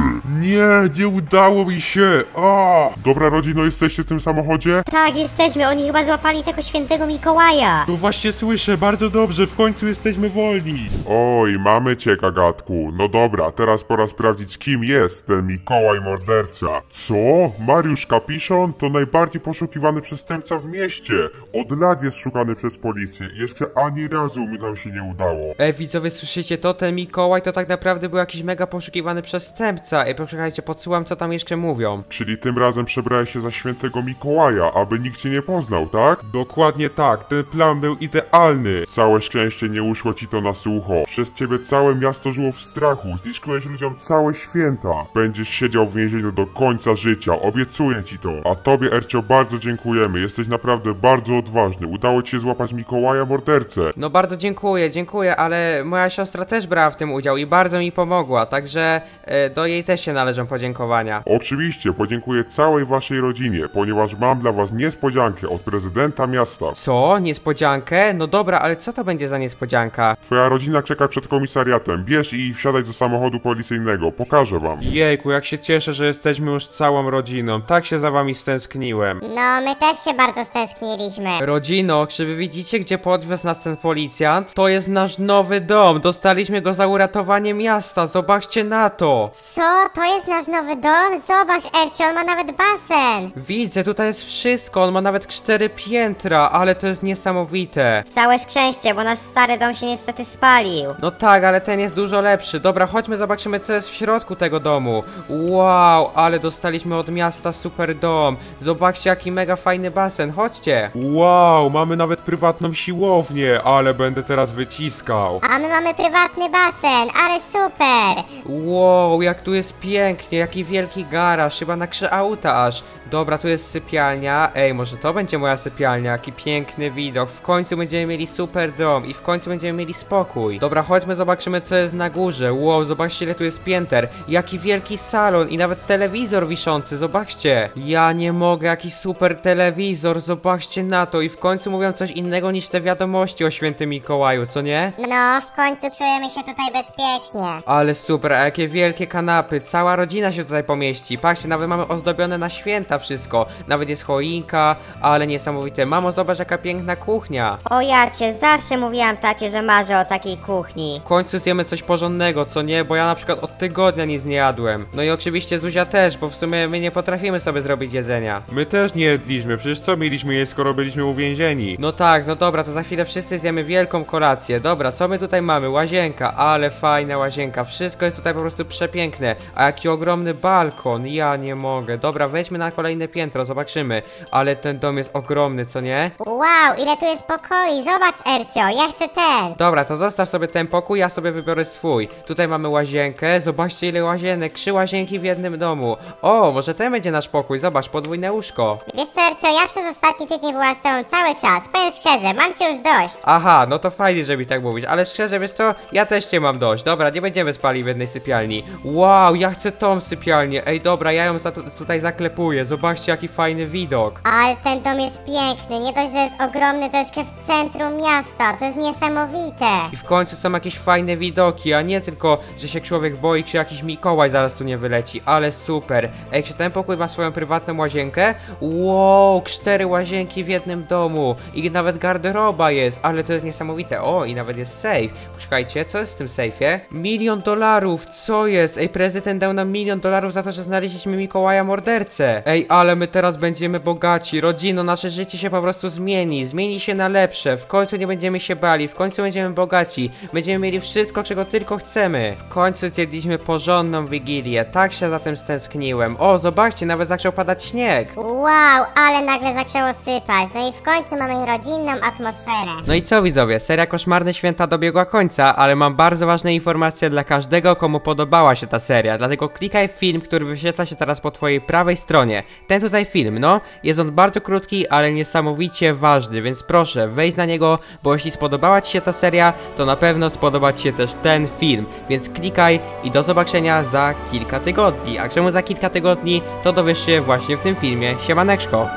Nie udało mi się. Dobra, rodzino, jesteście w tym samochodzie? Tak, jesteśmy, oni chyba złapali tego świętego Mikołaja. No właśnie słyszę, bardzo dobrze, w końcu jesteśmy wolni. Oj, mamy cię, gagatku. No dobra, teraz pora sprawdzić, kim jest ten Mikołaj morderca. Co? Mariusz Kapiszon to najbardziej poszukiwany przestępca w mieście. Od lat jest szukany przez policję. Jeszcze ani razu mi nam się nie udało. Widzowie, słyszycie to? Ten Mikołaj to tak naprawdę był jakiś mega poszukiwany przestępca. Poczekajcie, podsłucham, co tam jeszcze mówią. Czyli tym razem przebrałeś się za świętego Mikołaja, aby nikt cię nie poznał, tak? Dokładnie tak, ten plan był idealny. Całe szczęście nie uszło ci to na sucho. Przez ciebie całe miasto żyło w strachu. Zniszczyłeś ludziom całe święta. Będziesz siedział w więzieniu do końca życia, obiecuję ci to. A tobie, Ercio, bardzo dziękujemy. Jesteś naprawdę bardzo odważny. Udało ci się złapać Mikołaja mordercę. No bardzo dziękuję, ale moja siostra też brała w tym udział i bardzo mi pomogła, także do jej też się należą podziękowania. Oczywiście, podziękuję całej waszej rodzinie, ponieważ mam dla was niespodziankę od prezydenta miasta. Co? Niespodziankę? No dobra, ale co to będzie za niespodzianka? Twoja rodzina czeka przed komisariatem. Bierz i wsiadaj do samochodu policyjnego. Pokażę wam. Jejku, jak się cieszę, że jesteśmy już całą rodziną. Tak się za wami stęskniłem. No, my też się bardzo stęskniliśmy. Rodzino, czy wy widzicie, gdzie podwiózł nas ten policjant? To jest nasz nowy dom, dostaliśmy go za uratowanie miasta, zobaczcie na to. Co? To jest nasz nowy dom? Zobacz, Ercio, on ma nawet basen. Widzę, tutaj jest wszystko, on ma nawet 4 piętra, ale to jest niesamowite. Całe szczęście, bo nasz stary dom się niestety spalił. No tak, ale ten jest dużo lepszy. Dobra, chodźmy, zobaczymy, co jest w środku tego domu. Wow, ale dostaliśmy od miasta super dom. Zobaczcie, jaki mega fajny basen, chodźcie. Wow, mamy nawet prywatną siłownię, ale będę teraz wyciskał. A my mamy prywatny basen, ale super. Wow, jak tu jest pięknie, jaki wielki garaż, chyba na auta aż. Dobra, tu jest sypialnia. Ej, może to będzie moja sypialnia, jaki piękny widok. W końcu będziemy mieli super dom i w końcu będziemy mieli spokój. Dobra, chodźmy, zobaczymy, co jest na górze. Wow, zobaczcie, ile tu jest pięter. Jaki wielki salon i nawet telewizor wiszący, zobaczcie. Ja nie mogę, jaki super telewizor, zobaczcie na to. I w końcu mówią coś innego niż te wiadomości o świętym Mikołaju, co nie? No, w końcu czujemy się tutaj bezpiecznie. Ale super, a jakie wielkie kanapy, cała rodzina się tutaj pomieści. Patrzcie, nawet mamy ozdobione na święta wszystko. Nawet jest choinka, ale niesamowite. Mamo, zobacz, jaka piękna kuchnia. O jacie, zawsze mówiłam tacie, że marzę o takiej kuchni. W końcu zjemy coś porządnego, co nie? Bo ja na przykład od tygodnia nic nie jadłem. No i oczywiście Zuzia też, bo w sumie my nie potrafimy sobie zrobić jedzenia. My też nie jedliśmy, przecież co mieliśmy jeść, skoro byliśmy uwięzieni? No tak, no dobra, to za chwilę wszyscy zjemy wielką kolację. Dobra, co my tutaj mamy? Łazienka, ale fajna łazienka. Wszystko jest tutaj po prostu przepiękne. A jaki ogromny balkon, ja nie mogę. Dobra, wejdźmy na kolejny kolejne piętro, zobaczymy. Ale ten dom jest ogromny, co nie? Wow, ile tu jest pokoi, zobacz Ercio, ja chcę ten. Dobra, to zostaw sobie ten pokój, ja sobie wybiorę swój. Tutaj mamy łazienkę, zobaczcie ile łazienek, 3 łazienki w jednym domu. O, może ten będzie nasz pokój, zobacz, podwójne łóżko. Wiesz co Ercio, ja przez ostatni tydzień byłam z tobą cały czas, powiem szczerze, mam cię już dość. Aha, no to fajnie, że mi tak mówić, ale szczerze, wiesz co, ja też cię mam dość. Dobra, nie będziemy spali w jednej sypialni. Wow, ja chcę tą sypialnię. Ej, dobra, ja ją tutaj zaklepuję, zobaczcie jaki fajny widok. Ale ten dom jest piękny, nie dość, że jest ogromny, troszkę w centrum miasta, to jest niesamowite. I w końcu są jakieś fajne widoki, a nie tylko, że się człowiek boi, czy jakiś Mikołaj zaraz tu nie wyleci, ale super. Ej, czy ten pokój ma swoją prywatną łazienkę? Wow, 4 łazienki w jednym domu i nawet garderoba jest, ale to jest niesamowite. O, i nawet jest safe. Poczekajcie, co jest w tym sejfie? $1 000 000, co jest? Ej, prezydent dał nam $1 000 000 za to, że znaleźliśmy Mikołaja mordercę. Ej, ale my teraz będziemy bogaci, rodzino, nasze życie się po prostu zmieni się na lepsze, w końcu nie będziemy się bali, w końcu będziemy bogaci, będziemy mieli wszystko, czego tylko chcemy. W końcu zjedliśmy porządną wigilię, tak się za tym stęskniłem. O, zobaczcie, nawet zaczął padać śnieg. Wow, ale nagle zaczęło sypać, no i w końcu mamy rodzinną atmosferę. No i co widzowie, seria Koszmarne Święta dobiegła końca, ale mam bardzo ważne informacje dla każdego, komu podobała się ta seria, dlatego klikaj w film, który wyświetla się teraz po twojej prawej stronie. Ten tutaj film, no, jest on bardzo krótki, ale niesamowicie ważny, więc proszę, wejdź na niego, bo jeśli spodobała ci się ta seria, to na pewno spodoba ci się też ten film, więc klikaj i do zobaczenia za kilka tygodni. A czemu za kilka tygodni, to dowiesz się właśnie w tym filmie. Siemaneczko!